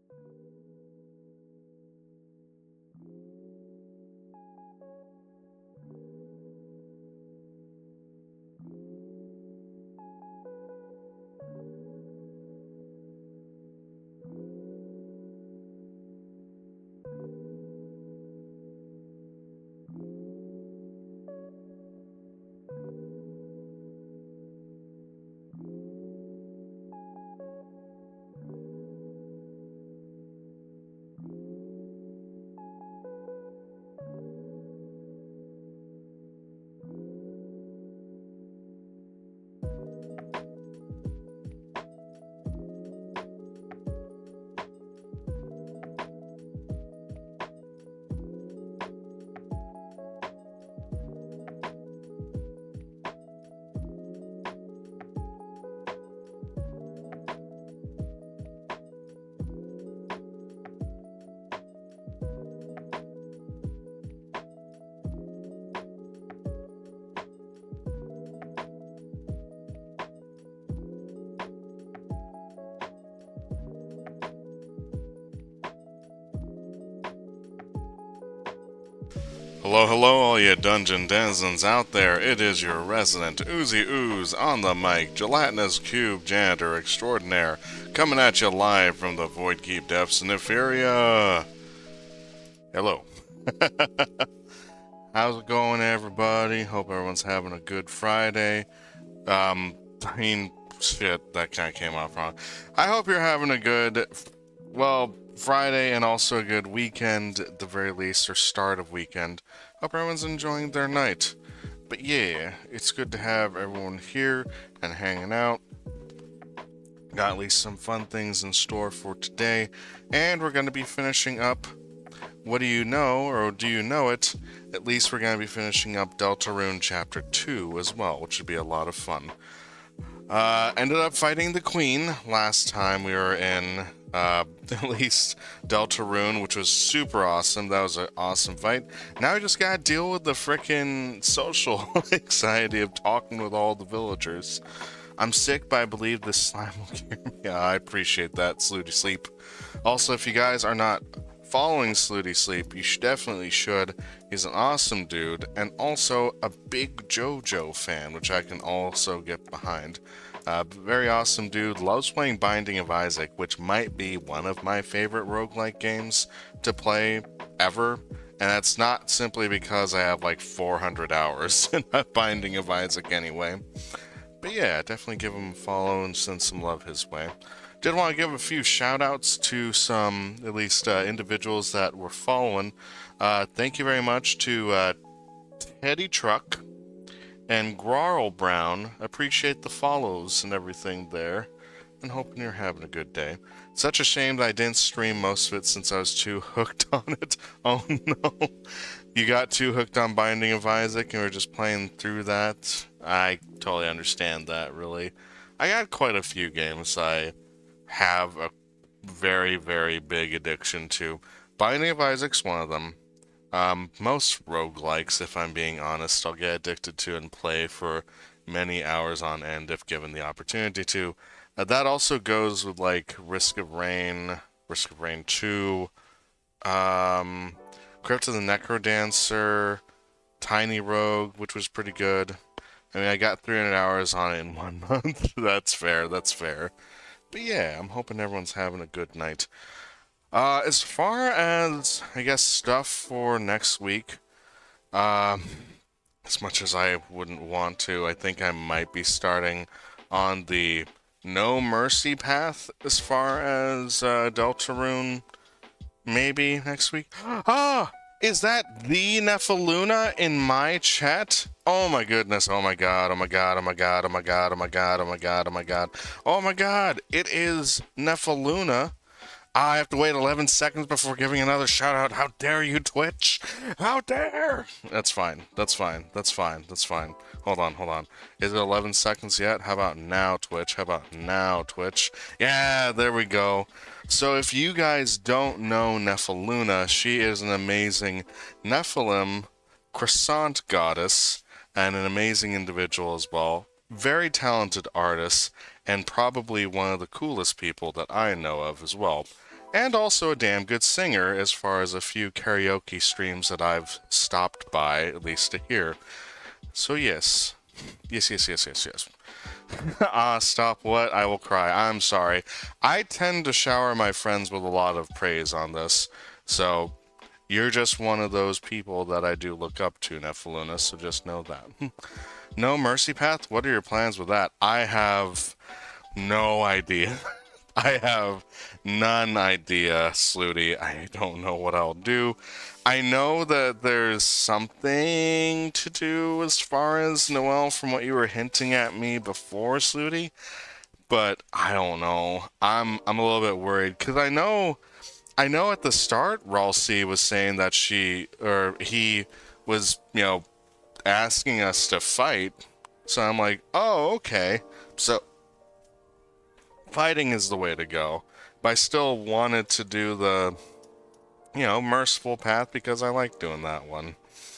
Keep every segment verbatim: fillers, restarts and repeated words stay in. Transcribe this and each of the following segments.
Hello, hello, all you dungeon denizens out there. It is your resident Oozy Ooze on the mic, gelatinous cube janitor extraordinaire, coming at you live from the Void Keep depths in Etheria. Hello. How's it going, everybody? Hope everyone's having a good Friday. Um, I mean, shit, that kind of came off wrong. I hope you're having a good, well, Friday and also a good weekend at the very least, or start of weekend. Hope everyone's enjoying their night. But yeah, it's good to have everyone here and hanging out. Got at least some fun things in store for today, and we're going to be finishing up What Do You Know, or Do You Know It? At least we're going to be finishing up Deltarune Chapter two as well, which should be a lot of fun. Uh, ended up fighting the Queen last time we were in, uh, at least Deltarune, which was super awesome. That was an awesome fight. Now we just gotta deal with the frickin' social anxiety of talking with all the villagers. I'm sick, but I believe this slime will cure me. Yeah, I appreciate that, Slooty Sleep. Also, if you guys are not following Slooty Sleep, you should, definitely should. He's an awesome dude, and also a big JoJo fan, which I can also get behind. Uh, very awesome dude, loves playing Binding of Isaac, which might be one of my favorite roguelike games to play ever. And that's not simply because I have like four hundred hours in Binding of Isaac anyway. But yeah, definitely give him a follow and send some love his way. Did want to give a few shout outs to some, at least, uh, individuals that were following. Uh, thank you very much to uh, Teddy Truck and Grarl Brown. Appreciate the follows and everything there, and hoping you're having a good day. Such a shame that I didn't stream most of it since I was too hooked on it. Oh no. You got too hooked on Binding of Isaac and we're just playing through that. I totally understand that, really. I got quite a few games I have a very, very big addiction to. Binding of Isaac's one of them. Um, most roguelikes, if I'm being honest, I'll get addicted to and play for many hours on end if given the opportunity to. Uh, that also goes with, like, Risk of Rain, Risk of Rain two, um, Crypt of the Necrodancer, Tiny Rogue, which was pretty good. I mean, I got three hundred hours on it in one month. That's fair, that's fair. But yeah, I'm hoping everyone's having a good night. Uh, as far as, I guess, stuff for next week, um, as much as I wouldn't want to, I think I might be starting on the No Mercy path as far as uh, Deltarune, maybe next week. Ah! Is that the Nephaluna in my chat? Oh my goodness, oh my god, oh my god, oh my god, oh my god, oh my god, oh my god, oh my god, oh my god, it is Nephaluna. I have to wait eleven seconds before giving another shout out. How dare you, Twitch? How dare? That's fine, that's fine, that's fine, that's fine. Hold on, hold on. Is it eleven seconds yet? How about now, Twitch? How about now, Twitch? Yeah, there we go. So if you guys don't know Nephaluna, she is an amazing Nephilim croissant goddess and an amazing individual as well. Very talented artist and probably one of the coolest people that I know of as well. and also a damn good singer as far as a few karaoke streams that I've stopped by, at least to hear. So yes. Yes, yes, yes, yes, yes. Ah, uh, stop what? I will cry. I'm sorry. I tend to shower my friends with a lot of praise on this, so you're just one of those people that I do look up to, Nephaluna, so just know that. No Mercy Path? What are your plans with that? I have no idea. I have none idea, Slooty. I don't know what I'll do. I know that there's something to do as far as Noelle from what you were hinting at me before, Slooty, but I don't know. I'm I'm a little bit worried because I know I know at the start Ralsei was saying that she or he was, you know, asking us to fight. So I'm like, "Oh, okay." So fighting is the way to go. But I still wanted to do the, you know, merciful path because I like doing that one.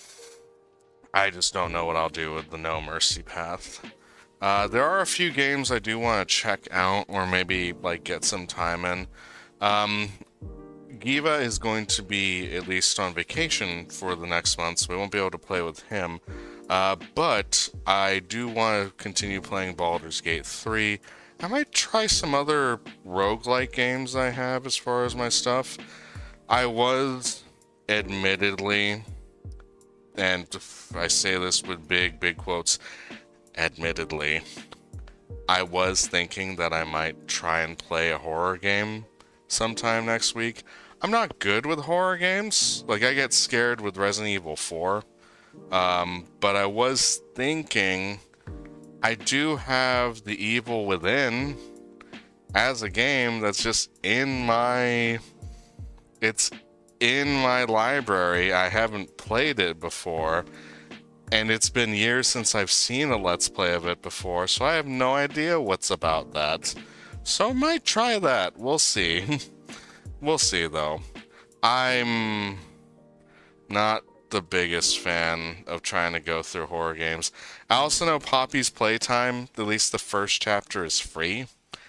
I just don't know what I'll do with the no mercy path. Uh, there are a few games I do want to check out or maybe like get some time in. Um, Giva is going to be at least on vacation for the next month, so we won't be able to play with him. Uh, but I do want to continue playing Baldur's Gate three. I might try some other roguelike games I have as far as my stuff. I was, admittedly, and I say this with big, big quotes, admittedly, I was thinking that I might try and play a horror game sometime next week. I'm not good with horror games. Like, I get scared with Resident Evil four. Um, but I was thinking I do have The Evil Within as a game that's just in my... It's in my library. I haven't played it before. And it's been years since I've seen a Let's Play of it before, so I have no idea what's about that. So I might try that. We'll see. We'll see, though. I'm not the biggest fan of trying to go through horror games. I also know Poppy's Playtime, at least the first chapter, is free.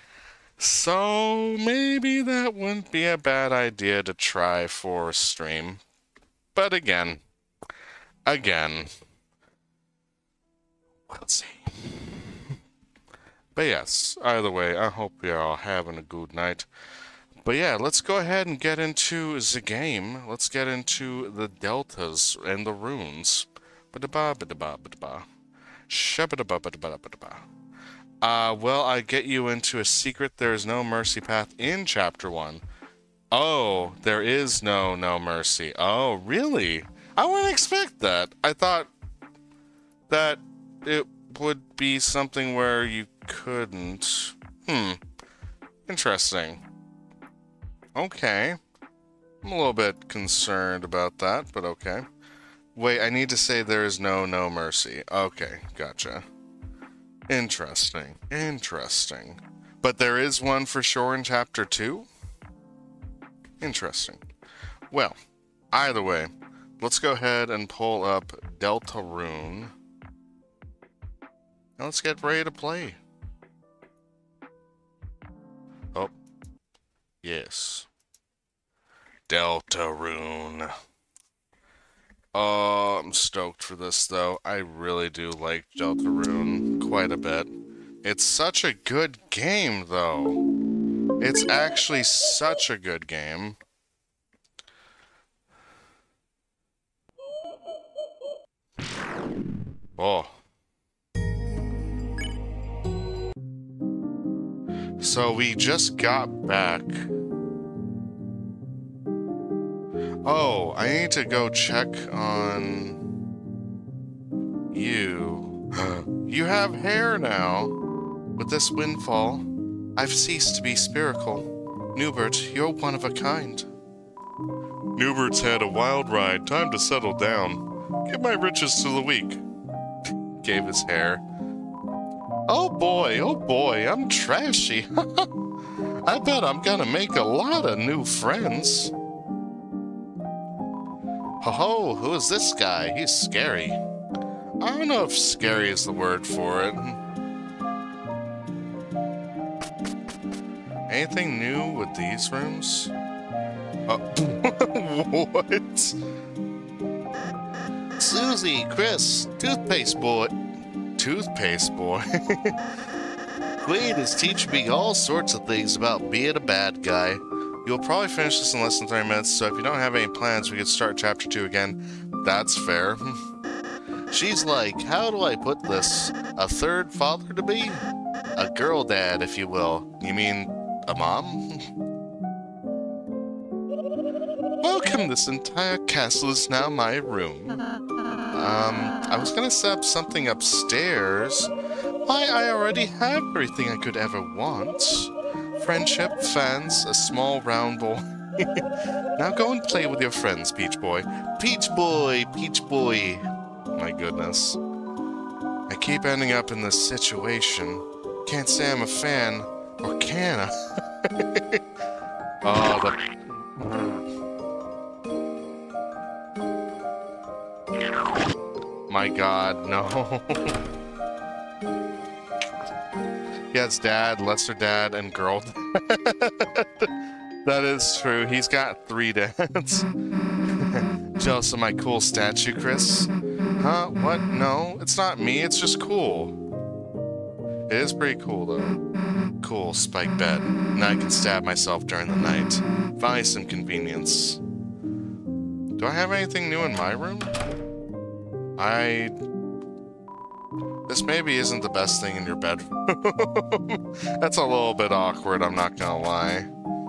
So maybe that wouldn't be a bad idea to try for a stream. But again, again, we'll see. But yes, either way, I hope you're all having a good night. But yeah, let's go ahead and get into the game. Let's get into the deltas and the runes. Ba-da-ba, ba-da-ba, ba-da-ba. Shabba-da-ba, ba-da-ba, ba-da-ba. Uh, well, I get you into a secret. There is no mercy path in chapter one. Oh, there is no no mercy. Oh, really? I wouldn't expect that. I thought that it would be something where you couldn't. Hmm. Interesting. Okay. I'm a little bit concerned about that, but okay. Wait, I need to say there is no no mercy. Okay, gotcha. Interesting. Interesting. But there is one for sure in chapter two? Interesting. Well, either way, let's go ahead and pull up Deltarune. Now let's get ready to play. Oh. Yes. Deltarune. Oh, I'm stoked for this, though. I really do like Deltarune quite a bit. It's such a good game, though. It's actually such a good game. Oh. So we just got back. Oh, I need to go check on you. You have hair now. With this windfall, I've ceased to be spherical. Newbert, you're one of a kind. Newbert's had a wild ride. Time to settle down. Give my riches to the weak. Gave his hair. Oh boy, oh boy, I'm trashy. I bet I'm gonna make a lot of new friends. Ho-ho, who is this guy? He's scary. I don't know if scary is the word for it. Anything new with these rooms? Uh, what? Susie, Chris, toothpaste boy. Toothpaste boy? Queen is teaching me all sorts of things about being a bad guy. You'll probably finish this in less than thirty minutes, so if you don't have any plans, we could start chapter two again. That's fair. She's like, how do I put this? A third father to be? A girl dad, if you will. You mean a mom? Welcome, this entire castle is now my room. Um, I was gonna set up something upstairs. Why, I already have everything I could ever want. Friendship, fans, a small round bowl. Now go and play with your friends, Peach Boy. Peach Boy, Peach Boy. My goodness. I keep ending up in this situation. Can't say I'm a fan, or can I? Oh, the... My god, no. Yeah, it's dad, lesser dad, and girl dad. That is true. He's got three dads. Jealous of my cool statue, Chris? Huh? What? No, it's not me. It's just cool. It is pretty cool, though. Cool, spike bed. Now I can stab myself during the night. Finally some convenience. Do I have anything new in my room? I... This maybe isn't the best thing in your bedroom. That's a little bit awkward, I'm not gonna lie.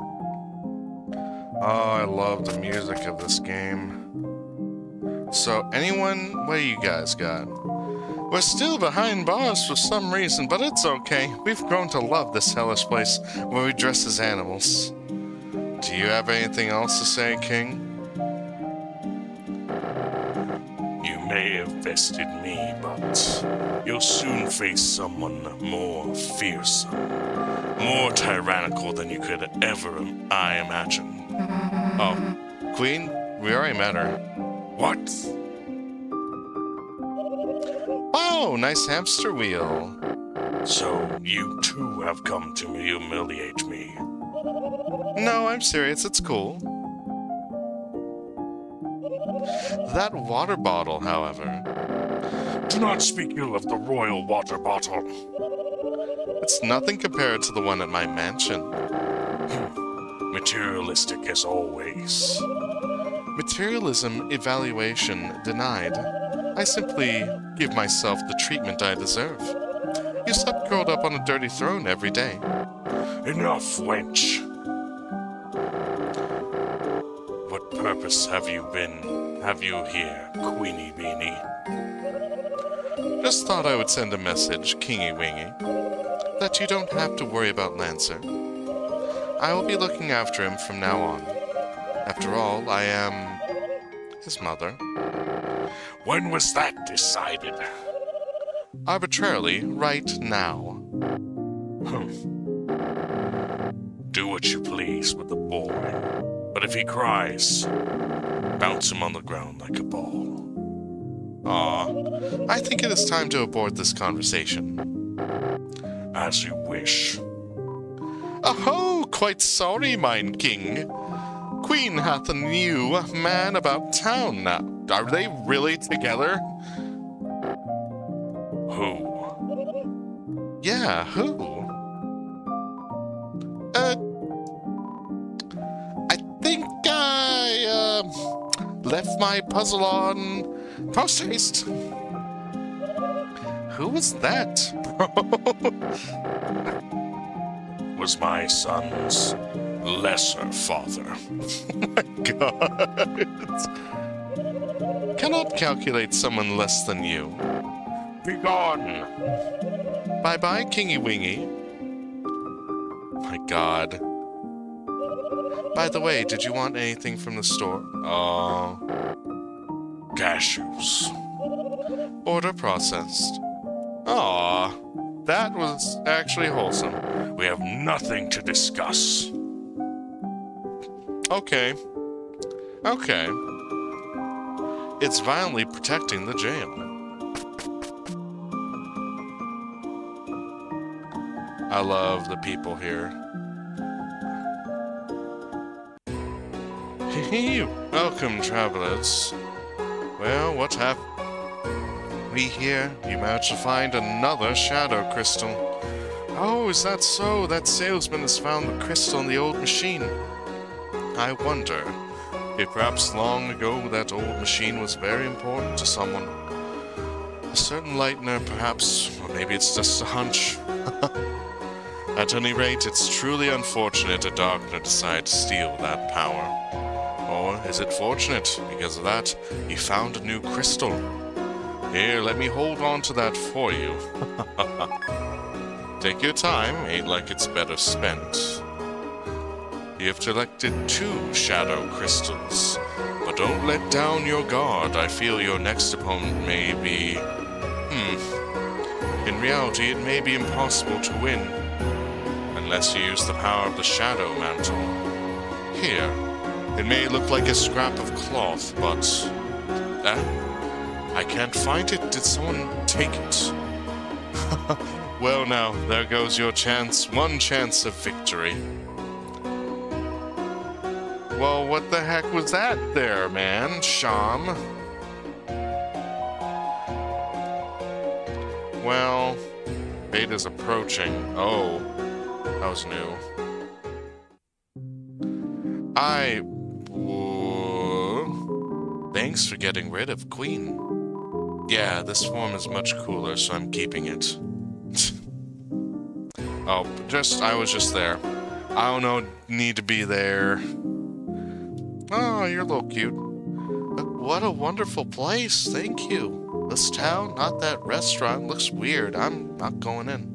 Oh, I love the music of this game. So, anyone, what do you guys got? We're still behind bars for some reason, but it's okay. We've grown to love this hellish place where we dress as animals. Do you have anything else to say, King? You may have bested me, but you'll soon face someone more fearsome, more tyrannical than you could ever, I imagine. Oh, Queen? We already met her. What? Oh, nice hamster wheel. So you too have come to humiliate me? No, I'm serious. It's cool. That water bottle, however. Do not speak ill of the royal water bottle. It's nothing compared to the one at my mansion. Materialistic as always. Materialism evaluation denied. I simply give myself the treatment I deserve. You slept curled up on a dirty throne every day. Enough, wench. What purpose have you been, have you here, Queenie Beanie? Just thought I would send a message, Kingy Wingy, that you don't have to worry about Lancer. I will be looking after him from now on. After all, I am his mother. When was that decided? Arbitrarily, right now. Hmm. Do what you please with the boy, but if he cries, bounce him on the ground like a ball. Aw, I think it is time to abort this conversation. As you wish. Oh, quite sorry, mine king. Queen hath a new man about town now. Are they really together? Who? Yeah, who? Uh, I think I, uh, left my puzzle on post haste. Who was that? Was my son's lesser father. Oh my god. Cannot calculate someone less than you. Begone! Bye-bye, Kingy Wingy. My god. By the way, did you want anything from the store? Oh. Cashews. Order processed. Aw, that was actually wholesome. We have nothing to discuss. Okay. Okay. It's violently protecting the jail. I love the people here. Hey, welcome, travelers. Well, what have we here? You managed to find another shadow crystal. Oh, is that so? That salesman has found the crystal in the old machine. I wonder if perhaps long ago that old machine was very important to someone. A certain lightener, perhaps, or maybe it's just a hunch. At any rate, it's truly unfortunate a Darkner decided to steal that power. Or is it fortunate? Because of that, he found a new crystal. Here, let me hold on to that for you. Take your time, ain't like it's better spent. You've selected two shadow crystals, but don't let down your guard. I feel your next opponent may be... Hmm. In reality, it may be impossible to win, unless you use the power of the Shadow Mantle. Here, it may look like a scrap of cloth, but... Ah, I can't find it. Did someone take it? Well now, there goes your chance. One chance of victory. Well, what the heck was that there, man? Sham? Well, Beta's approaching. Oh, that was new. I... Thanks for getting rid of Queen. Yeah, this form is much cooler, so I'm keeping it. Oh, just, I was just there. I don't know, need to be there. Oh, you're a little cute. What a wonderful place, thank you. This town, not that restaurant, looks weird. I'm not going in.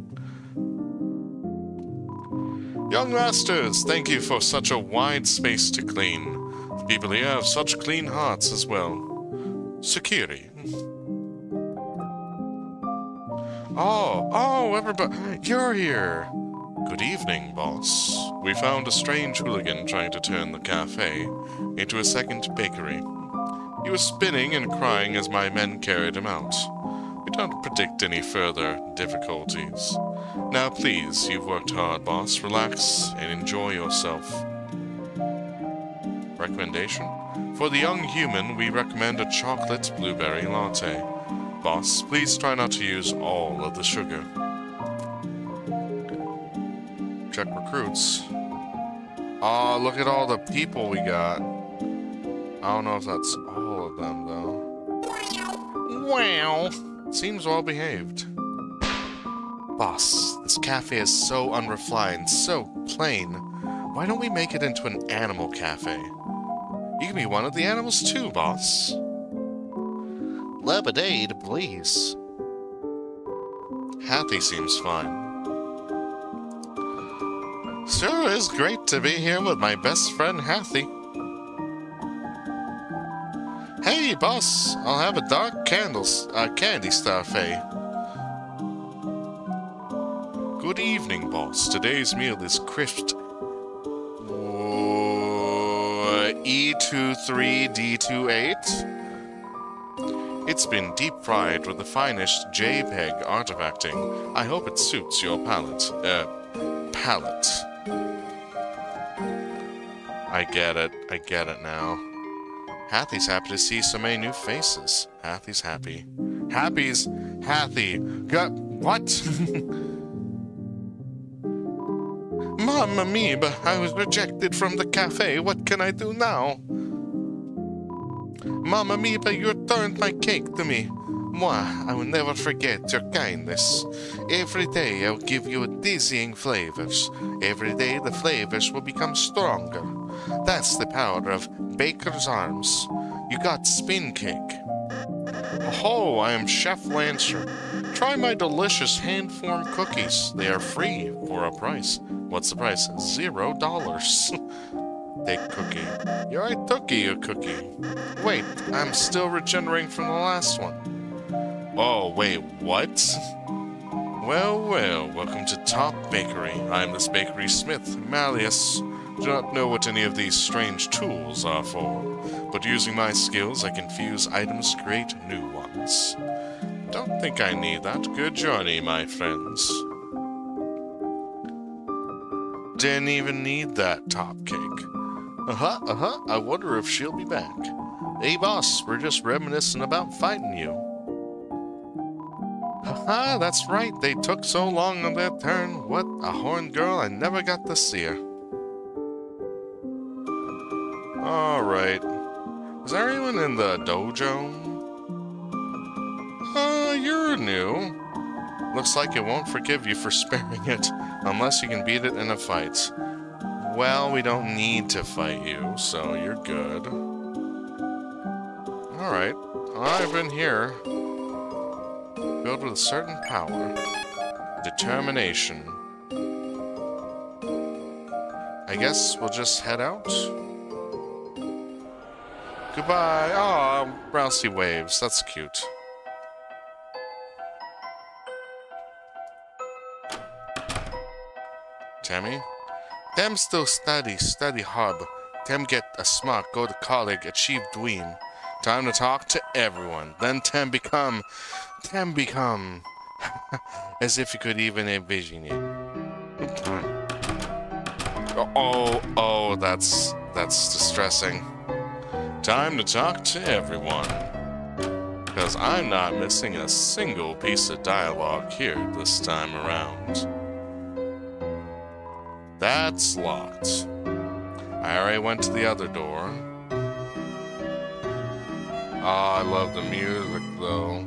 Young masters, thank you for such a wide space to clean. The people here have such clean hearts as well. Security. Oh, oh, everybody, you're here. Good evening, boss. We found a strange hooligan trying to turn the cafe into a second bakery. He was spinning and crying as my men carried him out. We don't predict any further difficulties. Now please, you've worked hard, boss. Relax and enjoy yourself. Recommendation? For the young human, we recommend a chocolate blueberry latte. Boss, please try not to use all of the sugar. Check recruits. Oh, look at all the people we got. I don't know if that's all of them, though. Wow. Seems well behaved. Boss, this cafe is so unrefined, so plain. Why don't we make it into an animal cafe? You can be one of the animals too, boss. Lemonade, please. Hathy seems fine. Sure is great to be here with my best friend Hathy. Hey, boss, I'll have a dark candles, uh, candy starfait. Good evening, boss. Today's meal is crisped E two three D two eight. It's been deep fried with the finest JPEG artifacting. I hope it suits your palate. Uh, palate. I get it. I get it now. Hathy's happy to see so many new faces. Hathy's happy. Happy's Hathy. Got what? Mamma mia, I was rejected from the cafe. What can I do now? Mamma mia, you returned my cake to me. Moi, I will never forget your kindness. Every day I'll give you dizzying flavors. Every day the flavors will become stronger. That's the power of Baker's Arms. You got spin cake. Oh, I am Chef Lancer. Try my delicious hand-formed cookies. They are free for a price. What's the price? Zero dollars. Take cookie. Yeah, I took you a cookie. Wait, I'm still regenerating from the last one. Oh, wait, what? Well, well, welcome to Top Bakery. I'm this bakery smith, Malleus. Do not know what any of these strange tools are for, but using my skills, I can fuse items to create new ones. Don't think I need that. Good journey, my friends. Didn't even need that top cake. Uh-huh, uh-huh. I wonder if she'll be back. Hey, boss, we're just reminiscing about fighting you. Haha, that's right. They took so long on their turn. What a horned girl. I never got to see her. Alright. Is there anyone in the dojo? Uh, you're new. Looks like it won't forgive you for sparing it, unless you can beat it in a fight. Well, we don't need to fight you, so you're good. Alright. I've been here. Filled with a certain power. Determination. I guess we'll just head out? Goodbye. Aw, Rousey waves. That's cute. Tammy? Them still study, study hard. Them get a smart, go to college, achieve dream. Time to talk to everyone. Then Tem become... Tem become... as if you could even envision it. Oh, oh, that's... that's distressing. Time to talk to everyone. Because I'm not missing a single piece of dialogue here this time around. That's locked. I already went to the other door. Oh, I love the music, though.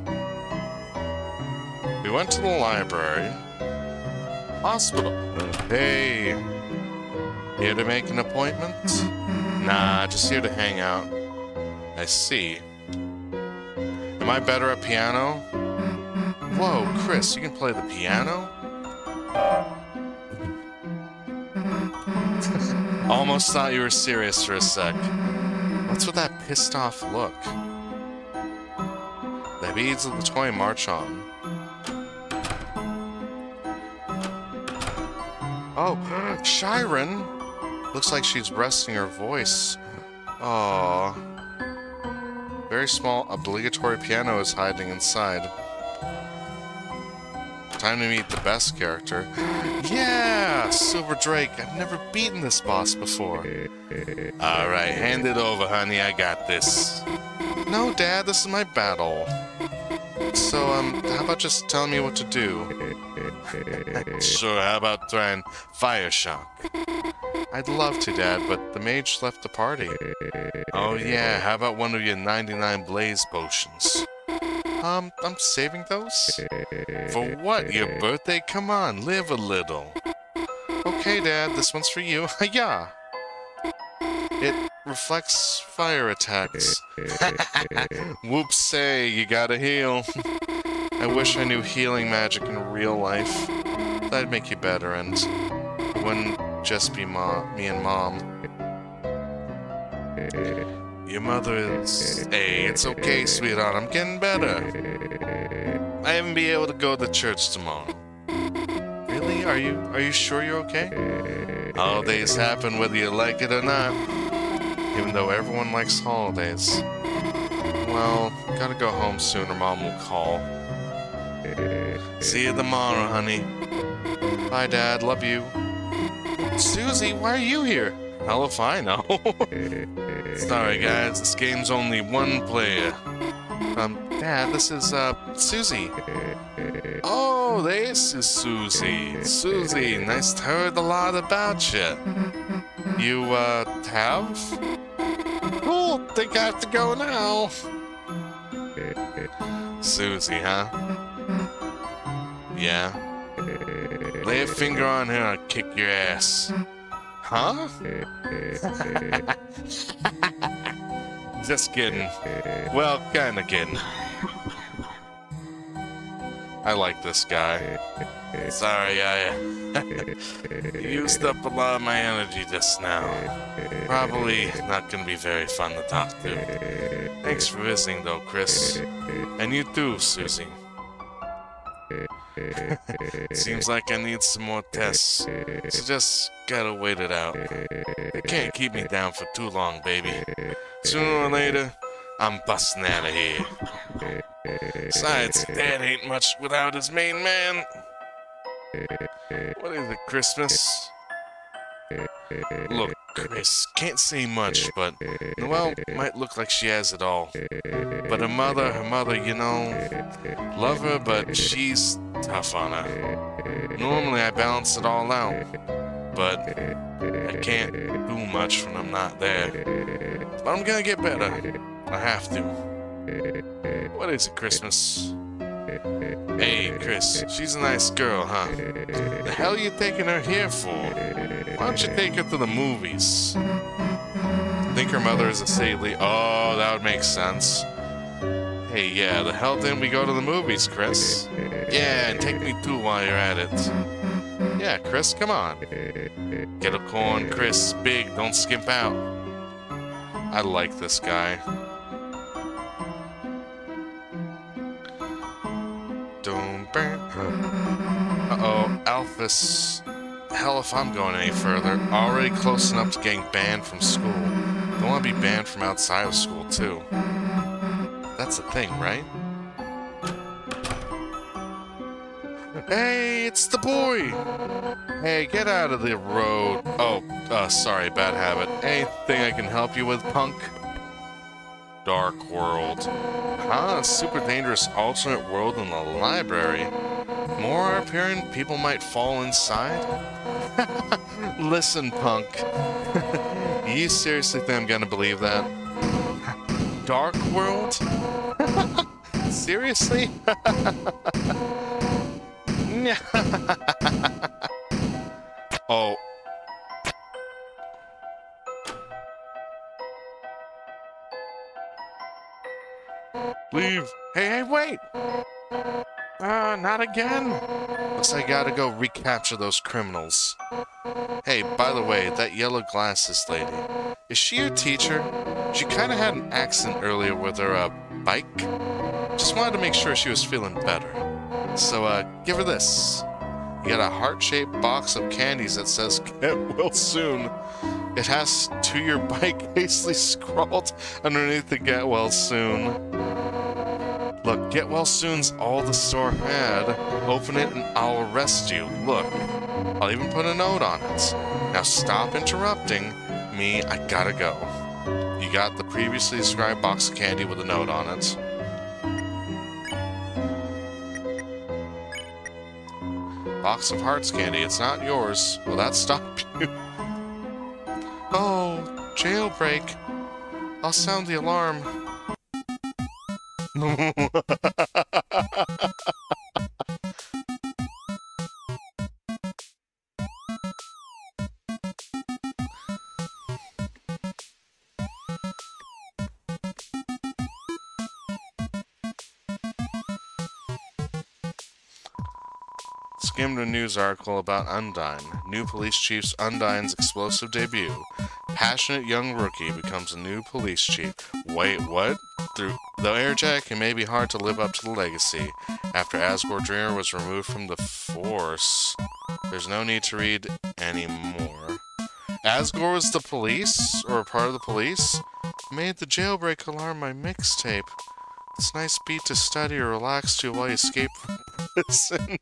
We went to the library. Hospital. Hey. Here to make an appointment? Nah, just here to hang out. I see. Am I better at piano? Whoa, Chris, you can play the piano? Almost thought you were serious for a sec. What's with that pissed off look? The beads of the toy march on. Oh, Shiren! Looks like she's resting her voice. Aww. Very small, obligatory piano is hiding inside. Time to meet the best character. Yeah! Silver Drake. I've never beaten this boss before. Alright, hand it over, honey. I got this. No, Dad, this is my battle. So, um, how about just telling me what to do? Sure, how about trying Fire Shock? I'd love to, Dad, but the mage left the party. Oh yeah, how about one of your ninety-nine Blaze potions? Um, I'm saving those? For what? Your birthday? Come on, live a little. Okay, Dad, this one's for you. Yeah. It reflects fire attacks. Whoops, say, you gotta heal. I wish I knew healing magic in real life. That'd make you better, and it wouldn't just be mom, me and Mom. Your mother is... Hey, it's okay, sweetheart. I'm getting better. I even be able to go to church tomorrow. Really? Are you are you sure you're okay? Holidays happen whether you like it or not. Even though everyone likes holidays. Well, gotta go home soon or Mom will call. See you tomorrow, honey. Bye, Dad. Love you. Susie, why are you here? Hell if I know. Sorry, guys. This game's only one player. Um, Dad, this is, uh, Susie. Oh, this is Susie. Susie, nice to heard a lot about you. You, uh, have? Cool, think I have to go now. Susie, huh? Yeah? Lay a finger on her and I'll kick your ass. Huh? Just kidding. Well, kinda kidding. I like this guy. Sorry, I used up a lot of my energy just now. Probably not gonna be very fun to talk to. Thanks for visiting though, Chris. And you too, Susie. Seems like I need some more tests, so just gotta wait it out. You can't keep me down for too long, baby. Sooner or later, I'm busting out of here. Besides, Dad ain't much without his main man. What is it, Christmas? Look, Chris, can't say much, but Noelle might look like she has it all. But her mother, her mother, you know, love her, but she's tough on her. Normally I balance it all out, but I can't do much when I'm not there. But I'm gonna get better. I have to. What is it, Christmas? Hey, Chris, she's a nice girl, huh? The hell are you taking her here for? Why don't you take her to the movies? Think her mother is a stately... Oh, that would make sense. Hey, yeah, the hell didn't we go to the movies, Chris? Yeah, and take me too while you're at it. Yeah, Chris, come on. Get a corn, Chris. Big, don't skimp out. I like this guy. Don't burn. Uh-oh, Alphys. Hell if I'm going any further. Already close enough to getting banned from school. Don't want to be banned from outside of school, too. That's the thing, right? Hey, it's the boy! Hey, get out of the road. Oh, uh, sorry, bad habit. Anything I can help you with, punk? Dark world. Huh? A super dangerous alternate world in the library. More are appearing, people might fall inside? Listen, punk. You seriously think I'm gonna believe that? Dark world? Seriously? Oh. Leave. Hey, hey, wait! Uh, not again? Looks like I gotta go recapture those criminals. Hey, by the way, that yellow glasses lady, is she your teacher? She kinda had an accident earlier with her, uh, bike. Just wanted to make sure she was feeling better. So, uh, give her this. You got a heart-shaped box of candies that says, "Get well soon." It has "to your bike" hastily scrawled underneath the "get well soon." Look, "get well soon's" all the store had. Open it and I'll arrest you. Look, I'll even put a note on it. Now stop interrupting me, I gotta go. You got the previously described box of candy with a note on it. Box of hearts candy, it's not yours. Will that stop you? Oh, jailbreak. I'll sound the alarm. Skimmed a news article about Undyne. New police chief's Undyne's explosive debut. Passionate young rookie becomes a new police chief. Wait, what? Through though airjack, it may be hard to live up to the legacy. After Asgore Dreamer was removed from the force, there's no need to read anymore. Asgore was the police? Or a part of the police? Made the jailbreak alarm my mixtape. It's a nice beat to study or relax to while you escape from prison.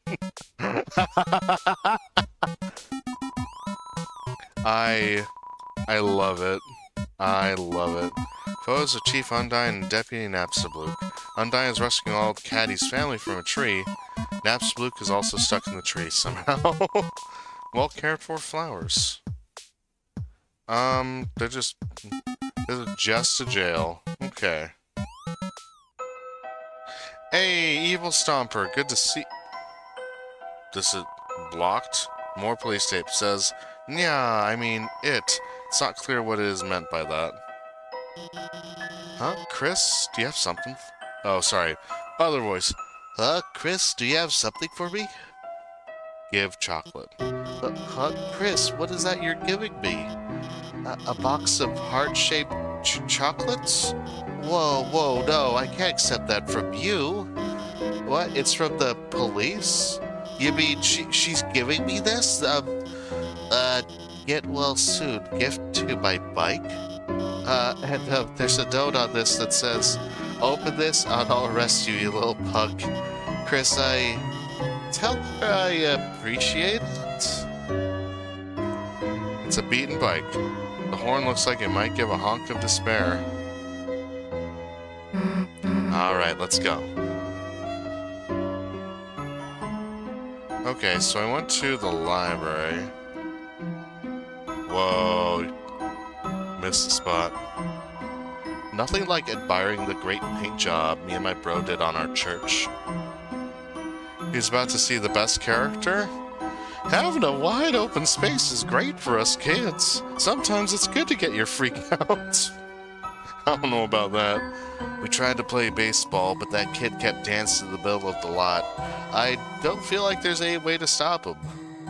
I... I love it. I love it. Photos of Chief Undyne and Deputy Napstablook. Undyne is rescuing all of Caddy's family from a tree. Napstablook is also stuck in the tree somehow. Well cared for flowers. Um, they're just... They're just a jail. Okay. Hey, Evil Stomper, good to see... This is blocked? More police tape says, yeah, I mean, it. It's not clear what it is meant by that. Huh? Chris, do you have something? Oh, sorry. Other voice. Huh? Chris, do you have something for me? Give chocolate. Uh, huh? Chris, what is that you're giving me? A, a box of heart-shaped ch chocolates? Whoa, whoa, no, I can't accept that from you. What? It's from the police? You mean she, she's giving me this? Um, uh, get well soon. Gift to my bike? Uh, and uh, there's a note on this that says, open this and I'll arrest you, you little punk. Chris, I... Tell her I appreciate it. It's a beaten bike. horn looks like it might give a honk of despair. Alright, let's go. Okay, so I went to the library. Whoa. Missed the spot. Nothing like admiring the great paint job me and my bro did on our church. He's about to see the best character? Having a wide open space is great for us kids. Sometimes it's good to get your freak out. I don't know about that. We tried to play baseball, but that kid kept dancing in the middle of the lot. I don't feel like there's any way to stop him.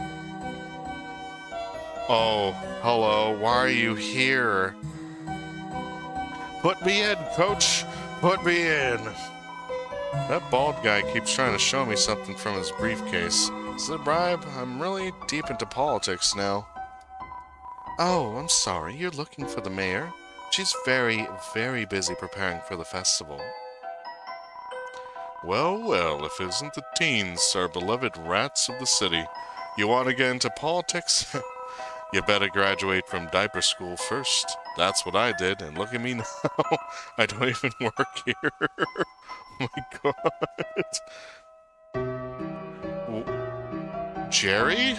Oh, hello, why are you here? Put me in, coach! Put me in! That bald guy keeps trying to show me something from his briefcase. Is it a bribe? I'm really deep into politics now. Oh, I'm sorry, you're looking for the mayor? She's very, very busy preparing for the festival. Well, well, if it isn't the teens, our beloved rats of the city. You want to get into politics? You better graduate from diaper school first. That's what I did, and look at me now. I don't even work here. Oh my god. Jerry?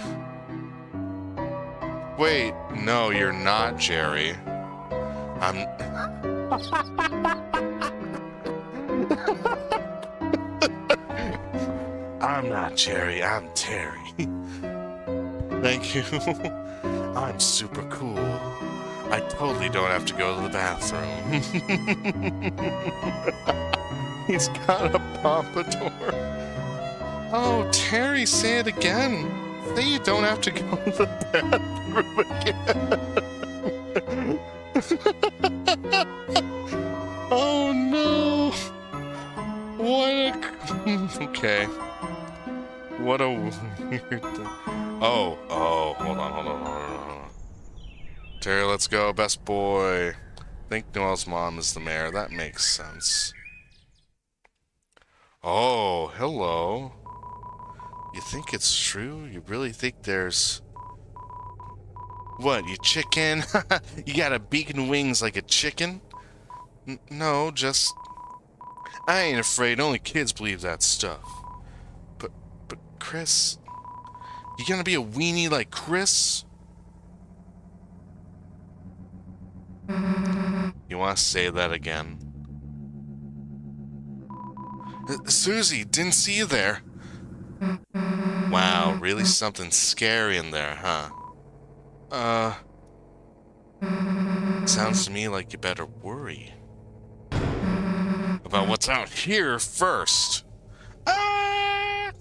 Wait, no, you're not Jerry. I'm... I'm not Jerry, I'm Terry. Thank you. I'm super cool. I totally don't have to go to the bathroom. He's got a pompadour. Oh, Terry, say it again. Say you don't have to go to the bathroom again. Oh no! What a... Okay. What a weird thing. Oh, oh, hold on, hold on, hold on, hold on. Terry, let's go, best boy. I think Noel's mom is the mayor. That makes sense. Oh, hello. You think it's true? You really think there's... What, you chicken? You got a beak and wings like a chicken? N no, just... I ain't afraid, only kids believe that stuff. But, but Chris... You gonna be a weenie like Chris? You wanna say that again? Uh, Susie, didn't see you there. Wow, really something scary in there, huh? Uh... Sounds to me like you better worry about what's out here first. Ah!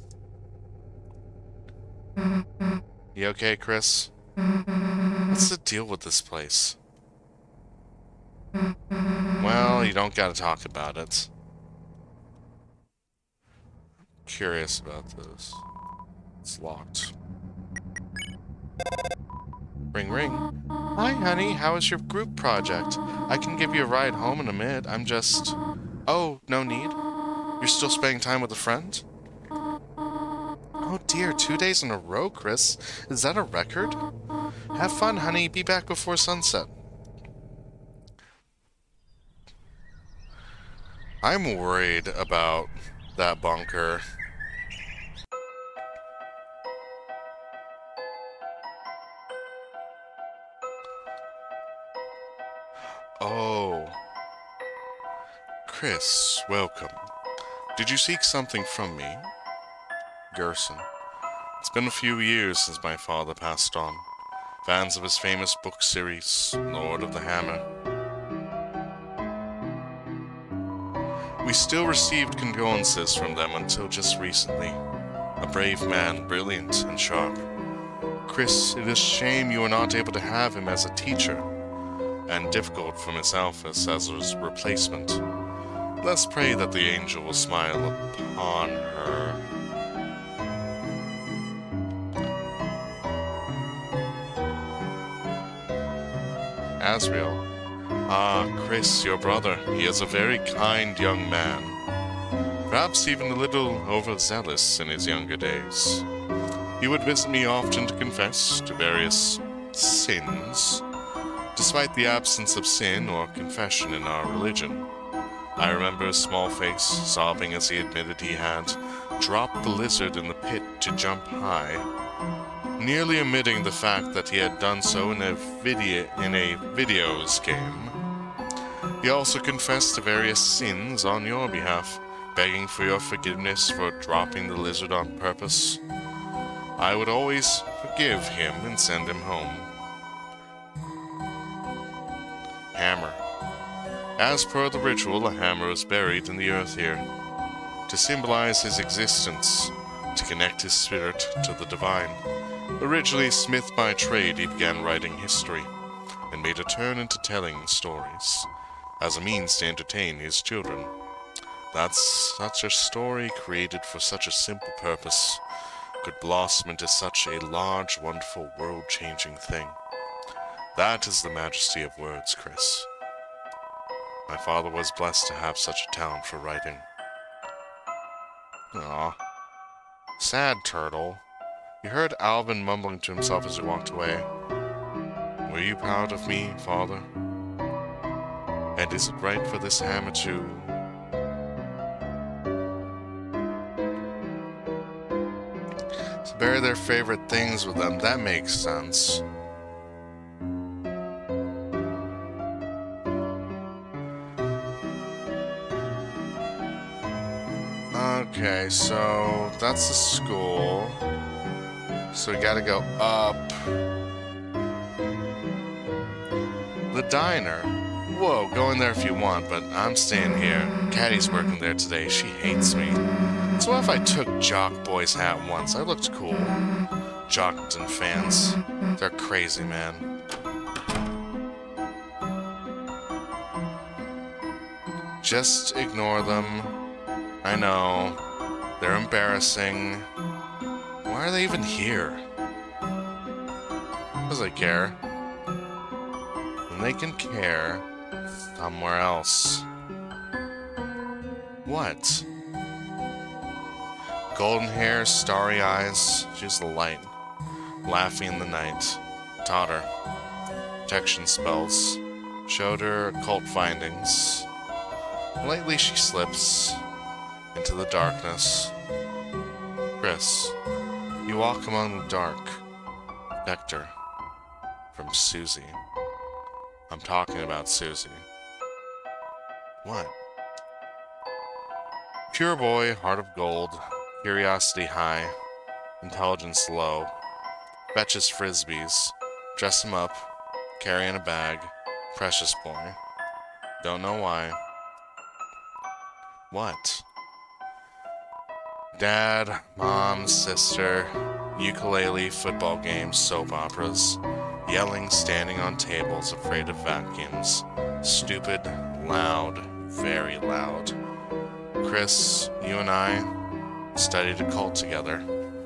You okay, Chris? What's the deal with this place? Well, you don't gotta talk about it. I'm curious about this. It's locked. Ring, ring. Hi, honey. How is your group project? I can give you a ride home in a minute. I'm just... Oh, no need. You're still spending time with a friend? Oh dear, two days in a row, Chris. Is that a record? Have fun, honey. Be back before sunset. I'm worried about that bunker. Oh. Chris, welcome. Did you seek something from me? Gerson. It's been a few years since my father passed on. Fans of his famous book series, Lord of the Hammer. We still received condolences from them until just recently. A brave man, brilliant and sharp. Chris, it is a shame you were not able to have him as a teacher, and difficult for Miss Alphys as his replacement. Let's pray that the angel will smile upon her. Asriel. Ah, Chris, your brother. He is a very kind young man. Perhaps even a little overzealous in his younger days. He would visit me often to confess to various sins. despite the absence of sin or confession in our religion. I remember Smallface sobbing as he admitted he had dropped the lizard in the pit to jump high, nearly omitting the fact that he had done so in a video in a videos game. He also confessed to various sins on your behalf, begging for your forgiveness for dropping the lizard on purpose. I would always forgive him and send him home. Hammer. As per the ritual, a hammer is buried in the earth here, to symbolize his existence, to connect his spirit to the divine. Originally smith by trade, he began writing history, and made a turn into telling stories, as a means to entertain his children. That's such a story created for such a simple purpose could blossom into such a large, wonderful, world-changing thing. That is the majesty of words, Chris. My father was blessed to have such a talent for writing. Aw. Sad turtle. You heard Alvin mumbling to himself as he walked away. Were you proud of me, father? And is it right for this hammer to... to bury their favorite things with them? That makes sense. Okay, so that's the school. So we gotta go up. The diner. Whoa, go in there if you want, but I'm staying here. Caddy's working there today. She hates me. So what if I took Jock Boy's hat once? I looked cool. Jockton fans. They're crazy, man. Just ignore them. I know. They're embarrassing. Why are they even here? Does they care? And they can care somewhere else. What? Golden hair, starry eyes. She's the light. Laughing in the night. Taught her. Protection spells. Showed her occult findings. Lately she slips into the darkness. Chris, you walk among the dark. Vector. From Susie. I'm talking about Susie. What? Pure boy, heart of gold, curiosity high, intelligence low, fetches frisbees, dress him up, carry in a bag, precious boy. Don't know why. What? Dad, mom, sister, ukulele, football games, soap operas, yelling, standing on tables, afraid of vacuums, stupid, loud, very loud. Chris, you and I studied occult together.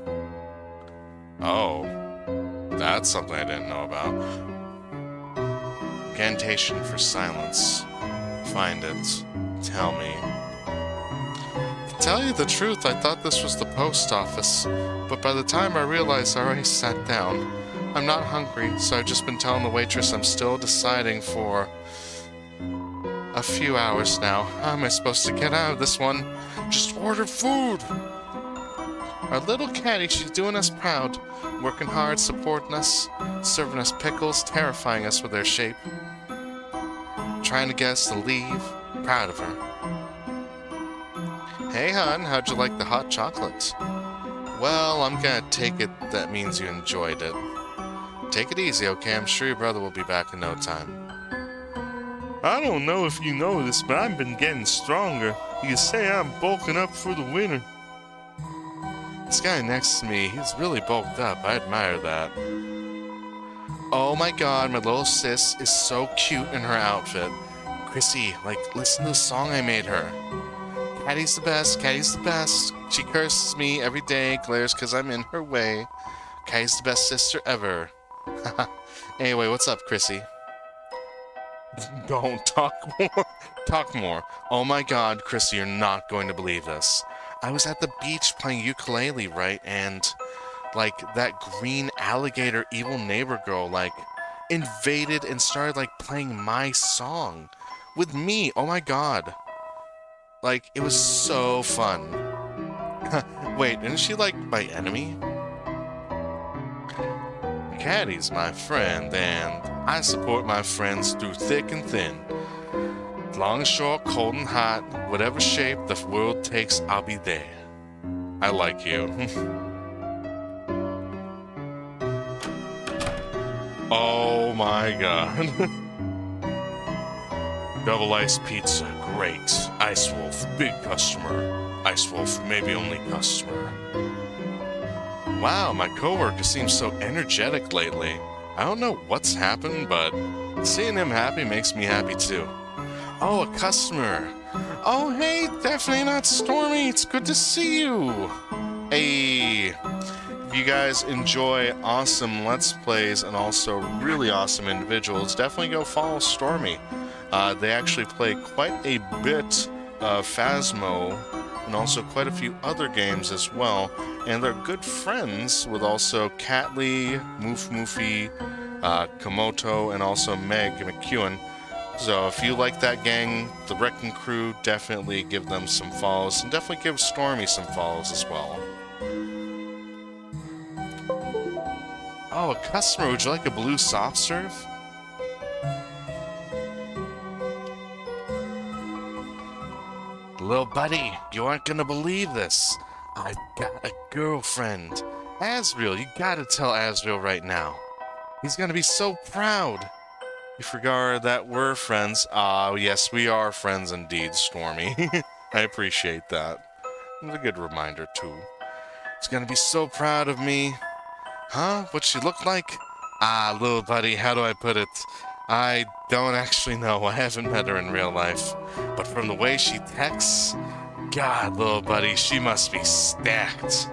Oh, that's something I didn't know about. Incantation for silence. Find it. Tell me. To tell you the truth, I thought this was the post office, but by the time I realized, I already sat down. I'm not hungry, so I've just been telling the waitress I'm still deciding for a few hours now. How am I supposed to get out of this one? Just order food! Our little caddy, she's doing us proud. Working hard, supporting us, serving us pickles, terrifying us with her shape. Trying to get us to leave. Proud of her. Hey, hon, how'd you like the hot chocolate? Well, I'm gonna take it that means you enjoyed it. Take it easy, okay? I'm sure your brother will be back in no time. I don't know if you know this, but I've been getting stronger. You can say I'm bulking up for the winter. This guy next to me, he's really bulked up. I admire that. Oh my god, my little sis is so cute in her outfit. Chrissy, like, listen to the song I made her. Caddy's the best, Caddy's the best. She curses me every day, glares because I'm in her way. Caddy's the best sister ever. Anyway, what's up, Chrissy? Don't talk more. Talk more. Oh my god, Chrissy, you're not going to believe this. I was at the beach playing ukulele, right? And, like, that green alligator evil neighbor girl, like, invaded and started, like, playing my song with me. Oh my god. Like, it was so fun. Wait, isn't she, like, my enemy? Caddy's my friend, and I support my friends through thick and thin. Long and short, cold and hot, whatever shape the world takes, I'll be there. I like you. Oh my god. Double ice pizza, great. Ice Wolf, big customer. Ice Wolf, maybe only customer. Wow, my coworker seems so energetic lately. I don't know what's happened, but seeing him happy makes me happy too. Oh, a customer. Oh, hey, definitely not Stormy. It's good to see you. Hey, if you guys enjoy awesome Let's Plays and also really awesome individuals, definitely go follow Stormy. Uh, they actually play quite a bit of Phasmo and also quite a few other games as well. And they're good friends with also Catley, Moof Moofy, uh, Komoto, and also Meg McEwen. So if you like that gang, the Wrecking Crew, definitely give them some follows, and definitely give Stormy some follows as well. Oh, a customer, would you like a blue soft serve? Little buddy, you aren't gonna believe this. I've got a girlfriend. Asriel, you gotta tell Asriel right now. He's gonna be so proud. You forgot that we're friends. Ah, uh, yes, we are friends indeed, Stormy. I appreciate that. It's a good reminder, too. He's gonna be so proud of me. Huh? What's she look like? Ah, little buddy, how do I put it? I don't actually know. I haven't met her in real life. But from the way she texts, God, little buddy, she must be stacked.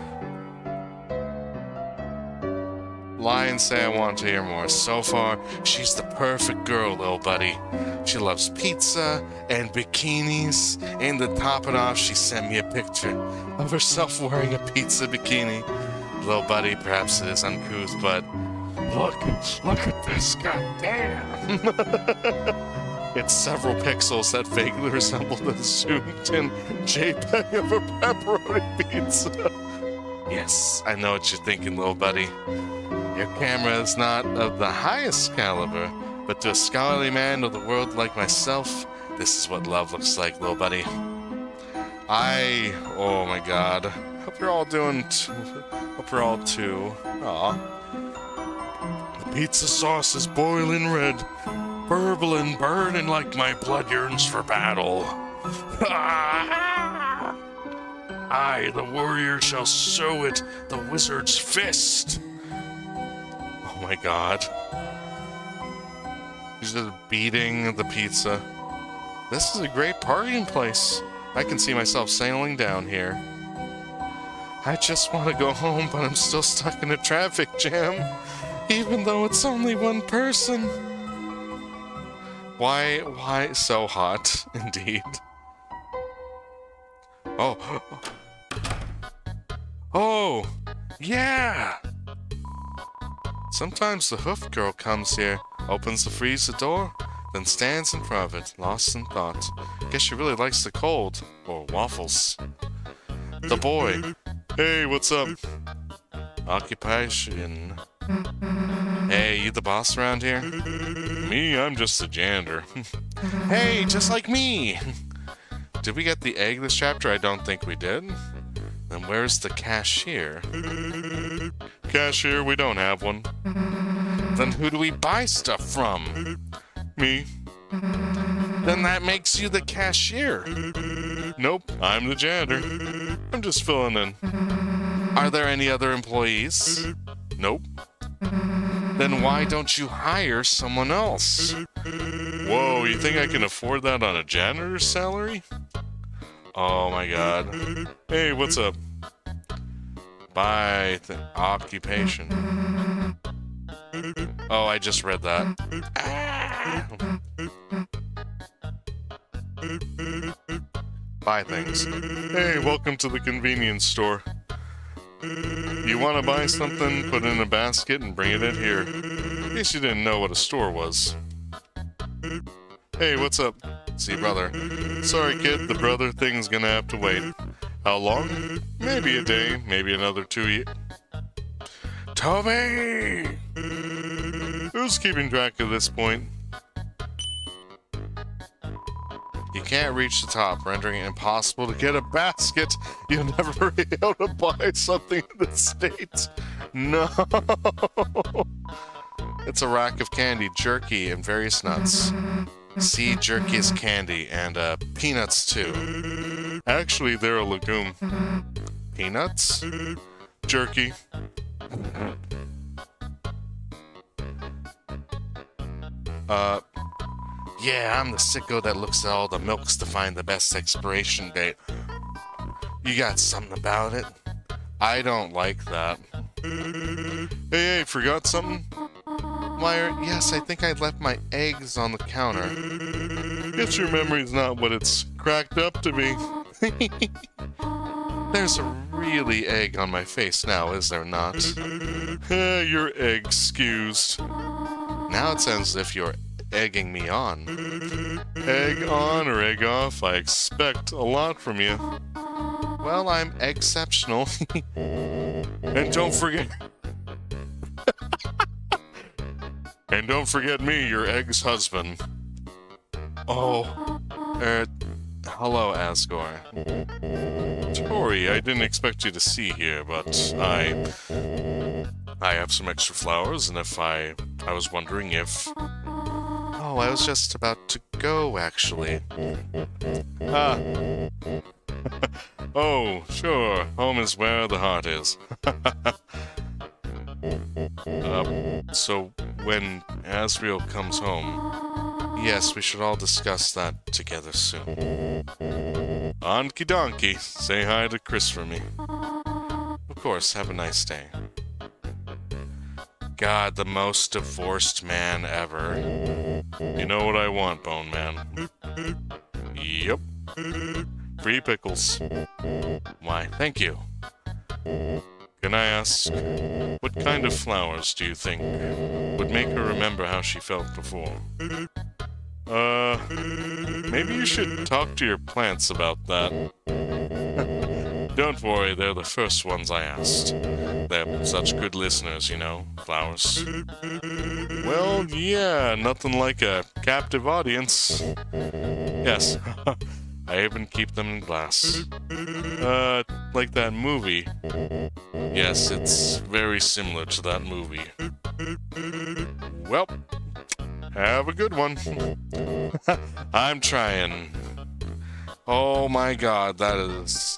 Lie and say I want to hear more. So far, she's the perfect girl, little buddy. She loves pizza and bikinis, and to top it off, she sent me a picture of herself wearing a pizza bikini. Little buddy, perhaps it is uncouth, but look, look at this, goddamn! It's several pixels that vaguely resemble the zoomed-in JPEG of a pepperoni pizza. Yes, I know what you're thinking, little buddy. Your camera is not of the highest caliber, but to a scholarly man of the world like myself, this is what love looks like, little buddy. I... oh my god. Hope you're all doing... T hope you're all too... Aw. The pizza sauce is boiling red, burbling, burning like my blood yearns for battle. I, the warrior, shall sow it the wizard's fist. Oh my god. He's just beating the pizza. This is a great partying place. I can see myself sailing down here. I just want to go home, but I'm still stuck in a traffic jam, even though it's only one person. Why, why so hot, indeed. Oh. Oh, yeah! Sometimes the hoof girl comes here, opens the freezer door, then stands in front of it, lost in thought. Guess she really likes the cold, or waffles. The boy. Hey, what's up? Occupation. Hey, you the boss around here? Me, I'm just a janitor. Hey, just like me! Did we get the egg this chapter? I don't think we did. Then where's the cashier? Cashier, we don't have one. Then who do we buy stuff from? Me. Then that makes you the cashier. Nope, I'm the janitor. I'm just filling in. Are there any other employees? Nope. Then why don't you hire someone else? Whoa, you think I can afford that on a janitor's salary? Oh my god. Hey, what's up? By the occupation. Oh, I just read that. Ah. Buy things. Hey, welcome to the convenience store. You want to buy something, put it in a basket and bring it in here. In case you didn't know what a store was. Hey, what's up? See, brother. Sorry, kid, the brother thing's gonna have to wait. How long? Maybe a day, maybe another two years. Toby! Who's keeping track of this point? You can't reach the top, rendering it impossible to get a basket. You'll never be able to buy something in the States. No! It's a rack of candy, jerky, and various nuts. See, jerky is candy, and uh, peanuts too. Actually, they're a legume. Peanuts? Jerky. Uh, yeah, I'm the sicko that looks at all the milks to find the best expiration date. You got something about it? I don't like that. Hey, hey, forgot something? Why, yes, I think I left my eggs on the counter. Guess your memory's not what it's cracked up to be. There's a really egg on my face now, is there not? Eh, you're egg excused. Now it sounds as if you're egging me on. Egg on or egg off, I expect a lot from you. Well, I'm exceptional. And don't forget... And don't forget me, your egg's husband. Oh, er, hello, Asgore. Tori, I didn't expect you to see here, but I... I have some extra flowers, and if I... I was wondering if... Oh, I was just about to go, actually. Ah. Oh, sure, home is where the heart is. uh, so, when Asriel comes home, yes, we should all discuss that together soon. Anki donkey, say hi to Chris for me. Of course, have a nice day. God, the most divorced man ever. You know what I want, Bone Man. Yep. Free pickles. Why, thank you. Can I ask, what kind of flowers do you think would make her remember how she felt before? Uh, maybe you should talk to your plants about that. Don't worry, they're the first ones I asked. They're such good listeners, you know, flowers. Well, yeah, nothing like a captive audience. Yes, I even keep them in glass. Uh, like that movie. Yes, it's very similar to that movie. Well, have a good one. I'm trying. Oh my god, that is...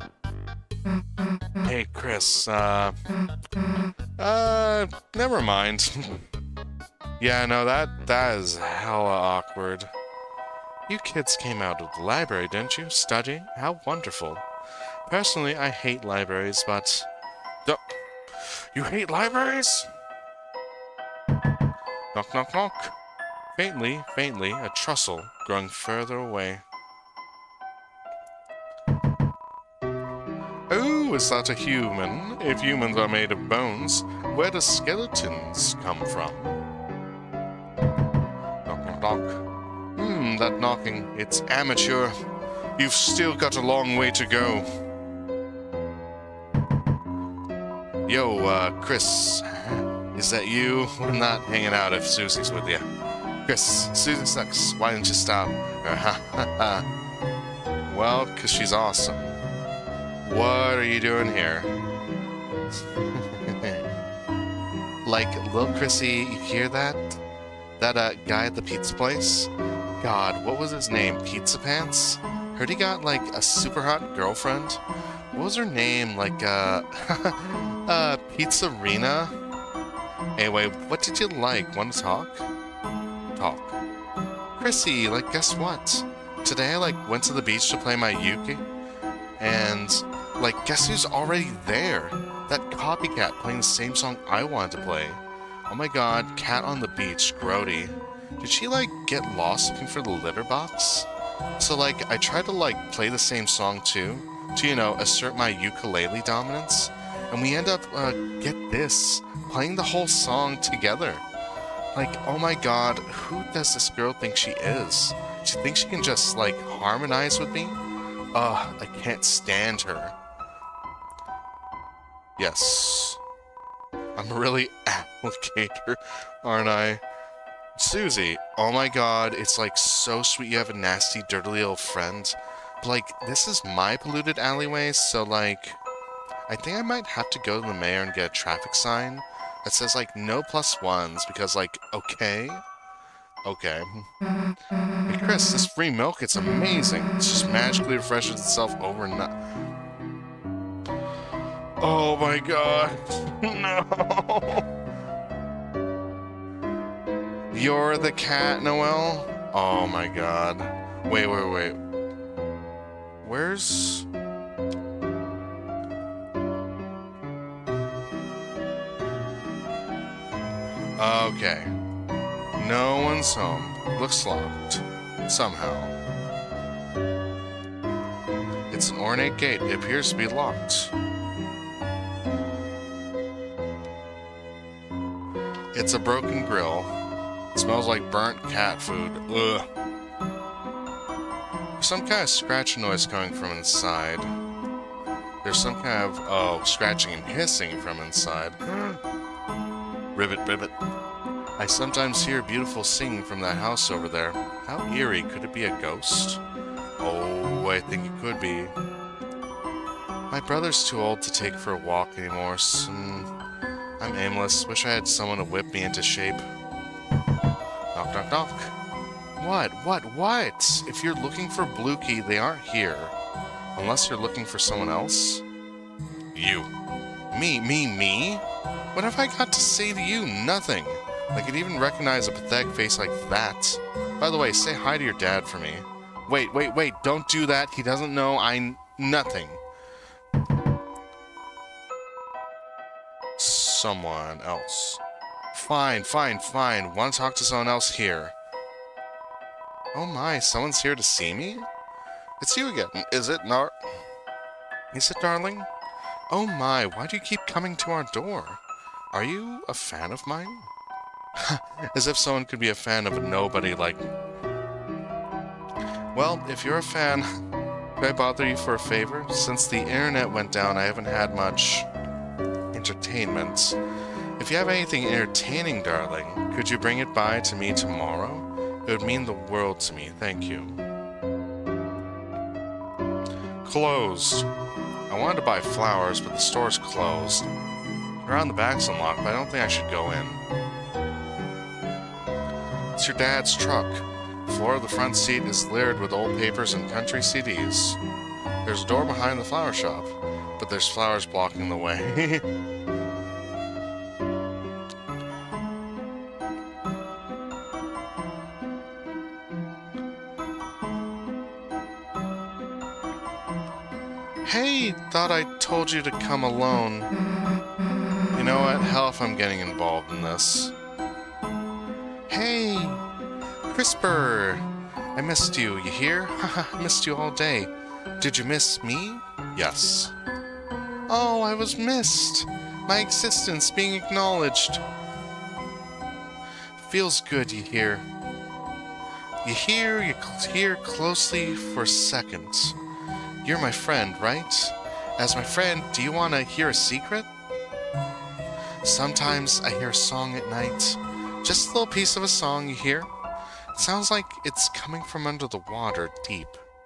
Hey, Chris, uh... Uh, never mind. Yeah, no, that, that is hella awkward. You kids came out of the library, didn't you? Studying? How wonderful. Personally, I hate libraries, but... Don't... You hate libraries? Knock, knock, knock. Faintly, faintly, a trussel growing further away. Oh, is that a human? If humans are made of bones, where do skeletons come from? Knock, knock, knock. Hmm, that knocking, it's amateur. You've still got a long way to go. Yo, uh, Chris, is that you? We're not hanging out if Susie's with you. Chris, Susie sucks. Why didn't you stop? Well, because she's awesome. What are you doing here? Like, little Chrissy, you hear that? That, uh, guy at the pizza place? God, what was his name? Pizza Pants? Heard he got, like, a super hot girlfriend? What was her name? Like, uh... uh, Pizzarina? Anyway, what did you like? Want to talk? Talk. Chrissy, like, guess what? Today I, like, went to the beach to play my uke. And, like, guess who's already there? That copycat playing the same song I wanted to play. Oh my god, cat on the beach, grody. Did she, like, get lost looking for the litter box? So, like, I tried to, like, play the same song, too, to, you know, assert my ukulele dominance, and we end up, uh, get this, playing the whole song together. Like, oh my god, who does this girl think she is? She thinks she can just, like, harmonize with me? Ugh, I can't stand her. Yes. I'm really applicator, aren't I? Susie, oh my god, it's like so sweet you have a nasty, dirty little friend. But, like, this is my polluted alleyway, so, like, I think I might have to go to the mayor and get a traffic sign that says, like, no plus ones, because, like, okay? Okay. Hey, Chris, this free milk, it's amazing. It just magically refreshes itself overnight. Oh my god. No. You're the cat, Noelle? Oh my god. Wait, wait, wait. Where's... Okay. No one's home. Looks locked. Somehow. It's an ornate gate. It appears to be locked. It's a broken grill. It smells like burnt cat food. Ugh. There's some kind of scratching noise coming from inside. There's some kind of, oh, scratching and hissing from inside. Ribbit, ribbit. I sometimes hear beautiful singing from that house over there. How eerie. Could it be a ghost? Oh, I think it could be. My brother's too old to take for a walk anymore, so I'm aimless. Wish I had someone to whip me into shape. Knock, knock, knock. What? What? What? If you're looking for Blue-Key, they aren't here. Unless you're looking for someone else. You. Me, me, me? What have I got to say to you? Nothing. I could even recognize a pathetic face like that. By the way, say hi to your dad for me. Wait, wait, wait, don't do that. He doesn't know I... nothing. Someone else. Fine, fine, fine. Want to talk to someone else here. Oh my, someone's here to see me? It's you again. Is it, Nar... Is it, darling? Oh my, why do you keep coming to our door? Are you a fan of mine? As if someone could be a fan of a nobody like... Well, if you're a fan, could I bother you for a favor? Since the internet went down, I haven't had much entertainment. If you have anything entertaining, darling, could you bring it by to me tomorrow? It would mean the world to me, thank you. Closed. I wanted to buy flowers, but the store's closed. Around the back's unlocked, but I don't think I should go in. It's your dad's truck. The floor of the front seat is littered with old papers and country C Ds. There's a door behind the flower shop, but there's flowers blocking the way. Hey, thought I told you to come alone. You know what? Hell if I'm getting involved in this. Hey, Crisper! I missed you, you hear? Haha, I missed you all day. Did you miss me? Yes. Oh, I was missed. My existence being acknowledged. Feels good, you hear? You hear, you cl- hear closely for seconds. You're my friend, right? As my friend, do you want to hear a secret? Sometimes I hear a song at night. Just a little piece of a song, you hear? It sounds like it's coming from under the water, deep.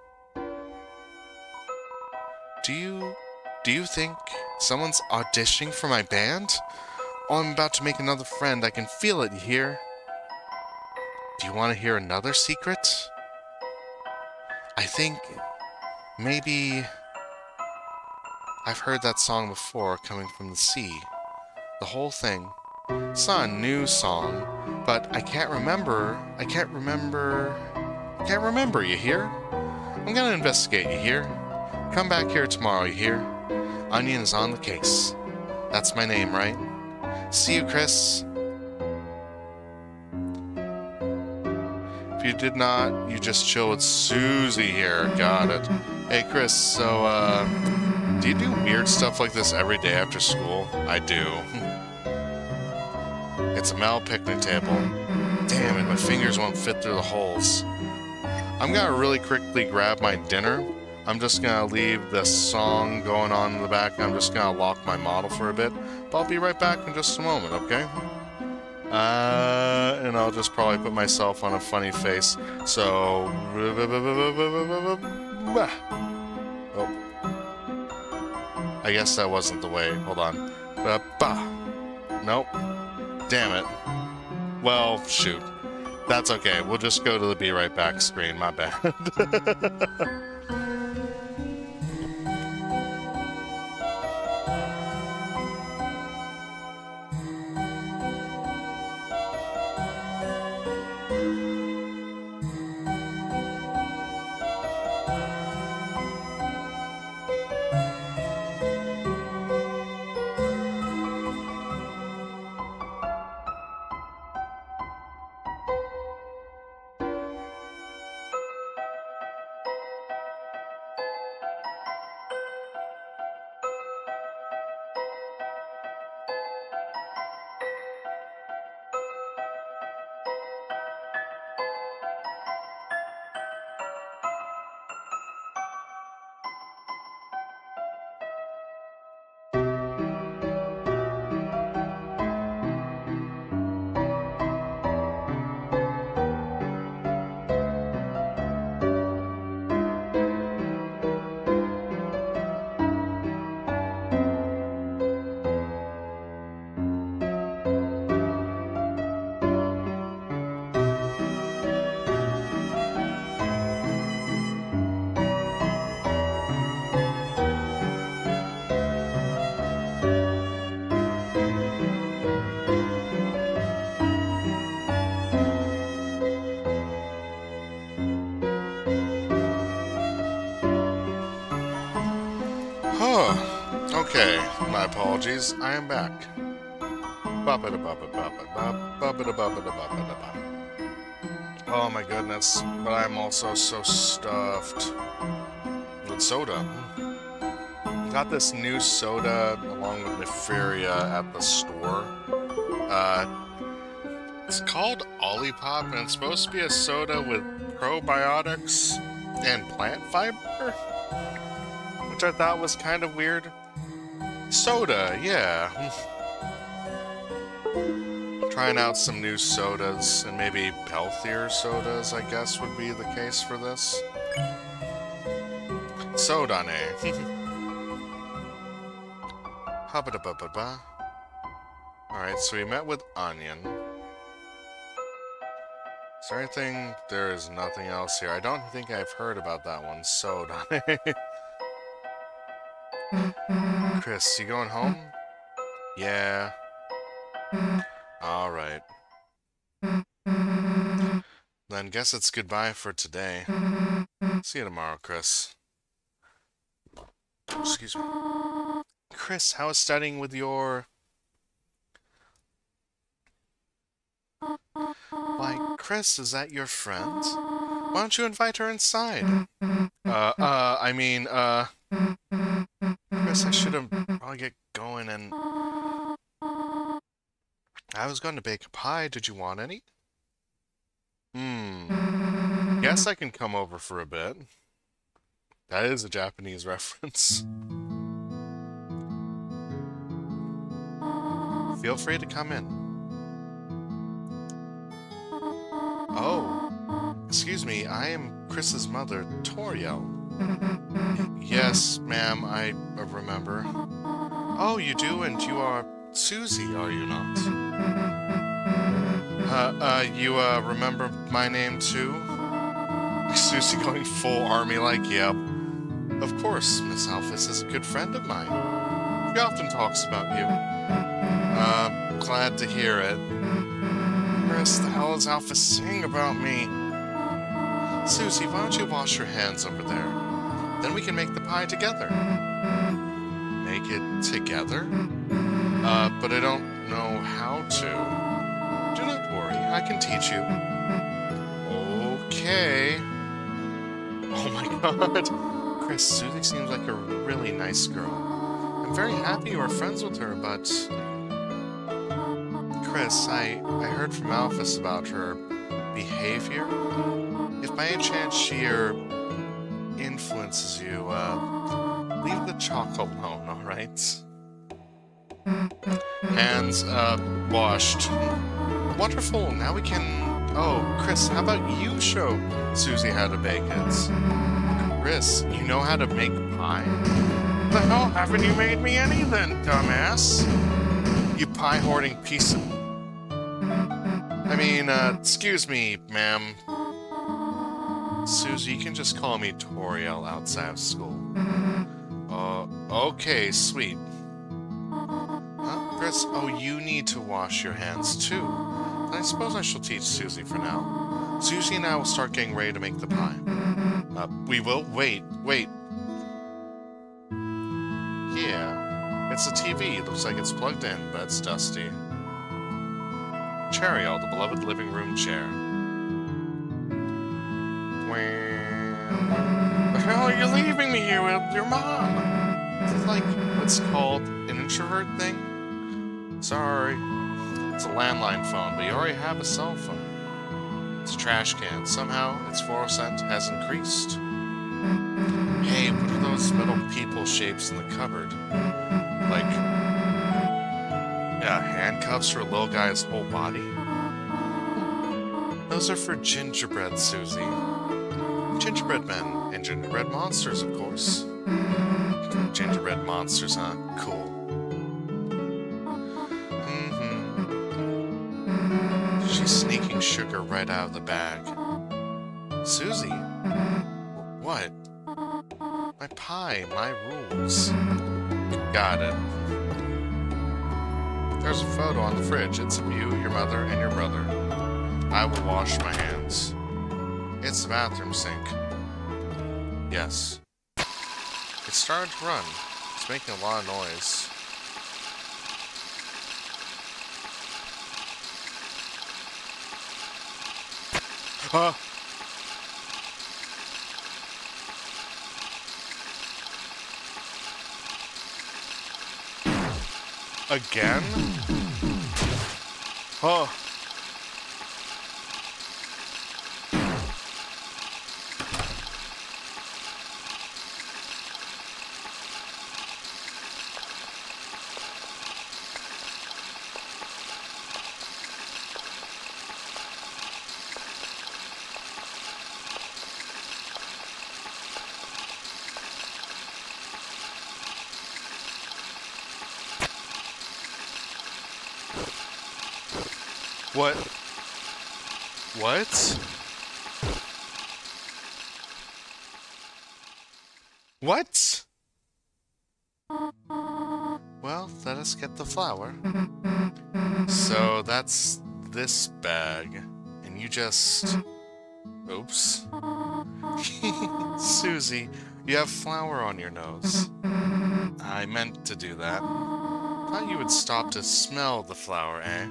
Do you... do you think someone's auditioning for my band? Oh, I'm about to make another friend. I can feel it, you hear? Do you want to hear another secret? I think... maybe... I've heard that song before, coming from the sea. The whole thing. It's not a new song, but I can't remember... I can't remember... I can't remember, you hear? I'm gonna investigate, you hear? Come back here tomorrow, you hear? Onion is on the case. That's my name, right? See you, Chris. If you did not, you just chill with Susie here. Got it. Hey, Chris, so, uh... do you do weird stuff like this every day after school? I do. It's a metal picnic table. Damn it, my fingers won't fit through the holes. I'm gonna really quickly grab my dinner. I'm just gonna leave this song going on in the back. I'm just gonna lock my model for a bit. But I'll be right back in just a moment, okay? Uh, and I'll just probably put myself on a funny face. So... Oh. I guess that wasn't the way. Hold on. Nope. Damn it. Well, shoot. That's okay. We'll just go to the be right back screen. My bad. Okay, my apologies. I am back. Oh my goodness, but I'm also so stuffed with soda. Got this new soda along with Nefaria at the store. Uh, it's called Olipop, and it's supposed to be a soda with probiotics and plant fiber, which I thought was kind of weird. Soda, yeah. Trying out some new sodas, and maybe healthier sodas, I guess, would be the case for this. Soda, ne? Hubba-da-ba-ba-ba. Alright, so we met with Onion. Is there anything? There is nothing else here. I don't think I've heard about that one. Soda. Chris, you going home? Yeah. Alright. Then guess it's goodbye for today. See you tomorrow, Chris. Excuse me. Chris, how is studying with your... Why, Chris, is that your friend? Why don't you invite her inside? Uh, uh, I mean, uh... Chris, I should have probably get going and... I was going to bake a pie. Did you want any? Hmm. Guess I can come over for a bit. That is a Japanese reference. Feel free to come in. Oh. Excuse me, I am Chris's mother, Toriel. Yes, ma'am, I remember. Oh, you do, and you are Susie, are you not? Uh, uh, you, uh, remember my name, too? Susie going full army-like, yep. Of course, Miss Alphys is a good friend of mine. She often talks about you. Uh, glad to hear it. Chris, the hell is Alphys saying about me? Susie, why don't you wash your hands over there? Then we can make the pie together. Make it together? Uh, but I don't know how to. Do not worry, I can teach you. Okay. Oh my god. Chris, Susie seems like a really nice girl. I'm very happy you are friends with her, but... Chris, I, I heard from Alphys about her behavior. If by any chance she or influences you, uh, leave the chalk alone, alright? Hands, uh, washed. Wonderful, now we can... Oh, Chris, how about you show Susie how to bake it? Chris, you know how to make pie? The hell haven't you made me any then, dumbass? You pie-hoarding piece of... I mean, uh, excuse me, ma'am. Susie, you can just call me Toriel outside of school. Uh, okay, sweet. Huh, Chris? Oh, you need to wash your hands, too. I suppose I shall teach Susie for now. Susie and I will start getting ready to make the pie. Uh, we will? Wait, wait. Yeah. It's a T V. Looks like it's plugged in, but it's dusty. Chariel, the beloved living room chair. Where the hell are you leaving me here with your mom? Is it like what's called an introvert thing? Sorry. It's a landline phone, but you already have a cell phone. It's a trash can. Somehow, its fluorescent has increased. Hey, what are those metal people shapes in the cupboard? Like, yeah, handcuffs for a little guy's whole body? Those are for gingerbread, Susie. Gingerbread men and gingerbread monsters, of course. Gingerbread monsters, huh? Cool. She's sneaking sugar right out of the bag. Susie? What? My pie, my rules. Got it. There's a photo on the fridge. It's of you, your mother, and your brother. I will wash my hands. It's the bathroom sink. Yes. It started to run. It's making a lot of noise. Huh? Again? Huh. What? What? What? Well, let us get the flour. So that's this bag. And you just... Oops. Susie, you have flour on your nose. I meant to do that. Thought you would stop to smell the flour, eh?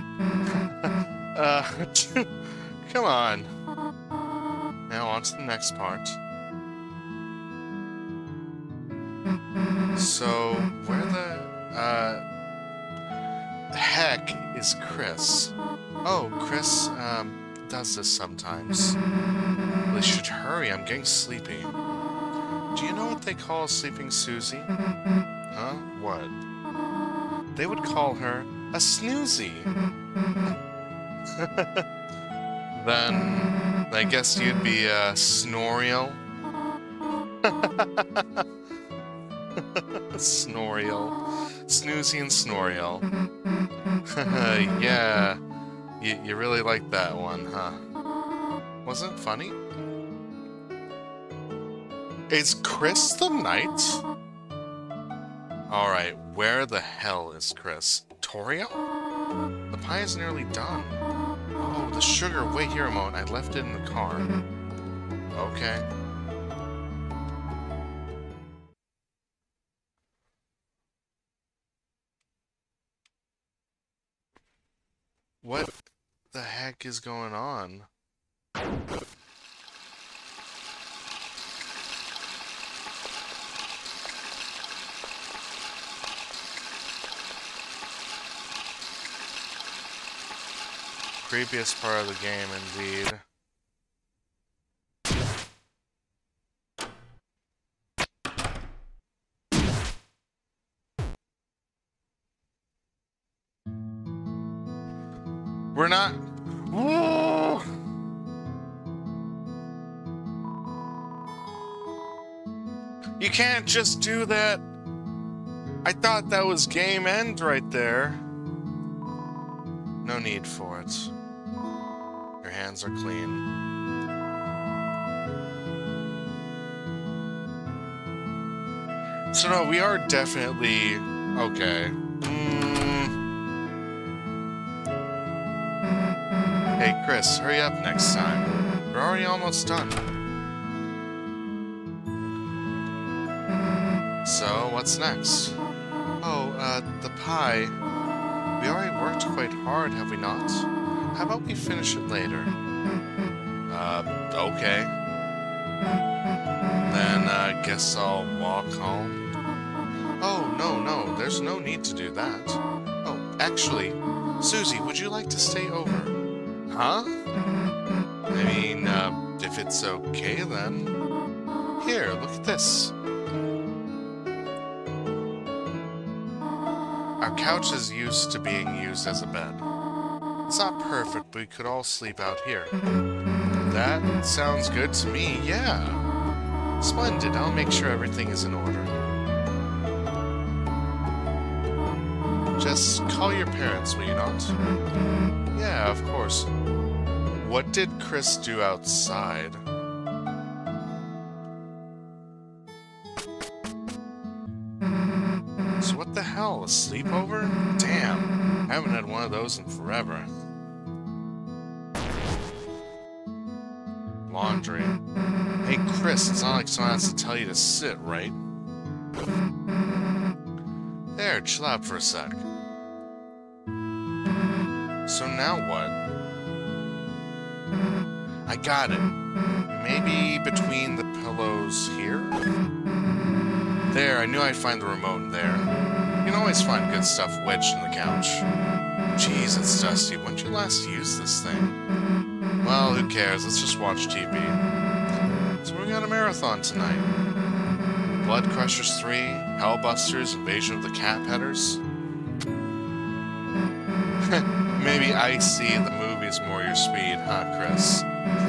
uh, come on. Now on to the next part. So, where the, uh, heck is Chris? Oh, Chris, um, does this sometimes. Well, should hurry, I'm getting sleepy. Do you know what they call Sleeping Susie? Huh? What? They would call her a snoozy. Then, I guess you'd be a Snoriel. Snoriel. Snoozy and Snoriel. Yeah. You, you really liked that one, huh? Wasn't it funny? Is Chris the knight? Alright, where the hell is Chris? Toriel? The pie is nearly done. Oh, the sugar. Wait here a moment. I left it in the car. Okay. What the heck is going on? creepiest part of the game, indeed. We're not... Whoa! You can't just do that. I thought that was game end right there. No need for it. Your hands are clean. So no, we are definitely... Okay. Mm. Hey, Chris, hurry up next time. We're already almost done. So, what's next? Oh, uh, the pie. We already worked quite hard, have we not? How about we finish it later? Uh, okay. Then, uh, guess I'll walk home. Oh, no, no, there's no need to do that. Oh, actually, Susie, would you like to stay over? Huh? I mean, uh, if it's okay, then... Here, look at this. Our couch is used to being used as a bed. It's not perfect, but we could all sleep out here. That sounds good to me, yeah. Splendid, I'll make sure everything is in order. Just call your parents, will you not? Yeah, of course. What did Chris do outside? So what the hell, a sleepover? Damn, I haven't had one of those in forever. Laundry. Hey Chris, it's not like someone has to tell you to sit, right? There, chill out for a sec. So now what? I got it. Maybe between the pillows here? There, I knew I'd find the remote there. You can always find good stuff wedged in the couch. Jeez, it's dusty. When did you last use this thing? Well, who cares? Let's just watch T V. So we got a marathon tonight. Blood Crushers three, Hellbusters, Invasion of the Cat Pedders. Maybe I see the movie's more your speed, huh, Chris?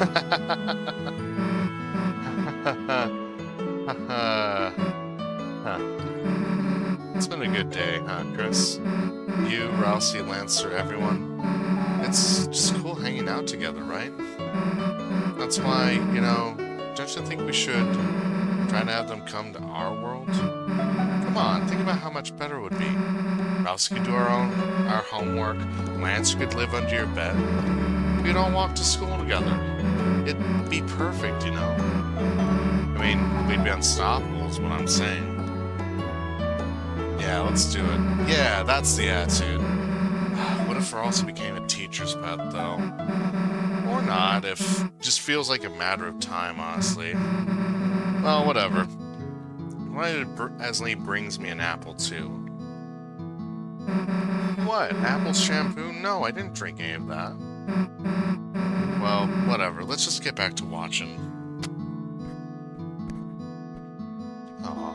It's been a good day, huh, Chris? You, Rousey, Lancer, everyone. It's just cool hanging out together, right? That's why, you know, don't you think we should try to have them come to our world? Come on, think about how much better it would be. Rousey could do our own, our homework. Lancer could live under your bed. We could all walk to school together. It'd be perfect, you know? I mean, we'd be unstoppable is what I'm saying. Yeah, let's do it. Yeah, that's the attitude. What if Rousey became a teacher's pet, though? Or not, if it just feels like a matter of time, honestly. Well, whatever. Why did Esley brings me an apple, too? What? Apple shampoo? No, I didn't drink any of that. Well, whatever. Let's just get back to watching. Aw.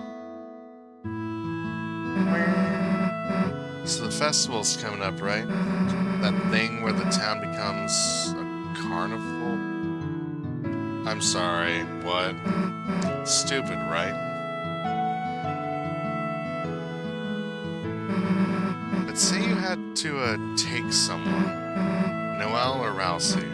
So the festival's coming up, right? That thing where the town becomes a carnival? I'm sorry, what? Stupid, right? But say you had to, uh, take someone. Noelle or Rousey?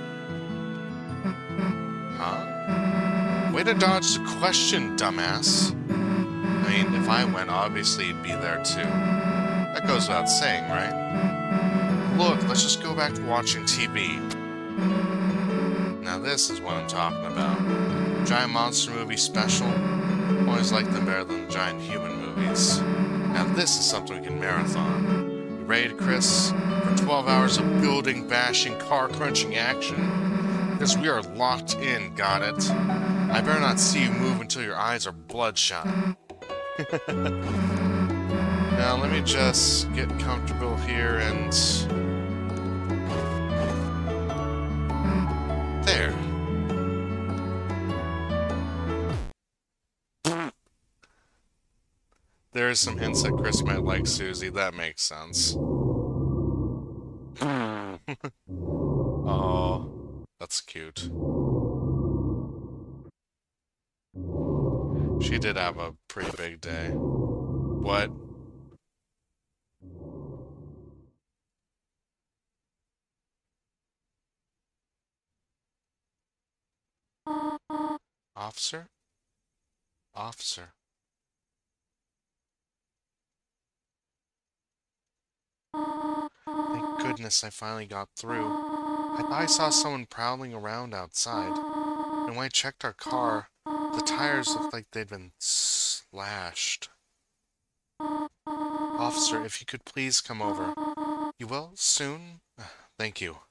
Huh? Way to dodge the question, dumbass. I mean, if I went, obviously you'd be there too. That goes without saying, right? Look, let's just go back to watching T V. Now this is what I'm talking about. Giant monster movie special. Always like them better than the giant human movies. Now this is something we can marathon. You ready, Chris? For twelve hours of building, bashing, car-crunching action. Because we are locked in, got it? I better not see you move until your eyes are bloodshot. Now let me just get comfortable here and... There is some hints that Chris might like Susie. That makes sense. Oh, that's cute. She did have a pretty big day. What? Officer? Officer. Thank goodness I finally got through. I thought I saw someone prowling around outside. And when I checked our car, the tires looked like they'd been slashed. Officer, if you could please come over. You will? Soon? Thank you.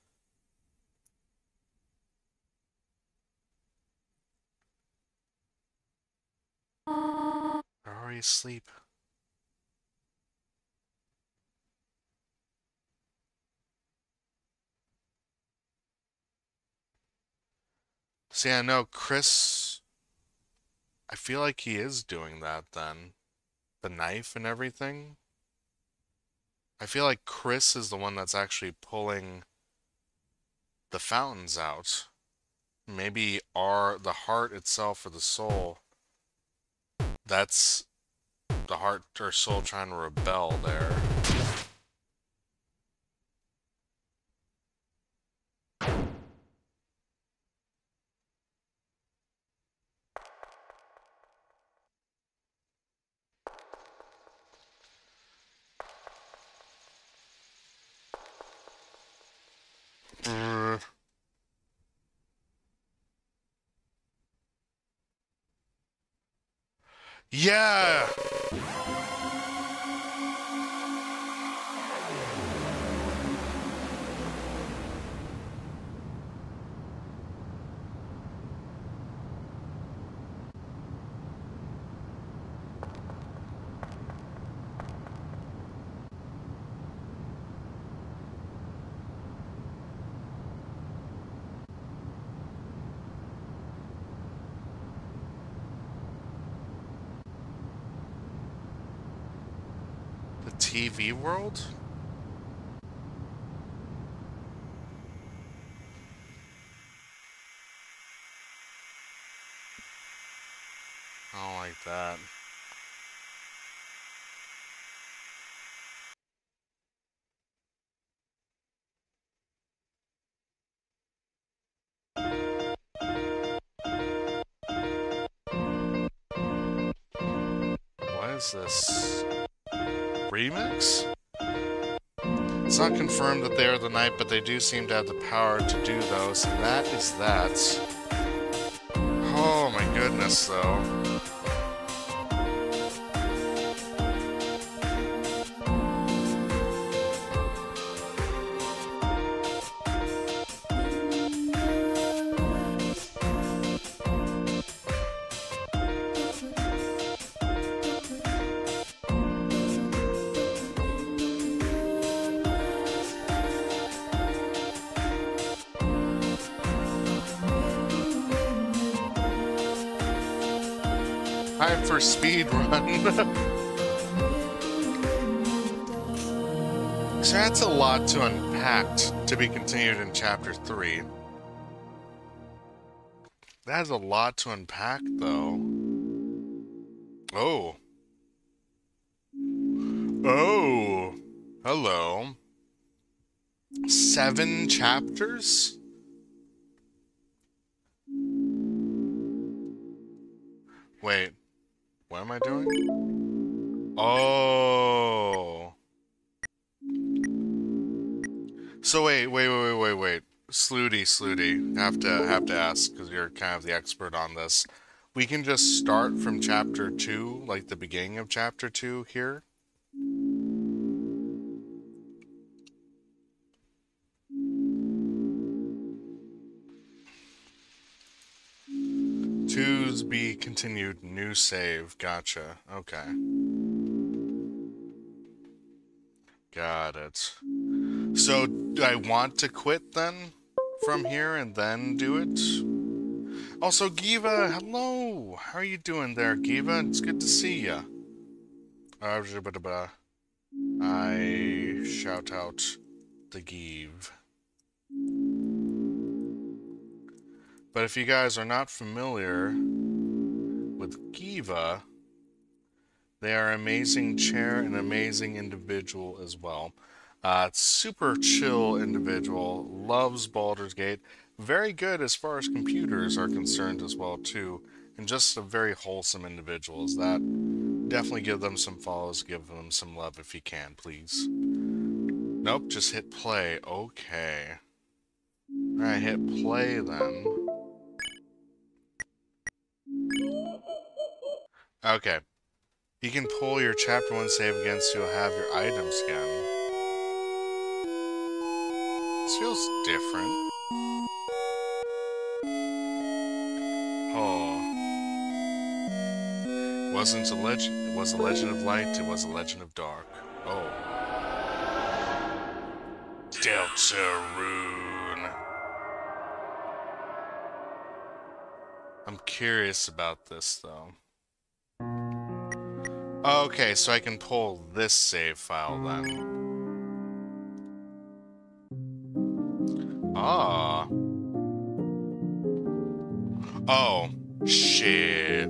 They're already asleep. See, I know Chris... I feel like he is doing that then. The knife and everything. I feel like Chris is the one that's actually pulling the fountains out. Maybe our the heart itself or the soul. That's the heart or soul trying to rebel there. Brr. Yeah! The T V world? I don't like that. What is this? Remix? It's not confirmed that they are the knight, but they do seem to have the power to do those, and that is that. Oh my goodness, though. Time for speed run. So that's a lot to unpack to be continued in chapter three. That has a lot to unpack, though. Oh. Oh. Hello. Seven chapters? Wait. What am I doing? Oh. So wait, wait, wait, wait, wait, wait. Slooty, Slooty. Have to have to ask because you're kind of the expert on this. We can just start from chapter two, like the beginning of chapter two here. Two's be continued, new save. Gotcha. Okay. Got it. So, do I want to quit then? From here and then do it? Also, Giva, hello! How are you doing there, Giva? It's good to see ya. I shout out the give. But if you guys are not familiar with Giva, they are an amazing chair and amazing individual as well. Uh, super chill individual, loves Baldur's Gate, very good as far as computers are concerned as well too, and just a very wholesome individual as that. Definitely give them some follows, give them some love if you can, please. Nope, just hit play. Okay. Alright, hit play then. Okay. You can pull your chapter one save again so you'll have your items again. This feels different. Oh. It wasn't a legend. It was a legend of light. It was a legend of dark. Oh. Deltarune. I'm curious about this though. Okay, so I can pull this save file then. Ah. Oh, shit.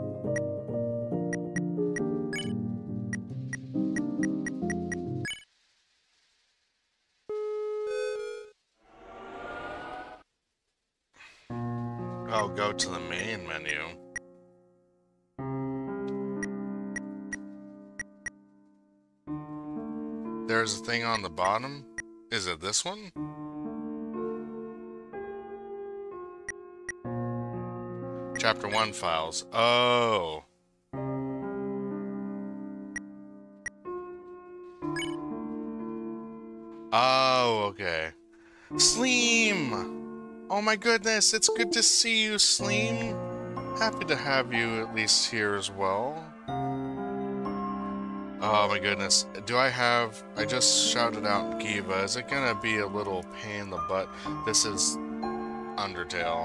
Oh, go to the main menu. There's a thing on the bottom. Is it this one? Chapter one files. Oh. Oh, okay. Sleem! Oh my goodness, it's good to see you, Sleem. Happy to have you at least here as well. Oh my goodness. Do I have... I just shouted out Giva. Is it gonna be a little pain in the butt? This is Undertale.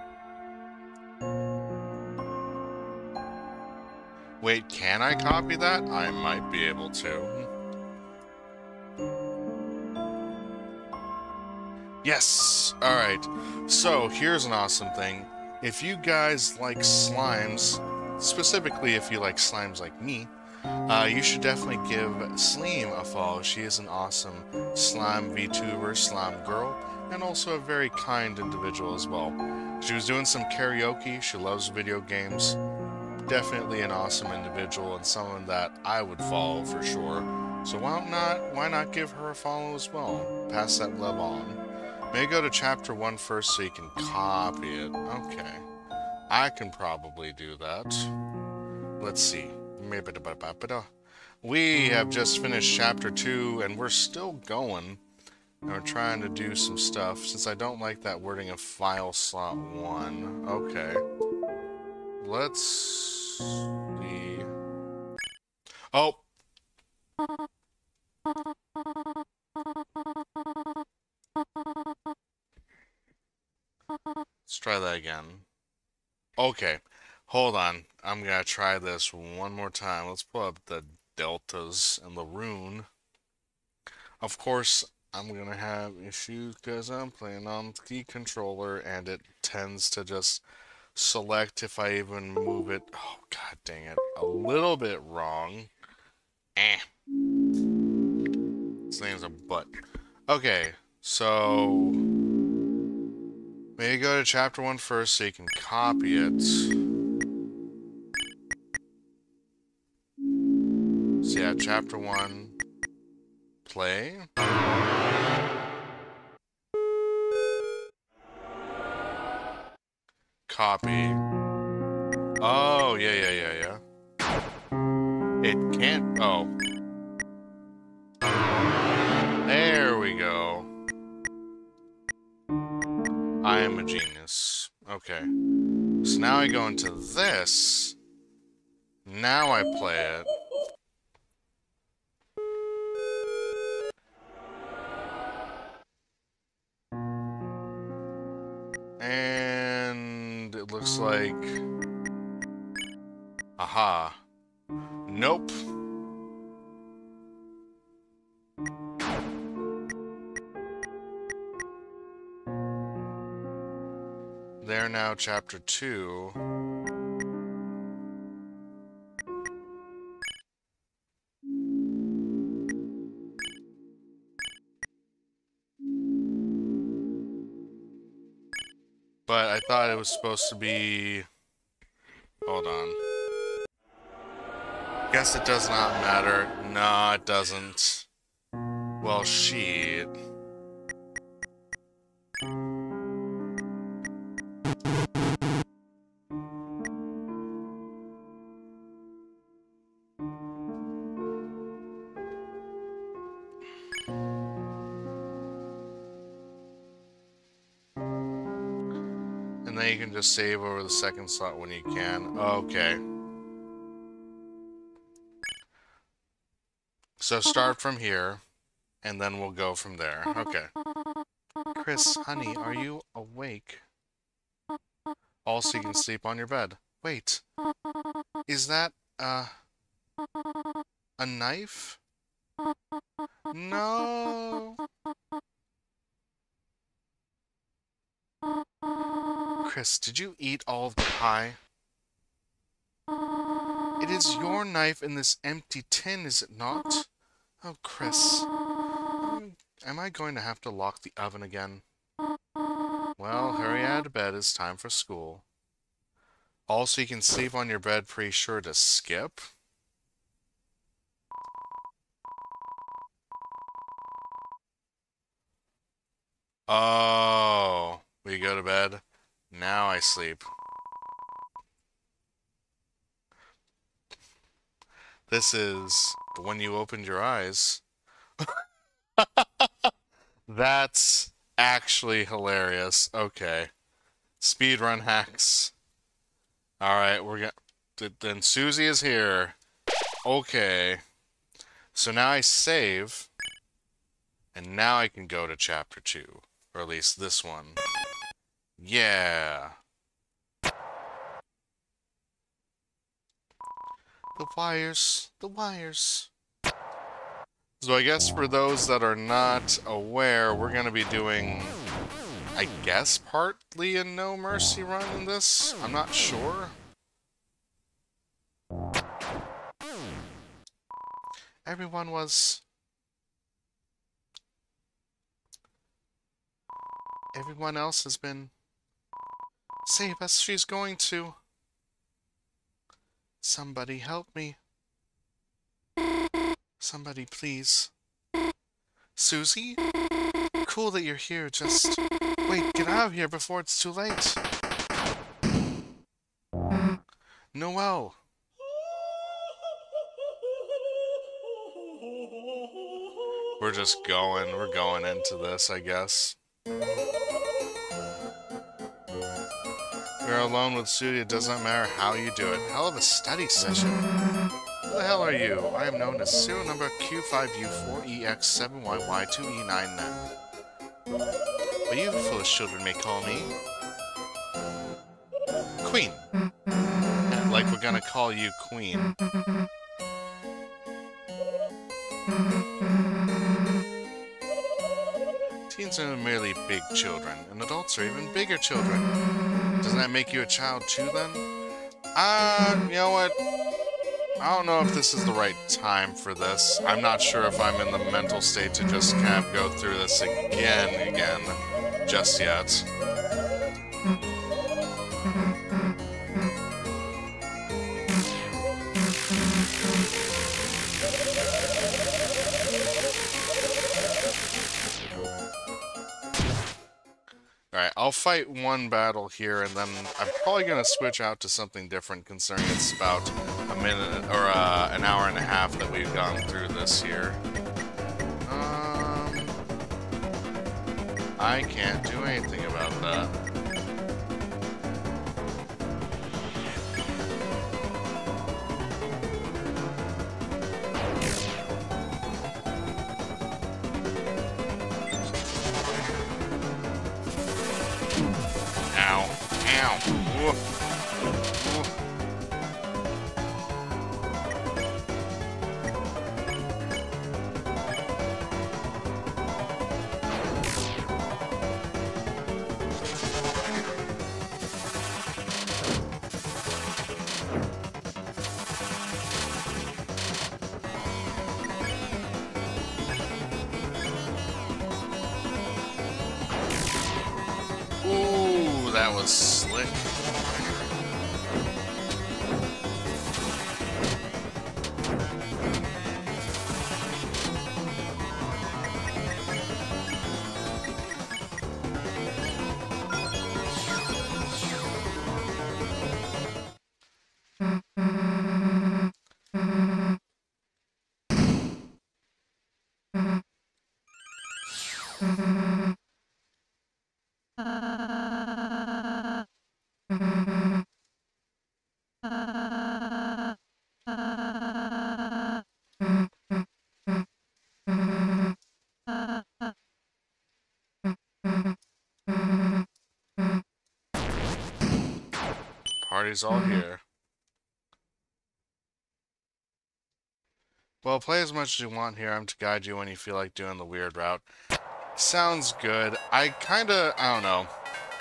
Wait, can I copy that? I might be able to. Yes! Alright. So, here's an awesome thing. If you guys like slimes, specifically if you like slimes like me, Uh, you should definitely give Sleem a follow. She is an awesome slime VTuber, slime girl, and also a very kind individual as well. She was doing some karaoke, she loves video games. Definitely an awesome individual and someone that I would follow for sure. So why not, why not give her a follow as well? Pass that love on. Maybe go to chapter one first so you can copy it. Okay. I can probably do that. Let's see. We have just finished chapter two and we're still going and we're trying to do some stuff since I don't like that wording of file slot one. Okay. Let's see. Oh! Let's try that again. Okay. Hold on, I'm gonna try this one more time. Let's pull up the deltas and the rune. Of course, I'm gonna have issues because I'm playing on the controller and it tends to just select if I even move it. Oh, god dang it. A little bit wrong. Eh. This thing's a butt. Okay, so... maybe go to chapter one first so you can copy it. So yeah, chapter one, play. Copy. Oh, yeah, yeah, yeah, yeah. It can't, oh. There we go. I am a genius. Okay. So now I go into this. Now I play it. And it looks like... aha. Nope. out chapter two. But I thought it was supposed to be... Hold on. Guess it does not matter. No, it doesn't. Well, shit. And then you can just save over the second slot when you can. Okay. So start from here, and then we'll go from there. Okay. Chris, honey, are you awake? Also, you can sleep on your bed. Wait. Is that, uh... a knife? No. Chris, did you eat all of the pie? It is your knife in this empty tin, is it not? Oh, Chris. Am I going to have to lock the oven again? Well, hurry out of bed. It's time for school. Also, you can sleep on your bed. Pretty sure to skip. Oh, we go to bed. Now I sleep. This is when you opened your eyes. That's actually hilarious. Okay. Speedrun hacks. Alright, we're gonna... Then Susie is here. Okay. So now I save. And now I can go to chapter two. Or at least this one. Yeah. The wires. The wires. So I guess for those that are not aware, we're going to be doing, I guess, partly a No Mercy run in this. I'm not sure. Everyone was... Everyone else has been... Save us, she's going to... Somebody help me. Somebody, please. Susie? Cool that you're here, just... Wait, get out of here before it's too late. Noelle. We're just going, we're going into this, I guess. You're alone with Susie, it doesn't matter how you do it. Hell of a study session. Who the hell are you? I am known as serial number Q five U four E X seven Y Y two E nine nine. But you foolish children may call me... Queen. Like we're gonna call you Queen. Teens are merely big children, and adults are even bigger children. Doesn't that make you a child too, then? Uh, you know what? I don't know if this is the right time for this. I'm not sure if I'm in the mental state to just kind of go through this again and again just yet. Alright, I'll fight one battle here, and then I'm probably going to switch out to something different, considering it's about a minute, or uh, an hour and a half that we've gone through this here. Um, I can't do anything about that. that was slick. Party's all here. Well, play as much as you want here. I'm to guide you when you feel like doing the weird route. Sounds good. I kinda, I don't know.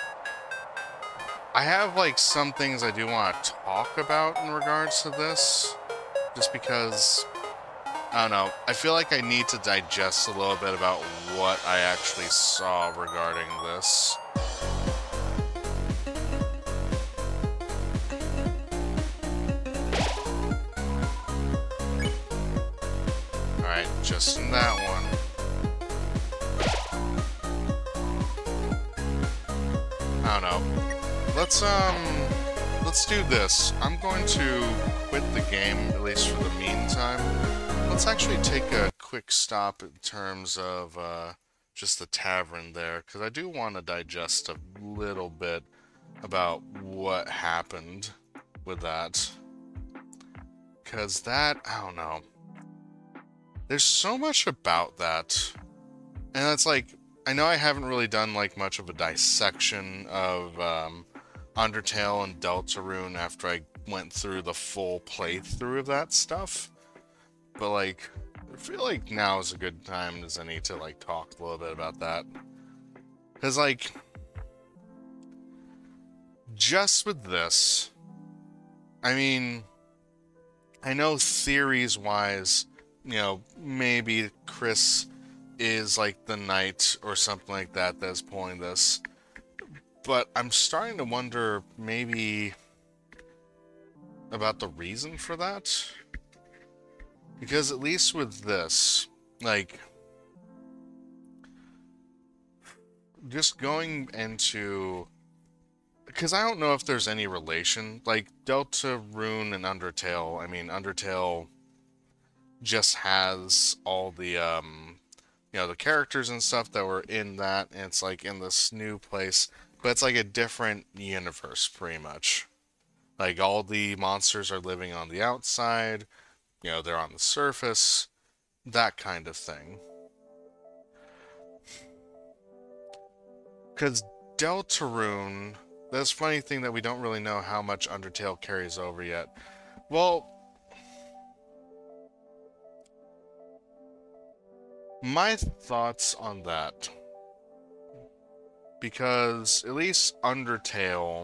I have, like, some things I do want to talk about in regards to this. Just because, I don't know. I feel like I need to digest a little bit about what I actually saw regarding this. Alright, just in that one. I don't know. Let's, um, let's do this. I'm going to quit the game, at least for the meantime. Let's actually take a quick stop in terms of, uh, just the tavern there, because I do want to digest a little bit about what happened with that. Because that, I don't know. There's so much about that. And it's like, I know I haven't really done, like, much of a dissection of, um, Undertale and Deltarune after I went through the full playthrough of that stuff. But, like, I feel like now is a good time as any to, like, talk a little bit about that. Because, like, just with this, I mean, I know theories-wise, you know, maybe Chris is, like, the knight or something like that that's pulling this. But I'm starting to wonder maybe about the reason for that. Because at least with this, like, just going into... Because I don't know if there's any relation. Like, Deltarune and Undertale, I mean, Undertale just has all the, um, you know, the characters and stuff that were in that, and it's, like, in this new place. But it's like a different universe, pretty much. Like, all the monsters are living on the outside, you know, they're on the surface, that kind of thing. Because Deltarune, that's a funny thing that we don't really know how much Undertale carries over yet. Well, my thoughts on that... Because, at least Undertale...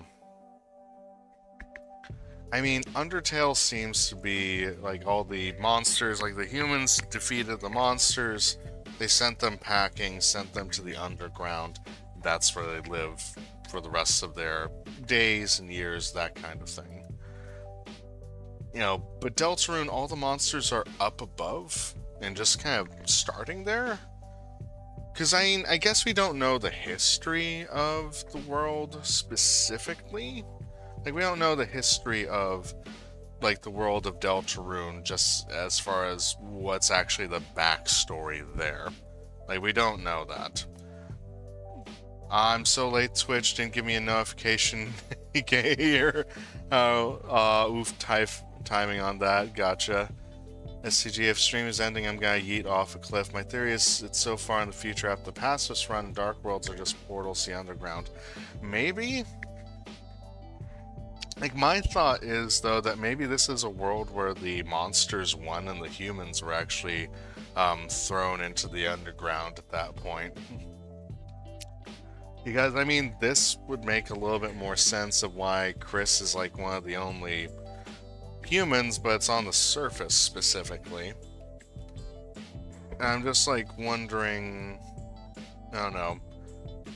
I mean, Undertale seems to be, like, all the monsters, like, the humans defeated the monsters, they sent them packing, sent them to the underground, that's where they live for the rest of their days and years, that kind of thing. You know, but Deltarune, all the monsters are up above, and just kind of starting there? Because, I mean, I guess we don't know the history of the world specifically. Like, we don't know the history of, like, the world of Deltarune, just as far as what's actually the backstory there. Like, we don't know that. I'm so late, Twitch didn't give me a notification. here. Oh, uh, oof, type, timing on that, gotcha. S C G, if stream is ending, I'm gonna yeet off a cliff. My theory is it's so far in the future after the past was run, dark worlds are just portals to the underground. Maybe? Like, my thought is, though, that maybe this is a world where the monsters won and the humans were actually um, thrown into the underground at that point. Because, I mean, this would make a little bit more sense of why Chris is, like, one of the only humans, but it's on the surface specifically. And I'm just like wondering, I don't know,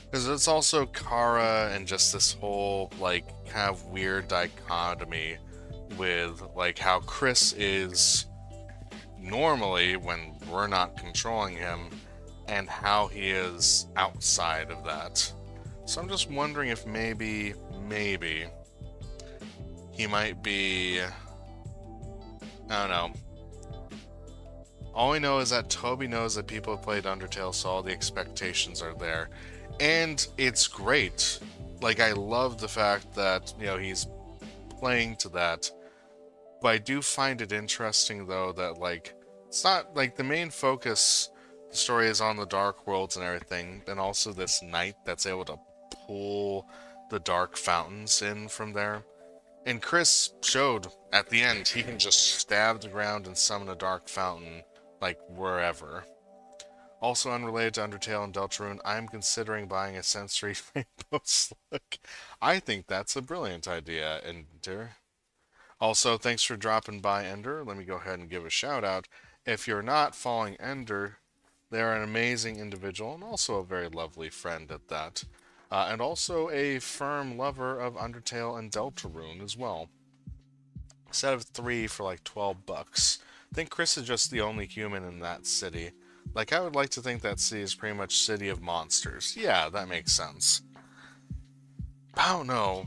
Because it's also Kara and just this whole, like, kind of weird dichotomy with, like, how Chris is normally when we're not controlling him, and how he is outside of that. So I'm just wondering if maybe, maybe, he might be, I don't know. All we know is that Toby knows that people have played Undertale, so all the expectations are there. And it's great. Like, I love the fact that, you know, he's playing to that. But I do find it interesting, though, that, like, it's not, like, the main focus, the story is on the Dark Worlds and everything, and also this knight that's able to pull the Dark Fountains in from there. And Chris showed, at the end, he can just stab the ground and summon a Dark Fountain, like, wherever. Also unrelated to Undertale and Deltarune, I'm considering buying a sensory rainbow slug. I think that's a brilliant idea, Ender. Also, thanks for dropping by, Ender. Let me go ahead and give a shout out. If you're not following Ender, they're an amazing individual and also a very lovely friend at that. Uh, and also a firm lover of Undertale and Deltarune as well. Set of three for like twelve bucks. I think Chris is just the only human in that city. Like, I would like to think that city is pretty much City of Monsters. Yeah, that makes sense. I don't know.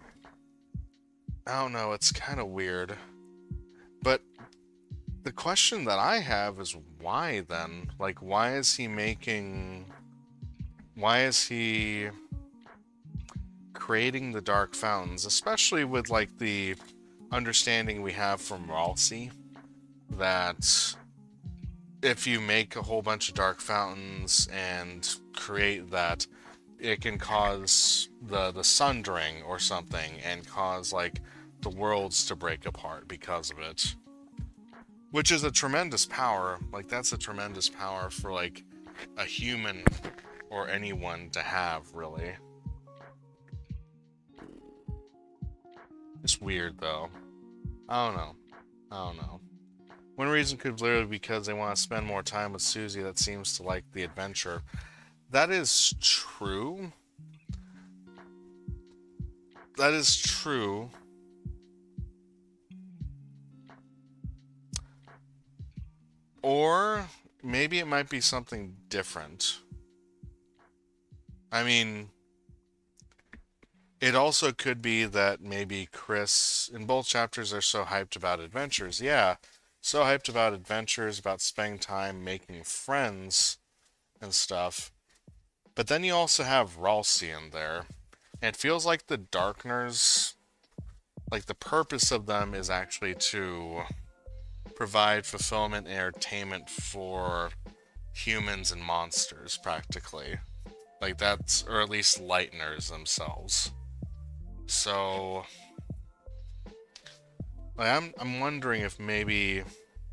I don't know, it's kind of weird. But the question that I have is why then? Like, why is he making... Why is he creating the Dark Fountains? Especially with, like, the understanding we have from Ralsei that if you make a whole bunch of Dark Fountains and create that, it can cause the, the sundering or something and cause, like, the worlds to break apart because of it. Which is a tremendous power. Like, that's a tremendous power for, like, a human or anyone to have, really. It's weird, though. I don't know. I don't know. One reason could literally be because they want to spend more time with Susie that seems to like the adventure. That is true. That is true. Or maybe it might be something different. I mean, it also could be that maybe Chris, in both chapters, are so hyped about adventures. Yeah, so hyped about adventures, about spending time making friends and stuff. But then you also have Ralsei in there. And it feels like the Darkners, like the purpose of them is actually to provide fulfillment and entertainment for humans and monsters, practically. Like that's, or at least Lighteners themselves. So, like, I'm I'm wondering if maybe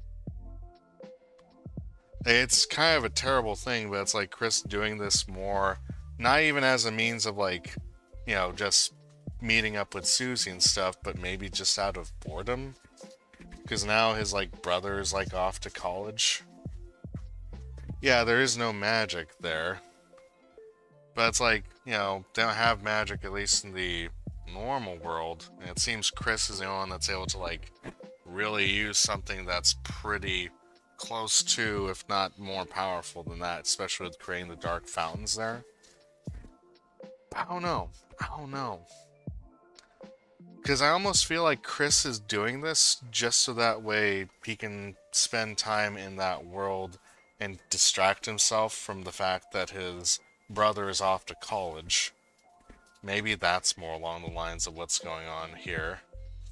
it's kind of a terrible thing, but it's like Chris doing this more, not even as a means of like, you know, just meeting up with Susie and stuff, but maybe just out of boredom. Because now his like brother is like off to college. Yeah, there is no magic there. But it's like, you know, they don't have magic, at least in the normal world. And it seems Chris is the only one that's able to, like, really use something that's pretty close to, if not more powerful than that, especially with creating the Dark Fountains there. I don't know. I don't know. Because I almost feel like Chris is doing this just so that way he can spend time in that world and distract himself from the fact that his brother is off to college. Maybe that's more along the lines of what's going on here.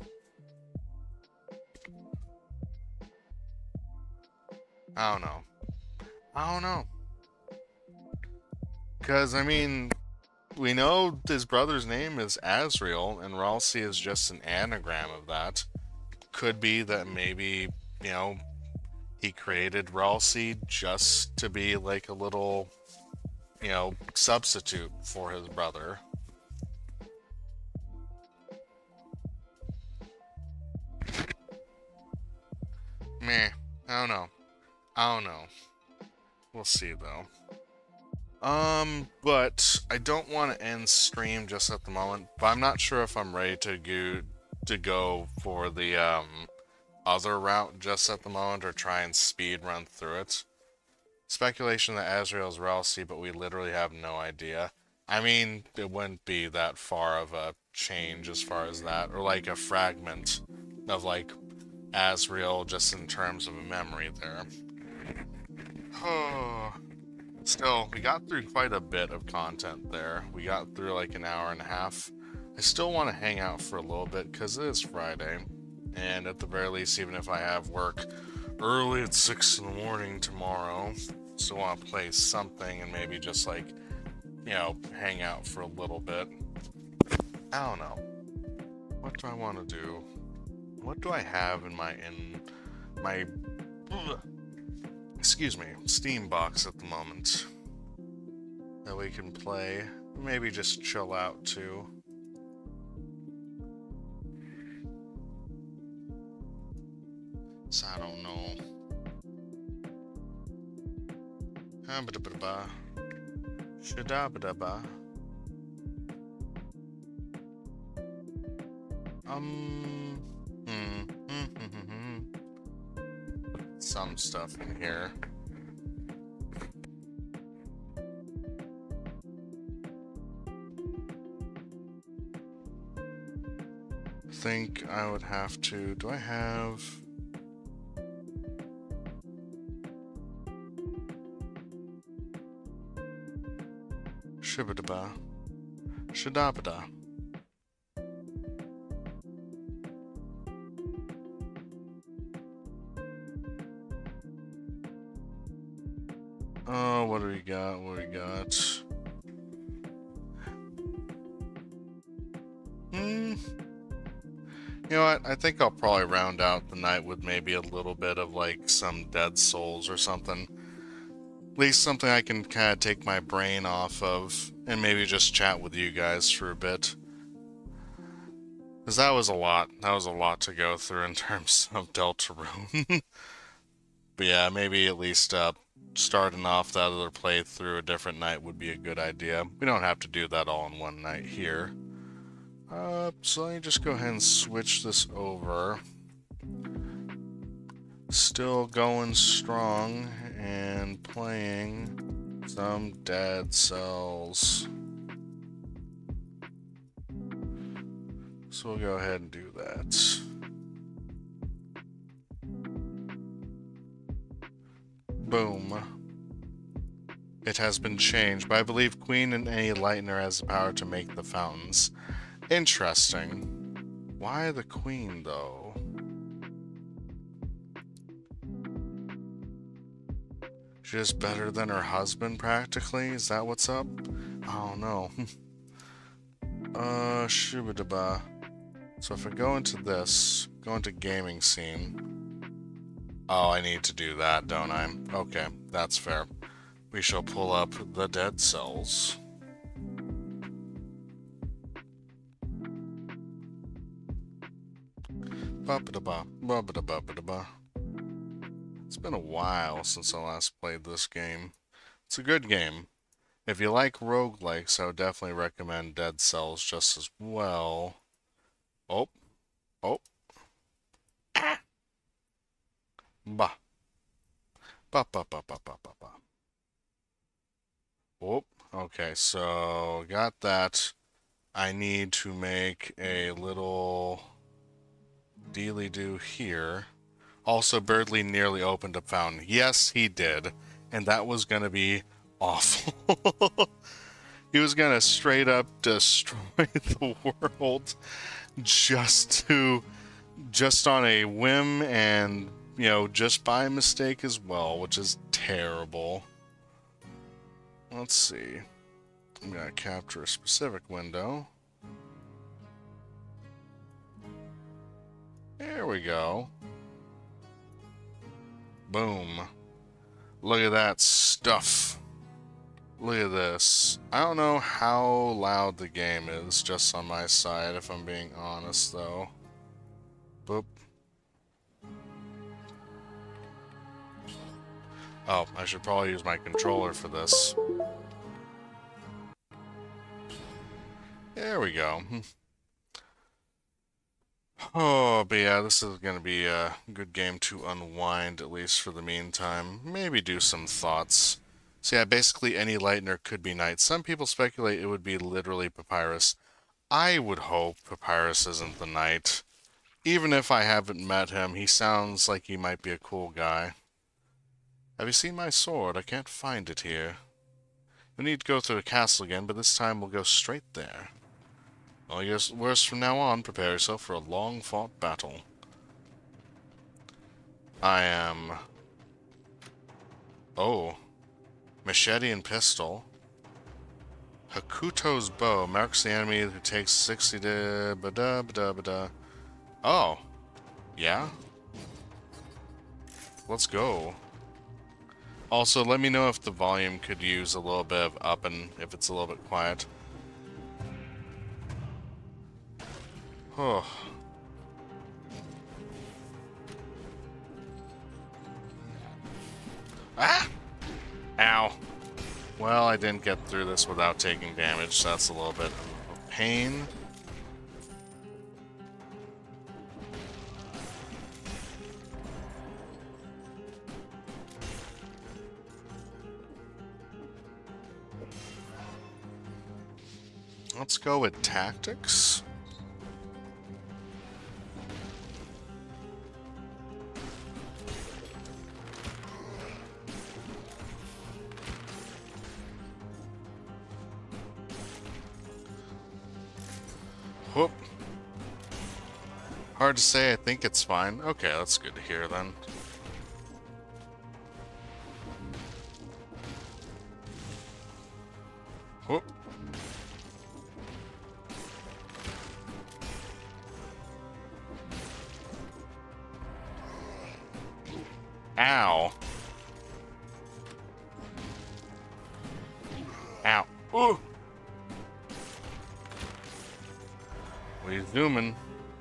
I don't know. I don't know. Because, I mean, we know his brother's name is Asriel, and Ralsei is just an anagram of that. Could be that maybe, you know, he created Ralsei just to be like a little, you know, substitute for his brother. Meh. I don't know. I don't know. We'll see, though. Um, but I don't want to end stream just at the moment. But I'm not sure if I'm ready to go to go for the um other route just at the moment, or try and speed run through it. Speculation that Azrael's Ralsei, but we literally have no idea. I mean, it wouldn't be that far of a change as far as that, or like a fragment of like Azrael just in terms of a memory there. Oh. Still, we got through quite a bit of content there. We got through like an hour and a half. I still want to hang out for a little bit because it is Friday. And at the very least, even if I have work early at six in the morning tomorrow, still want to play something and maybe just like, you know, hang out for a little bit. I don't know. What do I want to do? What do I have in my, in my... Ugh. Excuse me, Steam box at the moment that we can play, maybe just chill out too. So I don't know. Habadabadaba. Shadabadaba. Um. Hmm. Hmm. Hmm. Hmm. Some stuff in here. I think I would have to. Do I have? Shibadaba. Shadabada. Oh, what do we got? What do we got? Hmm. You know what? I think I'll probably round out the night with maybe a little bit of like some Dead Souls or something. At least something I can kind of take my brain off of and maybe just chat with you guys for a bit. Because that was a lot. That was a lot to go through in terms of Deltarune. But yeah, maybe at least uh, starting off that other playthrough a different night would be a good idea. We don't have to do that all in one night here. Uh, so let me just go ahead and switch this over. Still going strong and playing some Dead Cells. So we'll go ahead and do that. Boom. It has been changed, but I believe Queen and any Lightner has the power to make the fountains. Interesting. Why the Queen, though? She's better than her husband, practically? Is that what's up? I don't know. uh, shubadaba. So if I go into this, go into gaming scene. Oh, I need to do that, don't I? Okay, that's fair. We shall pull up the Dead Cells. Ba-ba-da-ba, ba-ba-da-ba-ba-da-ba. It's been a while since I last played this game. It's a good game. If you like roguelikes, I would definitely recommend Dead Cells just as well. Oh. Oh. Ah. Ba. Ba ba ba ba ba ba ba. Oh. Okay, so got that. I need to make a little dealy-do here. Also, Birdly nearly opened a fountain. Yes, he did. And that was going to be awful. He was going to straight up destroy the world just to, just on a whim and, you know, just by mistake as well, which is terrible. Let's see. I'm going to capture a specific window. There we go. Boom. Look at that stuff. Look at this. I don't know how loud the game is just on my side, if I'm being honest, though. Boop. Oh, I should probably use my controller for this. There we go. Oh, but yeah, this is going to be a good game to unwind, at least for the meantime. Maybe do some thoughts. So yeah, basically any Lightner could be Knight. Some people speculate it would be literally Papyrus. I would hope Papyrus isn't the Knight. Even if I haven't met him, he sounds like he might be a cool guy. Have you seen my sword? I can't find it here. We need to go through the castle again, but this time we'll go straight there. Well, yes, worse from now on, prepare yourself for a long-fought battle. I am... Oh. Machete and pistol. Hakuto's bow marks the enemy who takes sixty da ba da ba da ba da. Oh. Yeah? Let's go. Also, let me know if the volume could use a little bit of up and if it's a little bit quiet. Oh. Ah! Ow. Well, I didn't get through this without taking damage, so that's a little bit of pain. Let's go with tactics. Whoop. Hard to say, I think it's fine. Okay, that's good to hear then. Whoop. Ow. Ow. Ooh. We zooming.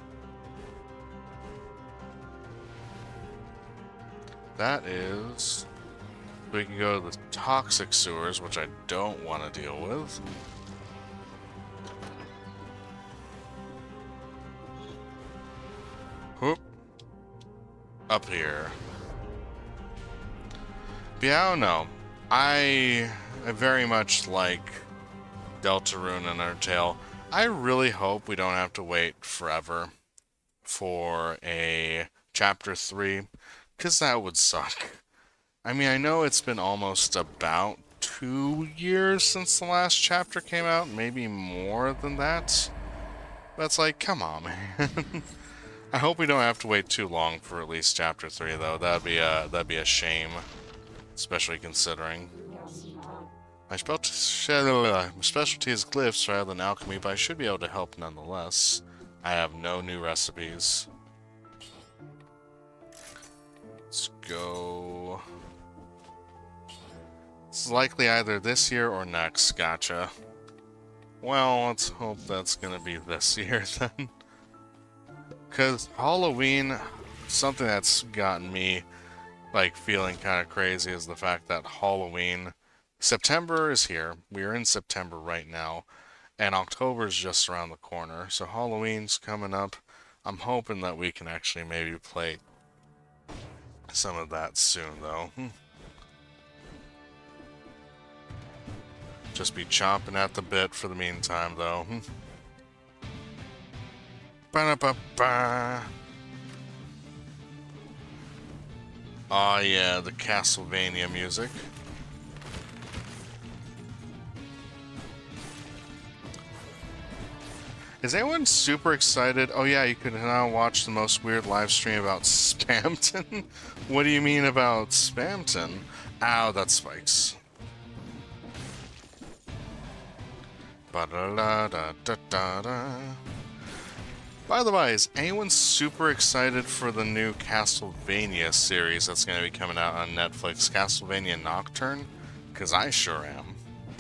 That is... We can go to the toxic sewers, which I don't want to deal with. Whoop. Up here. But yeah, I don't know. I, I very much like Deltarune and Undertale. I really hope we don't have to wait forever for a chapter three, because that would suck. I mean, I know it's been almost about two years since the last chapter came out, maybe more than that. But it's like, come on, man. I hope we don't have to wait too long for at least chapter three, though. That'd be a that'd be a shame, especially considering. My specialty is glyphs rather than alchemy, but I should be able to help nonetheless. I have no new recipes. Let's go. It's likely either this year or next. Gotcha. Well, let's hope that's gonna be this year then. Because Halloween, something that's gotten me like feeling kind of crazy is the fact that Halloween, September is here. We're in September right now, and October is just around the corner. So Halloween's coming up. I'm hoping that we can actually maybe play some of that soon, though. Just be chomping at the bit for the meantime, though. Ba-da-ba-ba. Oh yeah, the Castlevania music. Is anyone super excited? Oh yeah, you can now watch the most weird live stream about Spamton. What do you mean about Spamton? Ow, that spikes. Ba-da-da-da-da-da-da. By the way, is anyone super excited for the new Castlevania series that's going to be coming out on Netflix? Castlevania Nocturne? Because I sure am.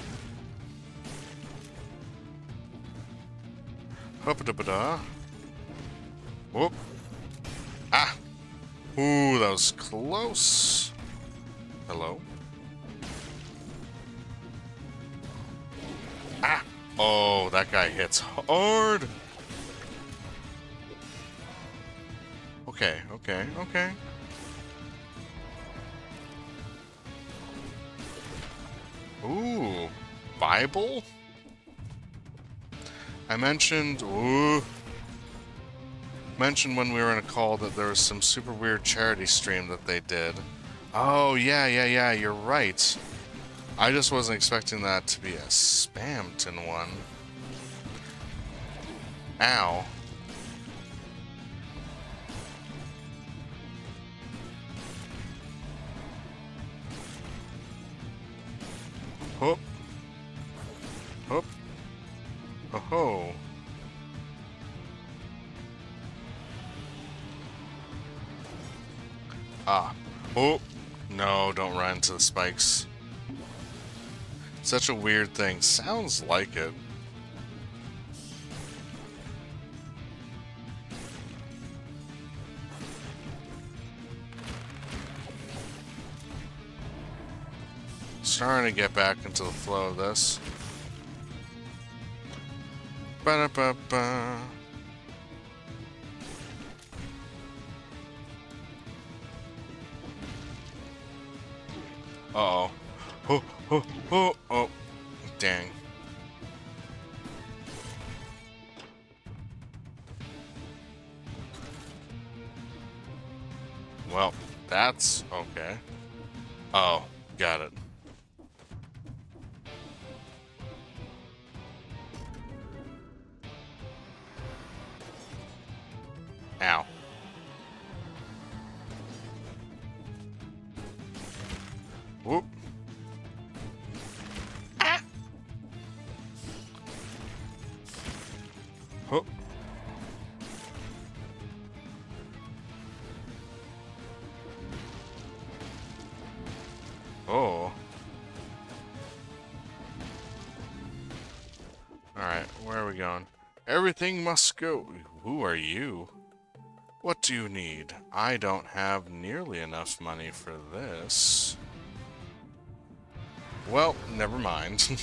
Hop-a-da-ba-da. Whoop. Ah! Ooh, that was close. Hello? Ah! Oh, that guy hits hard. Okay, okay, okay. Ooh, Bible? I mentioned, ooh, mentioned when we were in a call that there was some super weird charity stream that they did. Oh, yeah, yeah, yeah, you're right. I just wasn't expecting that to be a spammed one. Ow. Hoop. Hoop. Oh ho. Ah. Oh. No, don't run into the spikes. Such a weird thing. Sounds like it. Starting to get back into the flow of this. Ba-da-ba-ba. Uh-oh. Oh, oh, oh, oh. Dang. Well, that's okay. Oh, got it. Ow. Whoop. Ah. Whoop. Oh. Alright, where are we going? Everything must go. Who are you? What do you need? I don't have nearly enough money for this. Well, never mind.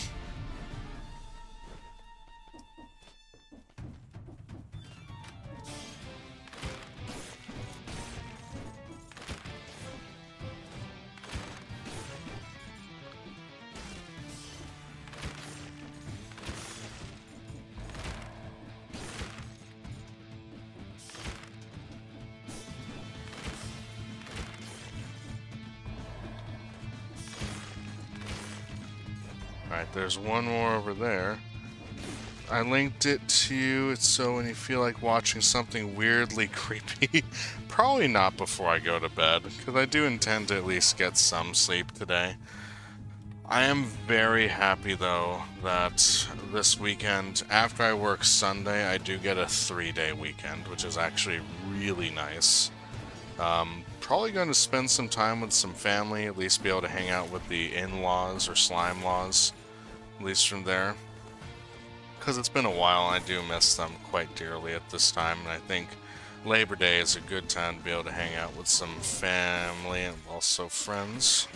Alright, there's one more over there. I linked it to you. It's so when you feel like watching something weirdly creepy. Probably not before I go to bed, because I do intend to at least get some sleep today. I am very happy, though, that this weekend, after I work Sunday, I do get a three-day weekend, which is actually really nice. Um, probably going to spend some time with some family, at least be able to hang out with the in-laws or slime-laws, at least from there. Because it's been a while and I do miss them quite dearly at this time, and I think Labor Day is a good time to be able to hang out with some family and also friends.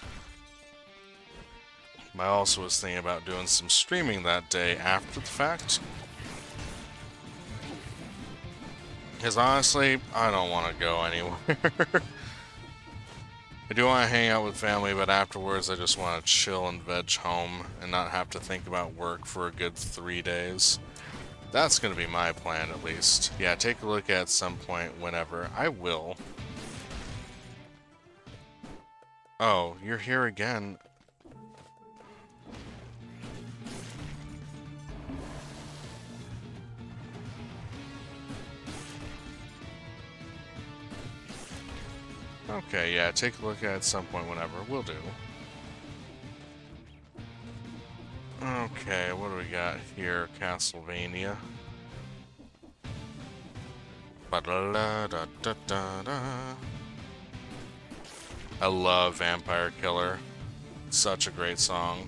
I also was thinking about doing some streaming that day after the fact. Because honestly, I don't want to go anywhere. I do want to hang out with family, but afterwards I just want to chill and veg home and not have to think about work for a good three days. That's going to be my plan, at least. Yeah, take a look at some point whenever. I will. Oh, you're here again. Okay, yeah, take a look at some point whenever. Will do. Okay, what do we got here? Castlevania. Ba-da-da-da-da-da-da. I love Vampire Killer. Such a great song.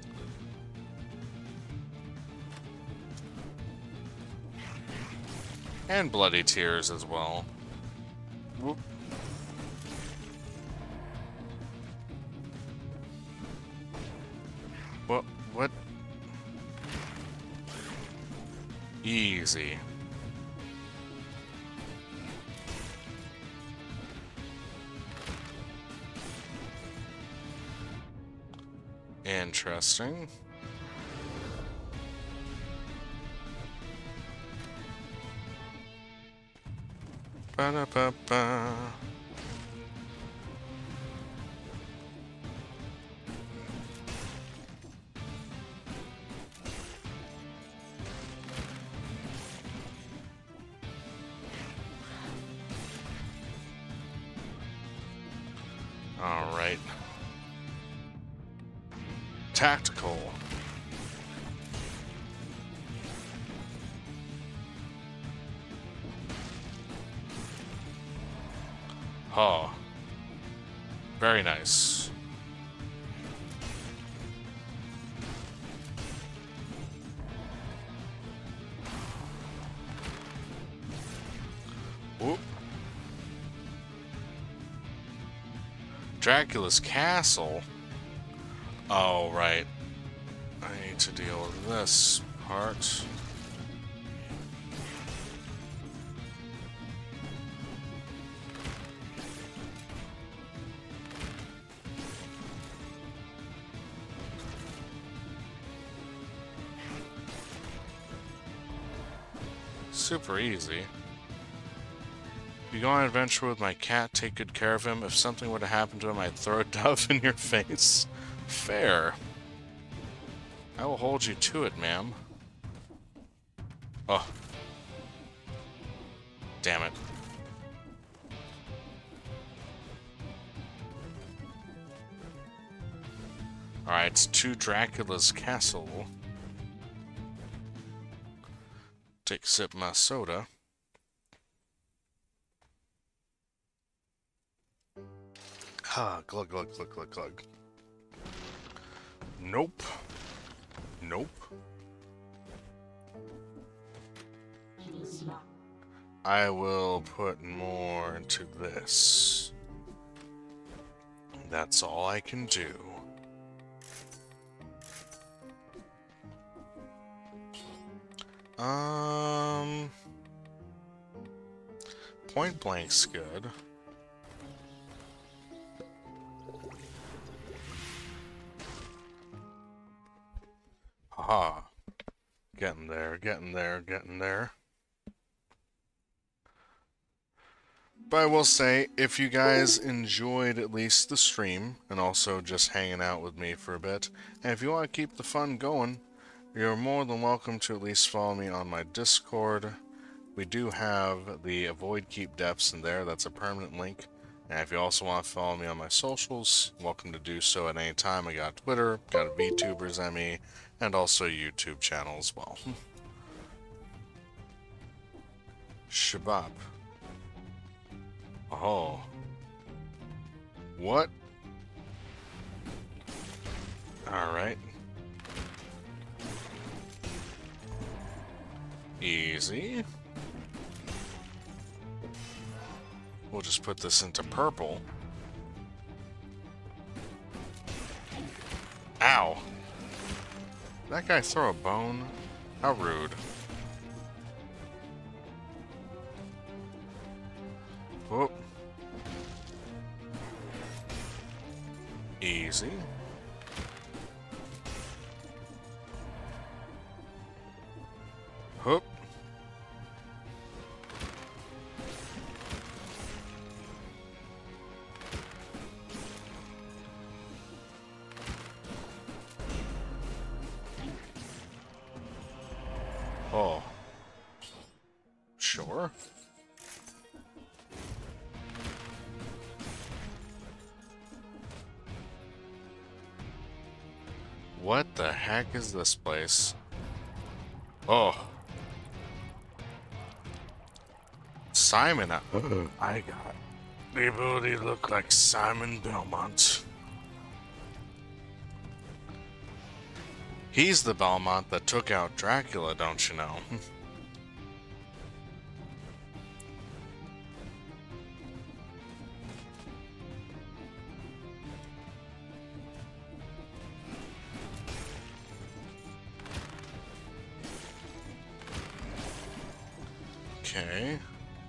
And Bloody Tears as well. Whoop. What? What? Easy. Interesting. Ba-da-ba-ba. All right. Tactical. Oh. Very nice. Whoop. Dracula's castle. Oh, right. I need to deal with this part. Super easy. You go on an adventure with my cat, take good care of him. If something were to happen to him, I'd throw a dove in your face. Fair. I will hold you to it, ma'am. Oh. Damn it. Alright, it's to Dracula's castle. Take a sip of my soda. Ah, glug, glug, glug, glug, glug. Nope. Nope. I will put more into this. That's all I can do. Um... Point blank's good. Haha. Getting there, getting there, getting there. But I will say, if you guys enjoyed at least the stream, and also just hanging out with me for a bit, and if you want to keep the fun going, you're more than welcome to at least follow me on my Discord. We do have the Avoid Keep Depths in there, that's a permanent link. And if you also want to follow me on my socials, welcome to do so at any time. I got Twitter, got a VTubers M E, and also a YouTube channel as well. Shabab. Oh. What? Alright. Easy. We'll just put this into purple. Ow. Did that guy throw a bone? How rude. Whoop. Easy. Whoop. Oh. Sure. What the heck is this place? Oh. Simon. I, I got the ability to look like Simon Belmont. He's the Belmont that took out Dracula, don't you know? Okay.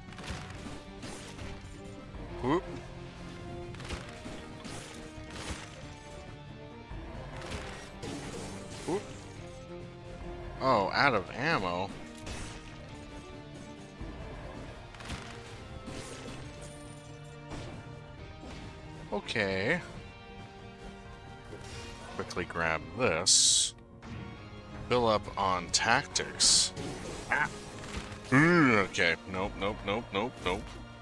Whoop. Whoop. Oh, out of ammo. Okay. Quickly grab this. Fill up on tactics. Ah. Okay. Nope, nope, nope, nope, nope.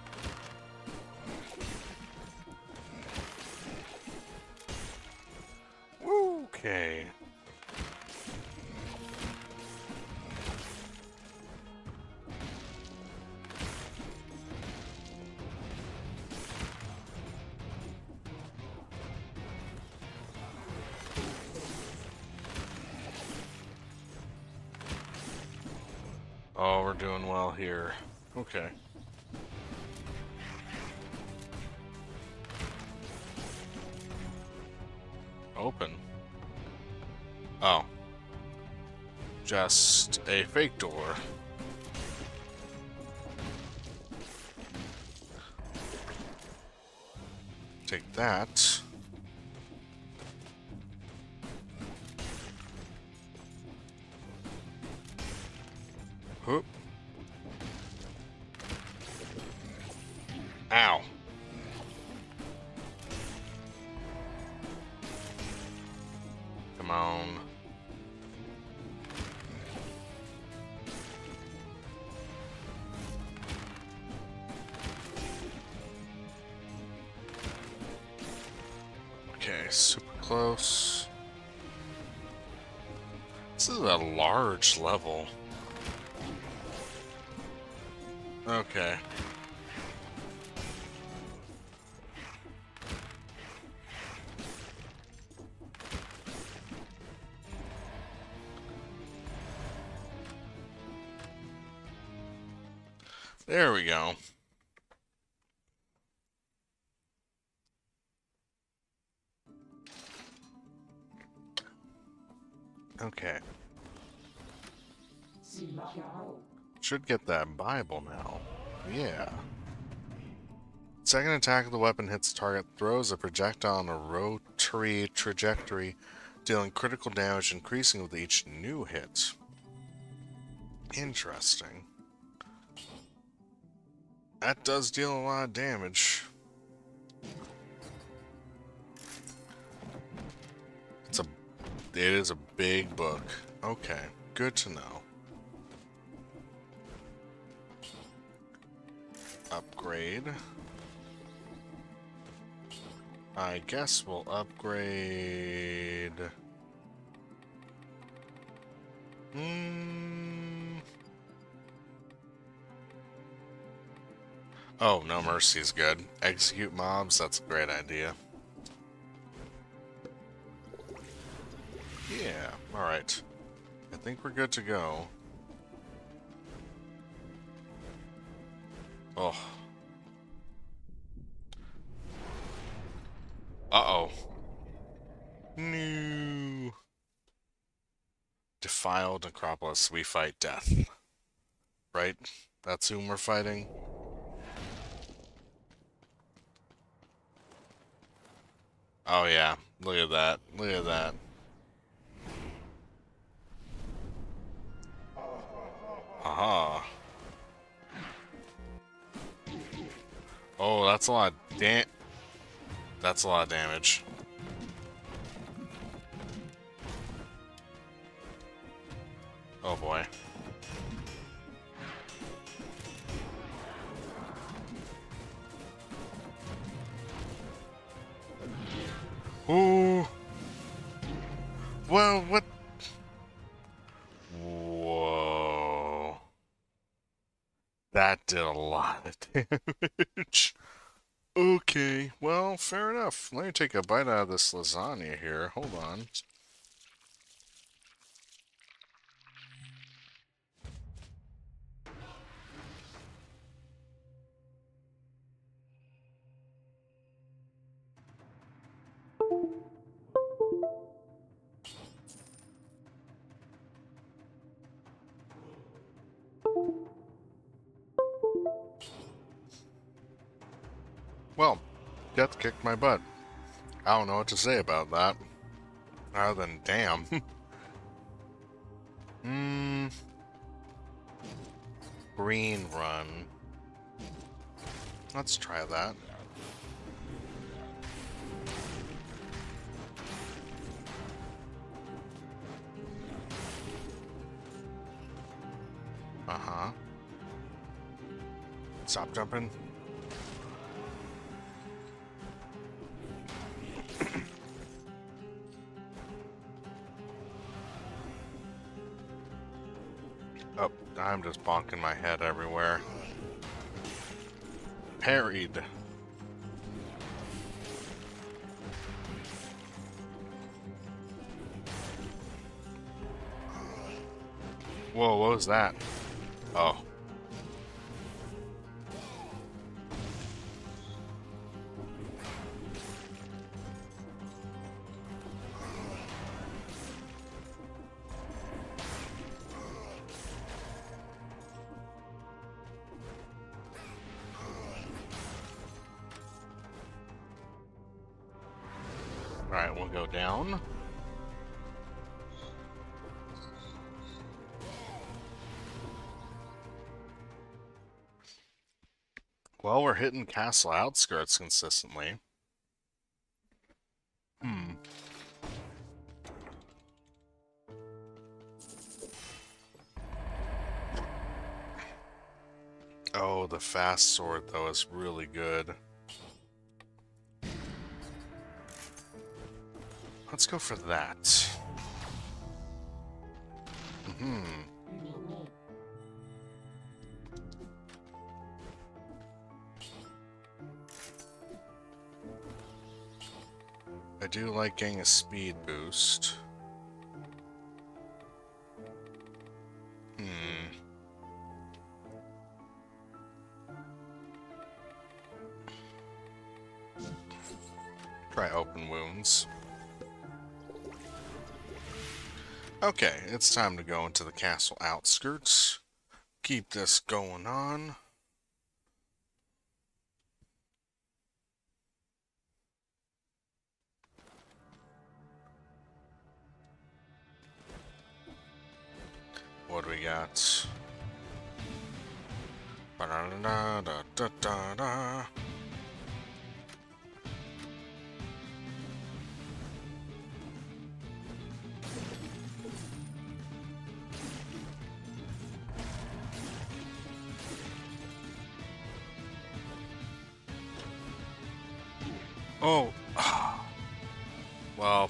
Okay. Oh, we're doing well here. Okay. Open. Oh. Just a fake door. Take that. Whoop. Ow. Come on. Okay, super close. This is a large level. Okay. There we go. Okay. Should get that Bible now. Yeah. Second attack of the weapon hits the target, throws a projectile on a rotary trajectory, dealing critical damage, increasing with each new hit. Interesting. That does deal a lot of damage. It's a, it is a big book. Okay, good to know. Upgrade. I guess we'll upgrade. Hmm. Oh, no mercy is good. Execute mobs, that's a great idea. Yeah, alright. I think we're good to go. Oh. Uh-oh. No. Defiled Necropolis, we fight death. Right? That's whom we're fighting? Oh yeah, look at that. Look at that. Aha. Oh, that's a lot of da- That's a lot of damage. Oh boy. Ooh. Well, what? Whoa. That did a lot of damage. Okay, well, fair enough. Let me take a bite out of this lasagna here. Hold on. Well, death kicked my butt. I don't know what to say about that. Other than damn. Hmm. Green run. Let's try that. Uh-huh. Stop jumping. Oh, I'm just bonking my head everywhere. Parried. Whoa, what was that? Oh. Alright, we'll go down. Well, we're hitting castle outskirts consistently. Hmm. Oh, the fast sword, though, is really good. Let's go for that. Hmm. I do like getting a speed boost. Hmm. Try open wounds. Okay, it's time to go into the castle outskirts. Keep this going on. What do we got? Ba-da-da-da-da-da-da. Oh. Well.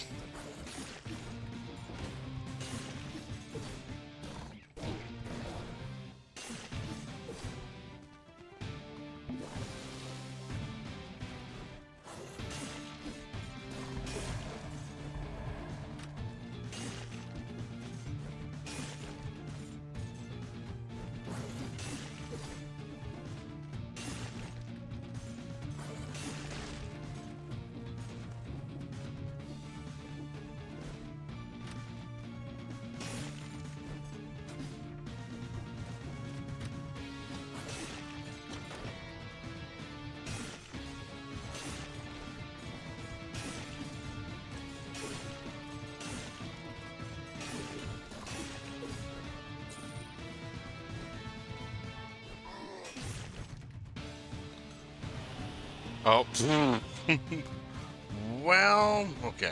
Oh. Well, okay.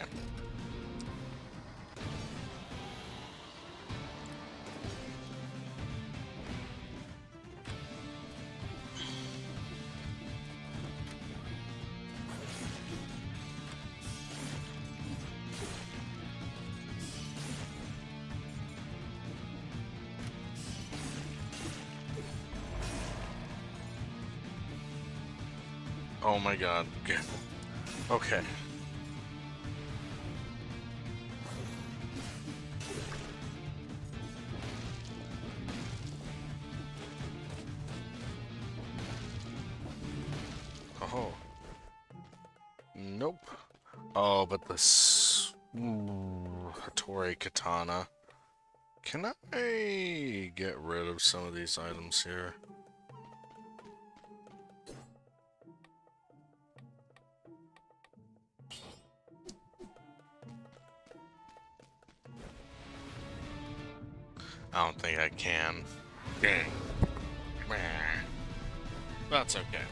Oh my god. Okay. Okay. Oh. Nope. Oh, but this Hattori katana. Can I get rid of some of these items here? I don't think I can. Dang. That's okay.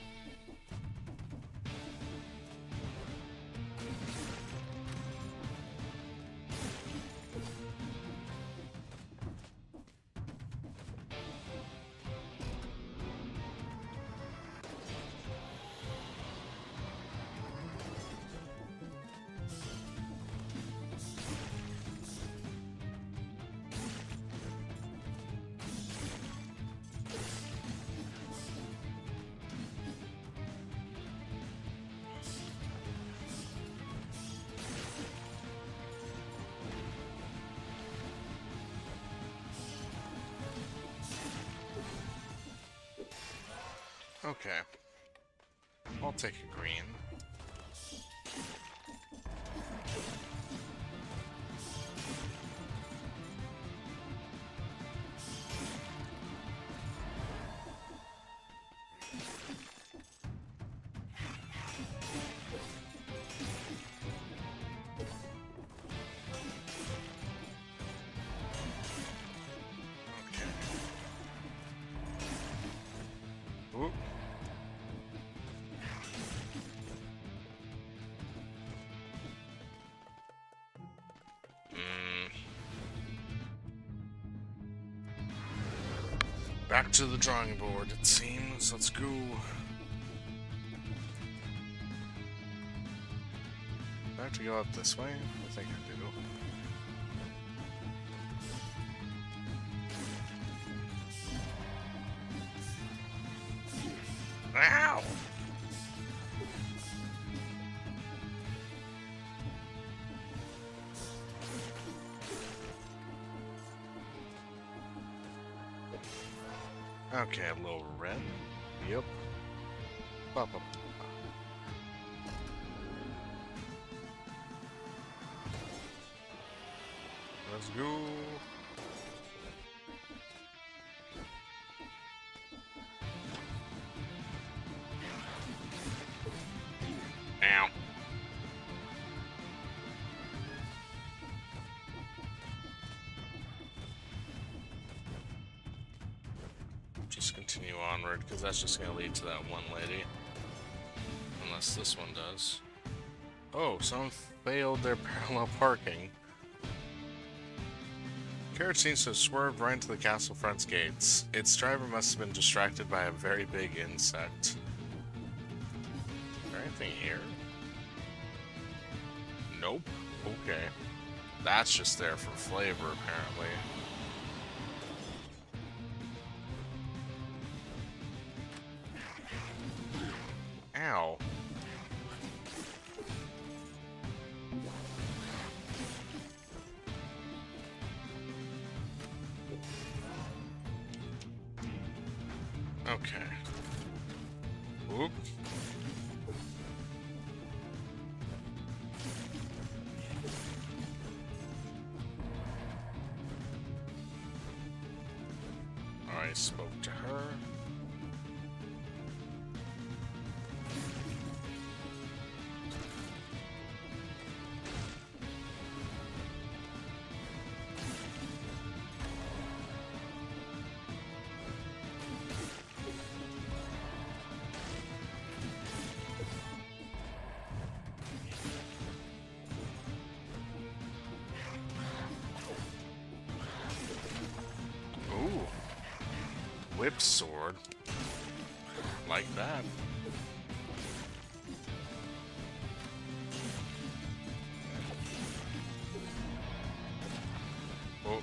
Okay. I'll take a green. Okay. Oop. Back to the drawing board, it seems. Let's go. Do I have to go up this way? I think I do. Ow! Okay, a little red. Yep. Pop up. Let's go. Ow. Just continue onward, because that's just going to lead to that one lady. Unless this one does. Oh, someone failed their parallel parking. Carrot seems to have swerved right into the castle front's gates. Its driver must have been distracted by a very big insect. Is there anything here? Nope. Okay. That's just there for flavor, apparently. Ow. Okay. Whoop. I spoke to her. Whip sword. Like that. Oh.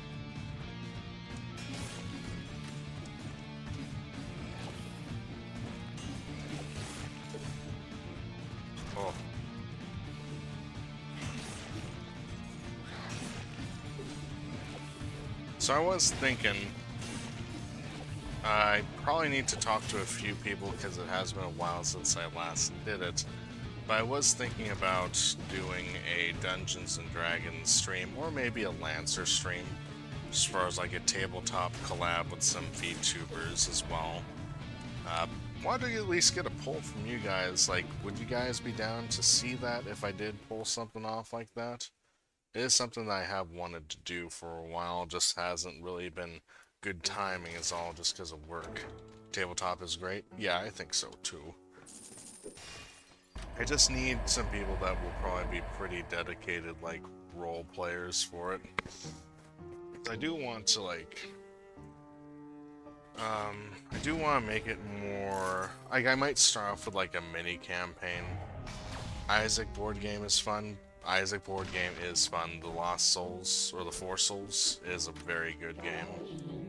Oh. So I was thinking I probably need to talk to a few people because it has been a while since I last did it. But I was thinking about doing a Dungeons and Dragons stream, or maybe a Lancer stream, as far as like a tabletop collab with some VTubers as well. Uh, wanted to at least get a poll from you guys. Like, would you guys be down to see that if I did pull something off like that? It is something that I have wanted to do for a while, just hasn't really been good timing, it's all just because of work. Tabletop is great? Yeah, I think so too. I just need some people that will probably be pretty dedicated, like, role players for it. I do want to, like... Um, I do want to make it more... Like, I might start off with, like, a mini campaign. Isaac board game is fun. Isaac board game is fun. The Lost Souls, or the Four Souls, is a very good game.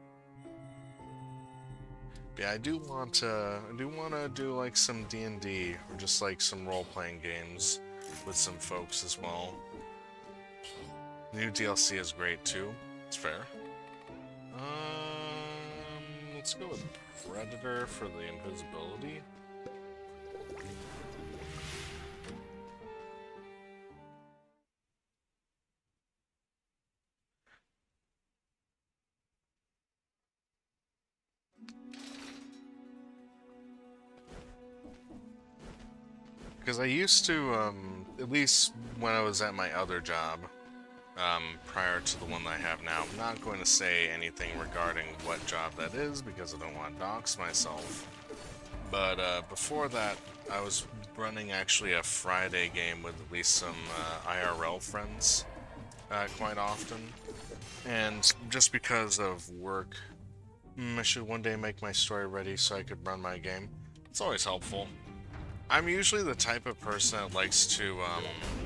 But yeah, I do want to... I do want to do, like, some D and D, or just, like, some role-playing games with some folks as well. The new D L C is great, too. It's fair. Um... Let's go with Predator for the invisibility. Because I used to, um, at least when I was at my other job, um, prior to the one that I have now, I'm not going to say anything regarding what job that is because I don't want to dox myself. But uh, before that, I was running actually a Friday game with at least some uh, I R L friends uh, quite often. And just because of work, mm, I should one day make my story ready so I could run my game. It's always helpful. I'm usually the type of person that likes to, um,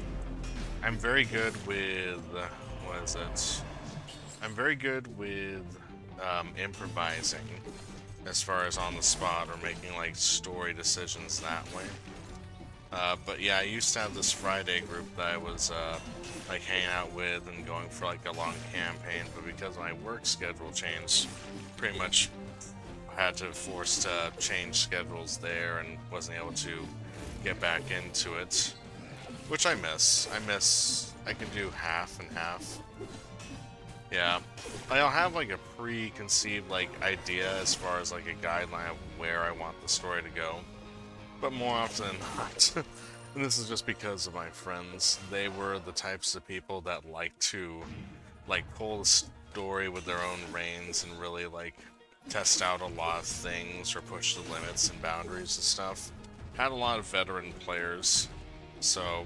I'm very good with, what is it? I'm very good with um, improvising as far as on the spot or making like story decisions that way. Uh, but yeah, I used to have this Friday group that I was uh, like hanging out with and going for like a long campaign, but because my work schedule changed, pretty much had to force to change schedules there and wasn't able to get back into it. Which I miss. I miss... I can do half and half. Yeah. I'll have like a preconceived like idea as far as like a guideline of where I want the story to go. But more often than not, and this is just because of my friends, they were the types of people that like to like pull the story with their own reins and really like test out a lot of things or push the limits and boundaries and stuff. Had a lot of veteran players, so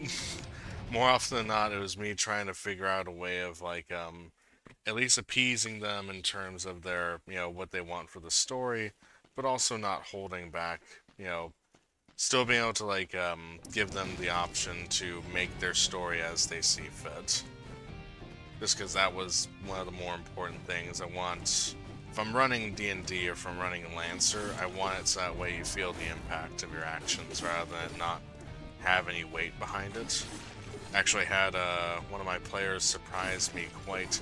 more often than not, it was me trying to figure out a way of like, um, at least appeasing them in terms of their, you know, what they want for the story, but also not holding back, you know, still being able to like, um, give them the option to make their story as they see fit. Just because that was one of the more important things. I want, if I'm running D and D or if I'm running Lancer, I want it so that way you feel the impact of your actions rather than not have any weight behind it. Actually had uh, one of my players surprise me quite,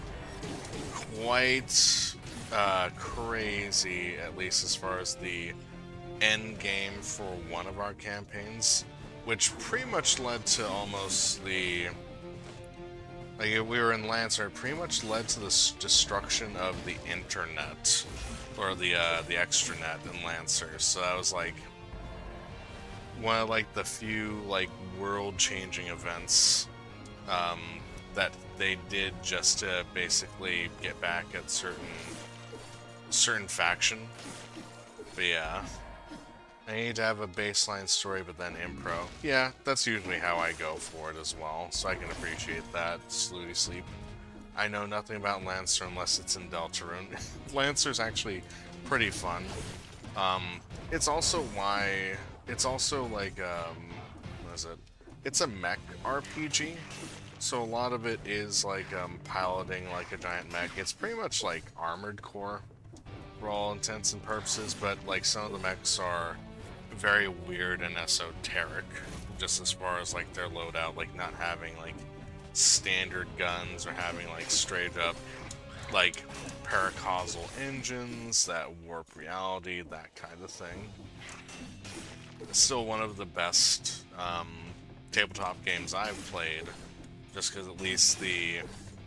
quite uh, crazy, at least as far as the end game for one of our campaigns, which pretty much led to almost the, like we were in Lancer, it pretty much led to the destruction of the internet, or the uh, the extranet in Lancer. So that was like one of like the few like world-changing events um, that they did just to basically get back at certain certain faction. But yeah, I need to have a baseline story, but then impro. Yeah, that's usually how I go for it as well, so I can appreciate that. Slooty Sleep. I know nothing about Lancer unless it's in Deltarune. Lancer's actually pretty fun. Um, it's also why... It's also like, um, what is it? It's a mech R P G, so a lot of it is like um, piloting like a giant mech. It's pretty much like Armored Core for all intents and purposes, but like some of the mechs are very weird and esoteric, just as far as like their loadout, like not having like standard guns or having like straight up like paracausal engines that warp reality, that kind of thing. It's still one of the best um, tabletop games I've played, just because at least the,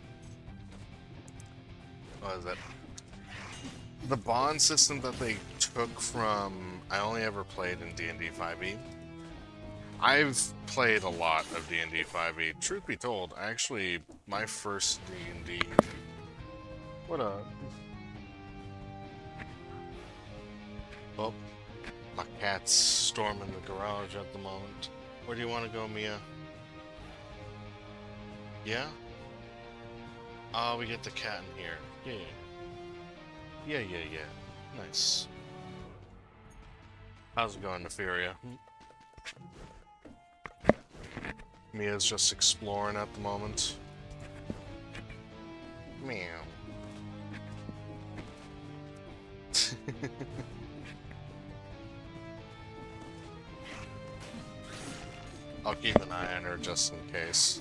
what is it? The bond system that they took from, I only ever played in D and D five e. I've played a lot of D and D five E. Truth be told, actually, my first D and D... What up? Oh, my cat's storming the garage at the moment. Where do you want to go, Mia? Yeah? Oh, we get the cat in here. Yeah. Yeah, yeah, yeah. Nice. How's it going, Neferia? Mia's just exploring at the moment. Meow. I'll keep an eye on her just in case.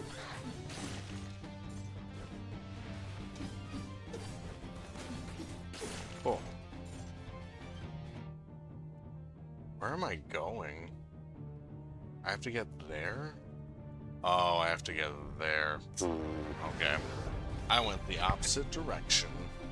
Cool. Where am I going? I have to get there? Oh, I have to get there. Okay. I went the opposite direction.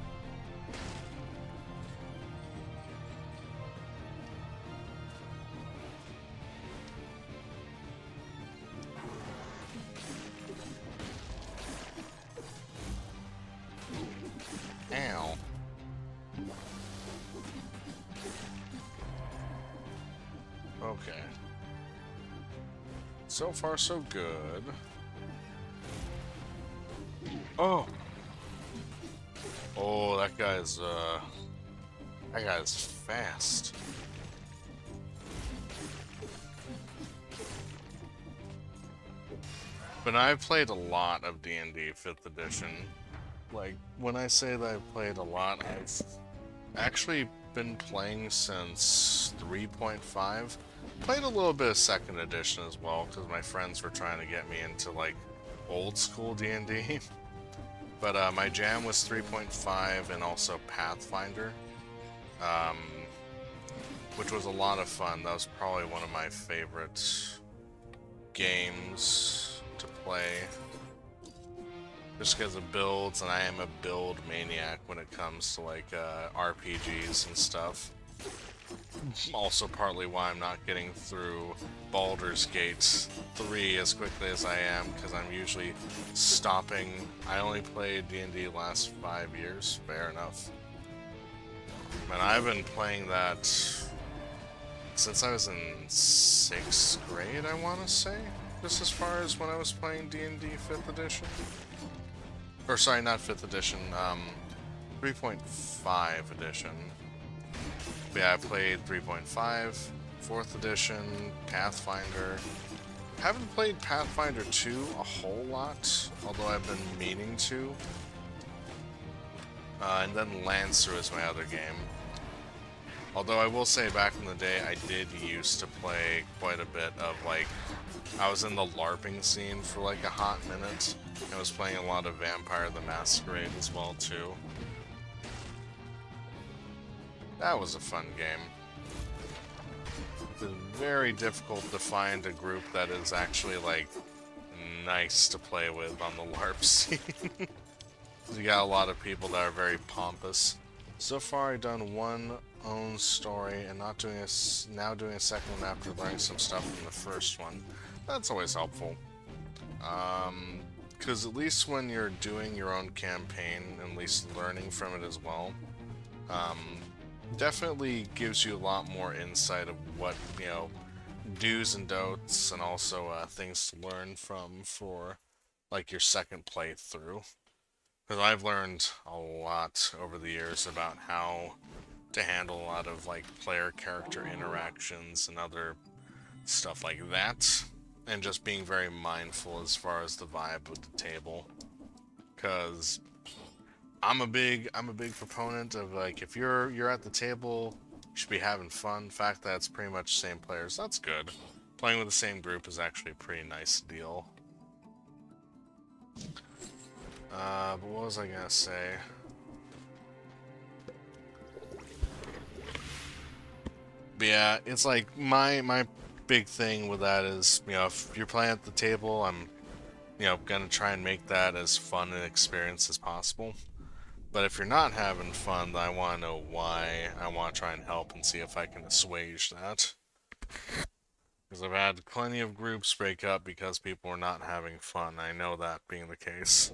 Ow. Okay. So far, so good. Oh! Oh, that guy's, uh... that guy's fast. But I've played a lot of D and D fifth edition. Like, when I say that I've played a lot, I've actually been playing since three point five. Played a little bit of second edition as well, because my friends were trying to get me into, like, old school D and D. But uh, my jam was three point five and also Pathfinder, um, which was a lot of fun. That was probably one of my favorite games to play. Just because of builds, and I am a build maniac when it comes to like uh, R P Gs and stuff. Also partly why I'm not getting through Baldur's Gate three as quickly as I am, because I'm usually stopping. I only played D and D last five years, fair enough. And I've been playing that since I was in sixth grade, I want to say. Just as far as when I was playing D and D fifth edition. Or sorry, not fifth edition, um, three point five edition. But yeah, I played three point five, fourth edition, Pathfinder. Haven't played Pathfinder two a whole lot, although I've been meaning to. Uh, and then Lancer is my other game. Although I will say back in the day, I did used to play quite a bit of, like, I was in the LARPing scene for like a hot minute. I was playing a lot of Vampire the Masquerade as well, too. That was a fun game. It's very difficult to find a group that is actually, like, nice to play with on the LARP scene. You got a lot of people that are very pompous. So far, I've done one own story and not doing a, now doing a second one after learning some stuff from the first one. That's always helpful. Um, because at least when you're doing your own campaign, at least learning from it as well, um, definitely gives you a lot more insight of what, you know, do's and don'ts, and also uh, things to learn from for, like, your second playthrough. Because I've learned a lot over the years about how to handle a lot of, like, player-character interactions and other stuff like that. And just being very mindful as far as the vibe of the table. Because I'm a big, I'm a big proponent of, like, if you're, you're at the table, you should be having fun. The fact that it's pretty much the same players, that's good. Playing with the same group is actually a pretty nice deal. Uh, but what was I gonna say? But yeah, it's like my my big thing with that is, you know, if you're playing at the table, I'm, you know, gonna try and make that as fun an experience as possible. But if you're not having fun, then I want to know why. I want to try and help and see if I can assuage that. Because I've had plenty of groups break up because people were not having fun. I know that being the case.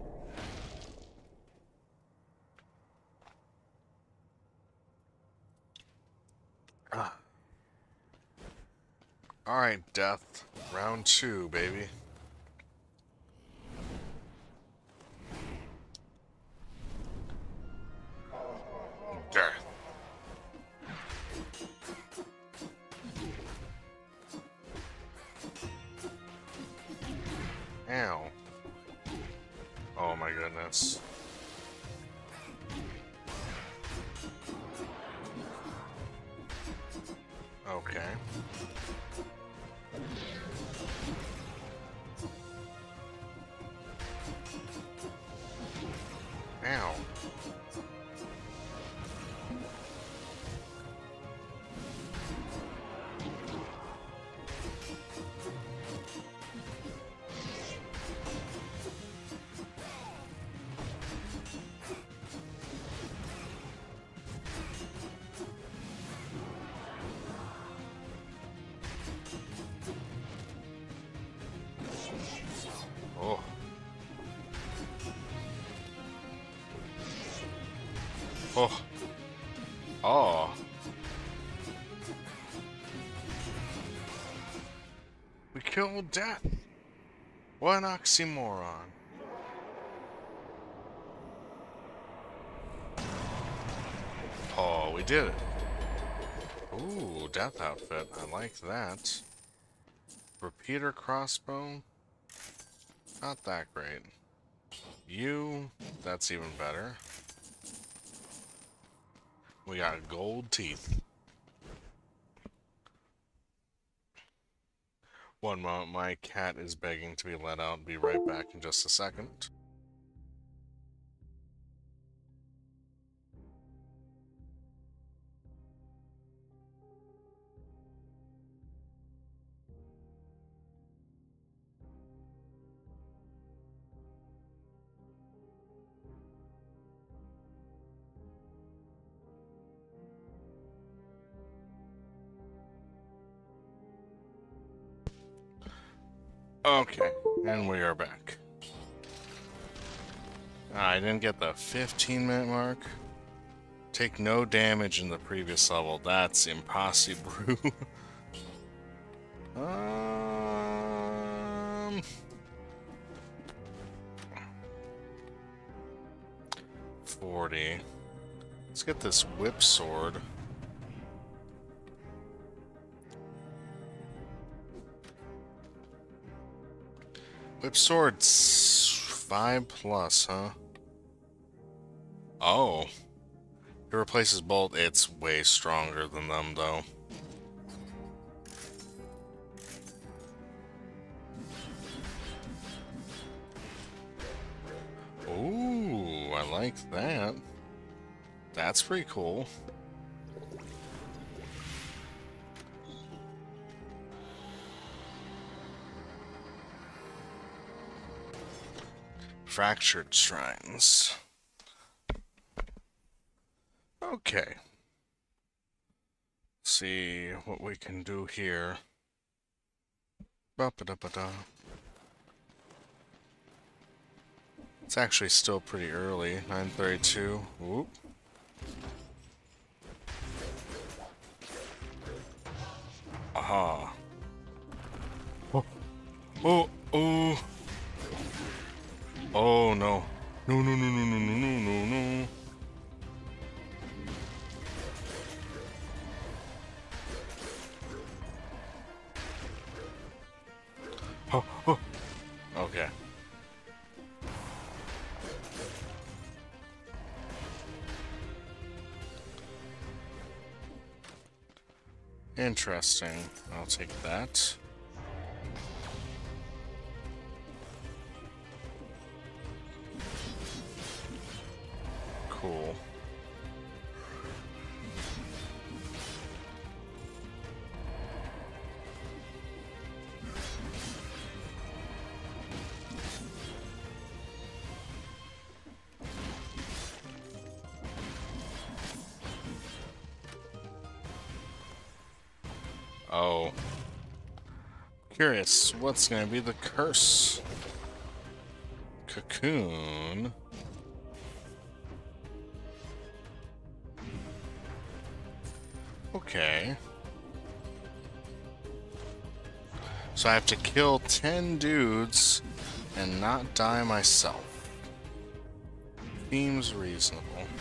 Ah. Alright, Death. Round two, baby. Death. Ow. Oh my goodness. Okay. Ow. Oh. Oh. Oh. We killed Death. What an oxymoron. Oh, we did it. Ooh, Death outfit. I like that. Repeater crossbow. Not that great. You, that's even better. We got gold teeth. One moment, my cat is begging to be let out. Be right back in just a second. Okay, and we are back. I didn't get the fifteen minute mark. Take no damage in the previous level. That's impossible. um, forty. Let's get this whip sword. Whip sword's five plus, huh? Oh. It replaces bolt. It's way stronger than them, though. Ooh, I like that. That's pretty cool. Fractured shrines. Okay. See what we can do here. Ba-ba-da-ba-da. It's actually still pretty early. nine thirty-two. Whoop. Aha. Oh. Oh. Oh. Oh no. No, no, no, no, no, no, no, no, no. Oh, oh. Okay. Interesting. I'll take that. Cool. Oh. Curious, what's gonna be the curse? Cocoon. Okay. So I have to kill ten dudes and not die myself. Seems reasonable.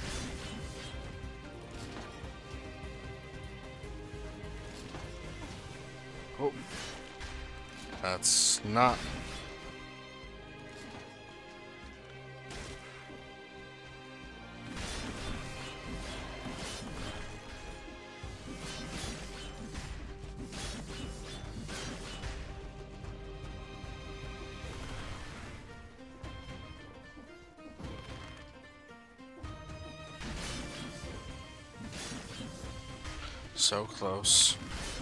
Oh. That's not... so close.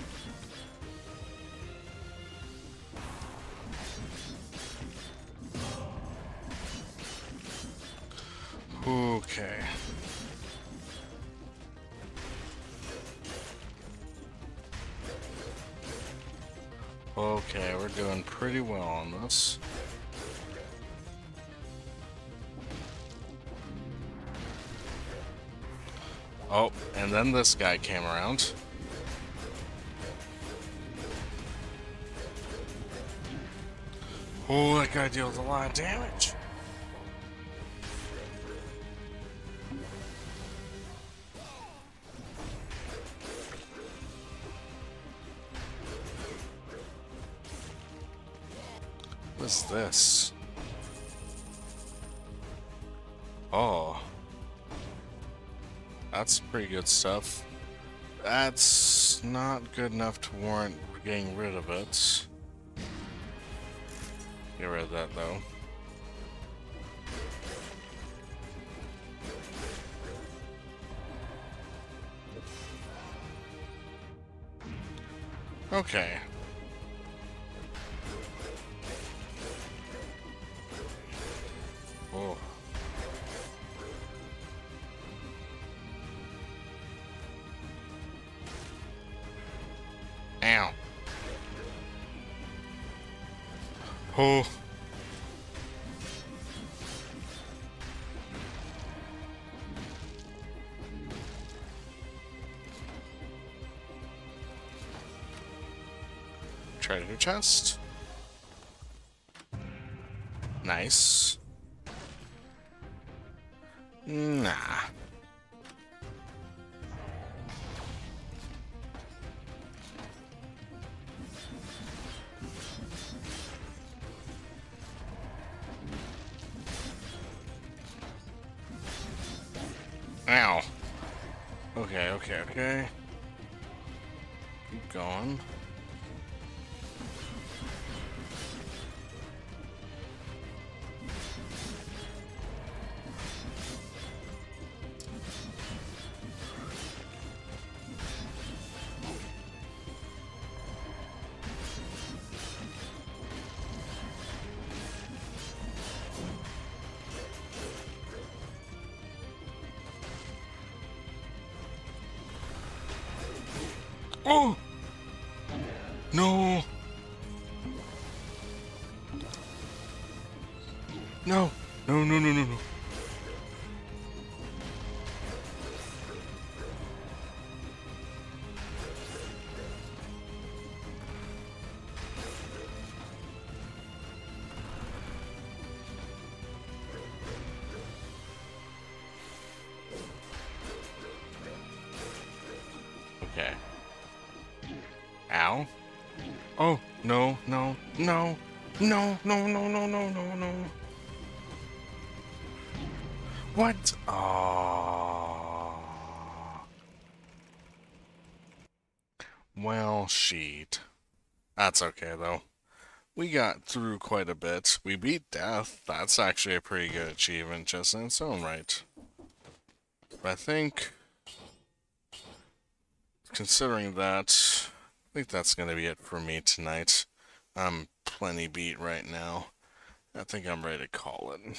Okay. Okay, we're doing pretty well on this. Oh, and then this guy came around. Oh, that guy deals a lot of damage. What's this? Oh. That's pretty good stuff. That's not good enough to warrant getting rid of it. Get rid of that, though. Okay. Oh. Ow. Oh. Treasure chest. Nice. Nah. Ow. Okay, okay, okay. Keep going. Oh! No! No! No, no, no, no, no. Okay. Ow. Oh, no, no, no, no, no, no, no, no, no, no. What? Oh. Well, sheet. That's okay, though. We got through quite a bit. We beat death. That's actually a pretty good achievement just in its own right. But I think, considering that, I think that's going to be it for me tonight. I'm plenty beat right now. I think I'm ready to call it.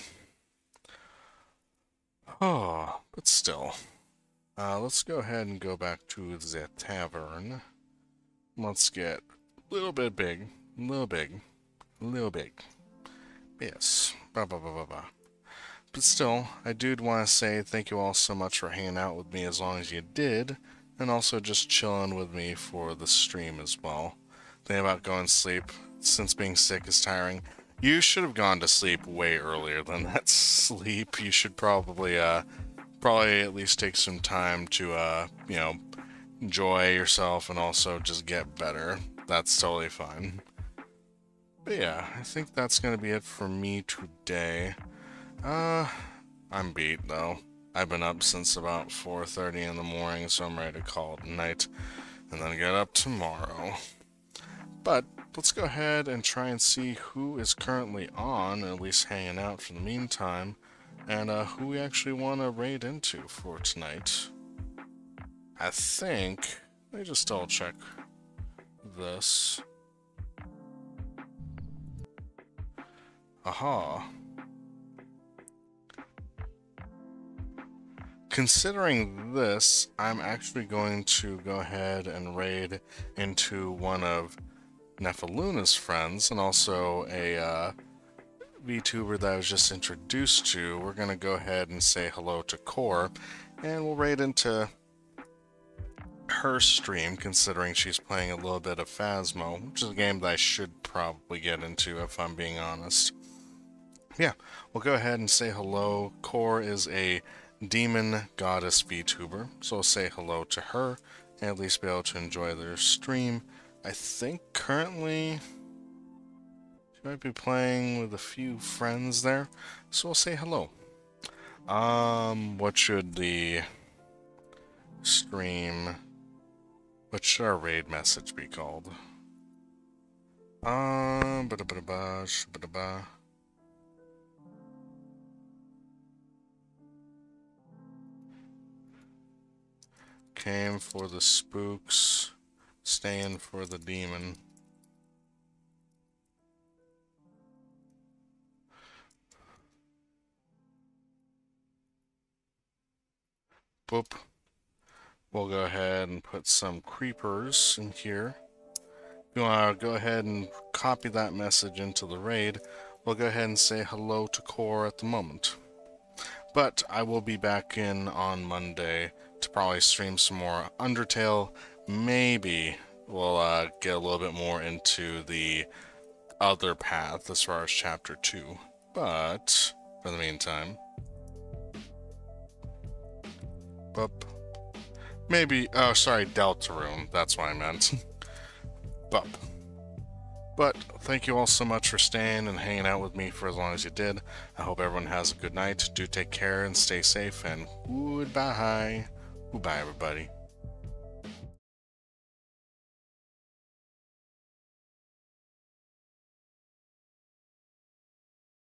Oh, but still. Uh, let's go ahead and go back to the tavern. Let's get a little bit big. A little big. A little big. Yes. Ba ba ba ba ba. But still, I do want to say thank you all so much for hanging out with me as long as you did, and also just chilling with me for the stream as well. Think about going to sleep, since being sick is tiring. You should have gone to sleep way earlier than that sleep. You should probably, uh, probably at least take some time to, uh, you know, enjoy yourself and also just get better. That's totally fine. But yeah, I think that's gonna be it for me today. Uh, I'm beat though. I've been up since about four thirty in the morning, so I'm ready to call it a night and then get up tomorrow. But let's go ahead and try and see who is currently on, at least hanging out for the meantime, and uh, who we actually want to raid into for tonight. I think, let me just double check this. Aha. Considering this, I'm actually going to go ahead and raid into one of Nephiluna's friends, and also a uh, VTuber that I was just introduced to. We're going to go ahead and say hello to Core, and we'll raid into her stream, considering she's playing a little bit of Phasmo, which is a game that I should probably get into if I'm being honest. Yeah, we'll go ahead and say hello. Core is a demon goddess VTuber, so I'll say hello to her and at least be able to enjoy their stream. I think currently she might be playing with a few friends there, so we'll say hello. Um, what should the stream, what should our raid message be called? Um, ba da ba da ba, ba da ba. Came for the spooks, staying for the demon. Boop. We'll go ahead and put some creepers in here. If you want to go ahead and copy that message into the raid, we'll go ahead and say hello to Core at the moment. But I will be back in on Monday to probably stream some more Undertale. Maybe we'll uh, get a little bit more into the other path as far as chapter two. But for the meantime, boop. Maybe, oh sorry, Deltarune, that's what I meant. Bup. But thank you all so much for staying and hanging out with me for as long as you did. I hope everyone has a good night. Do take care and stay safe, and goodbye. Goodbye, everybody.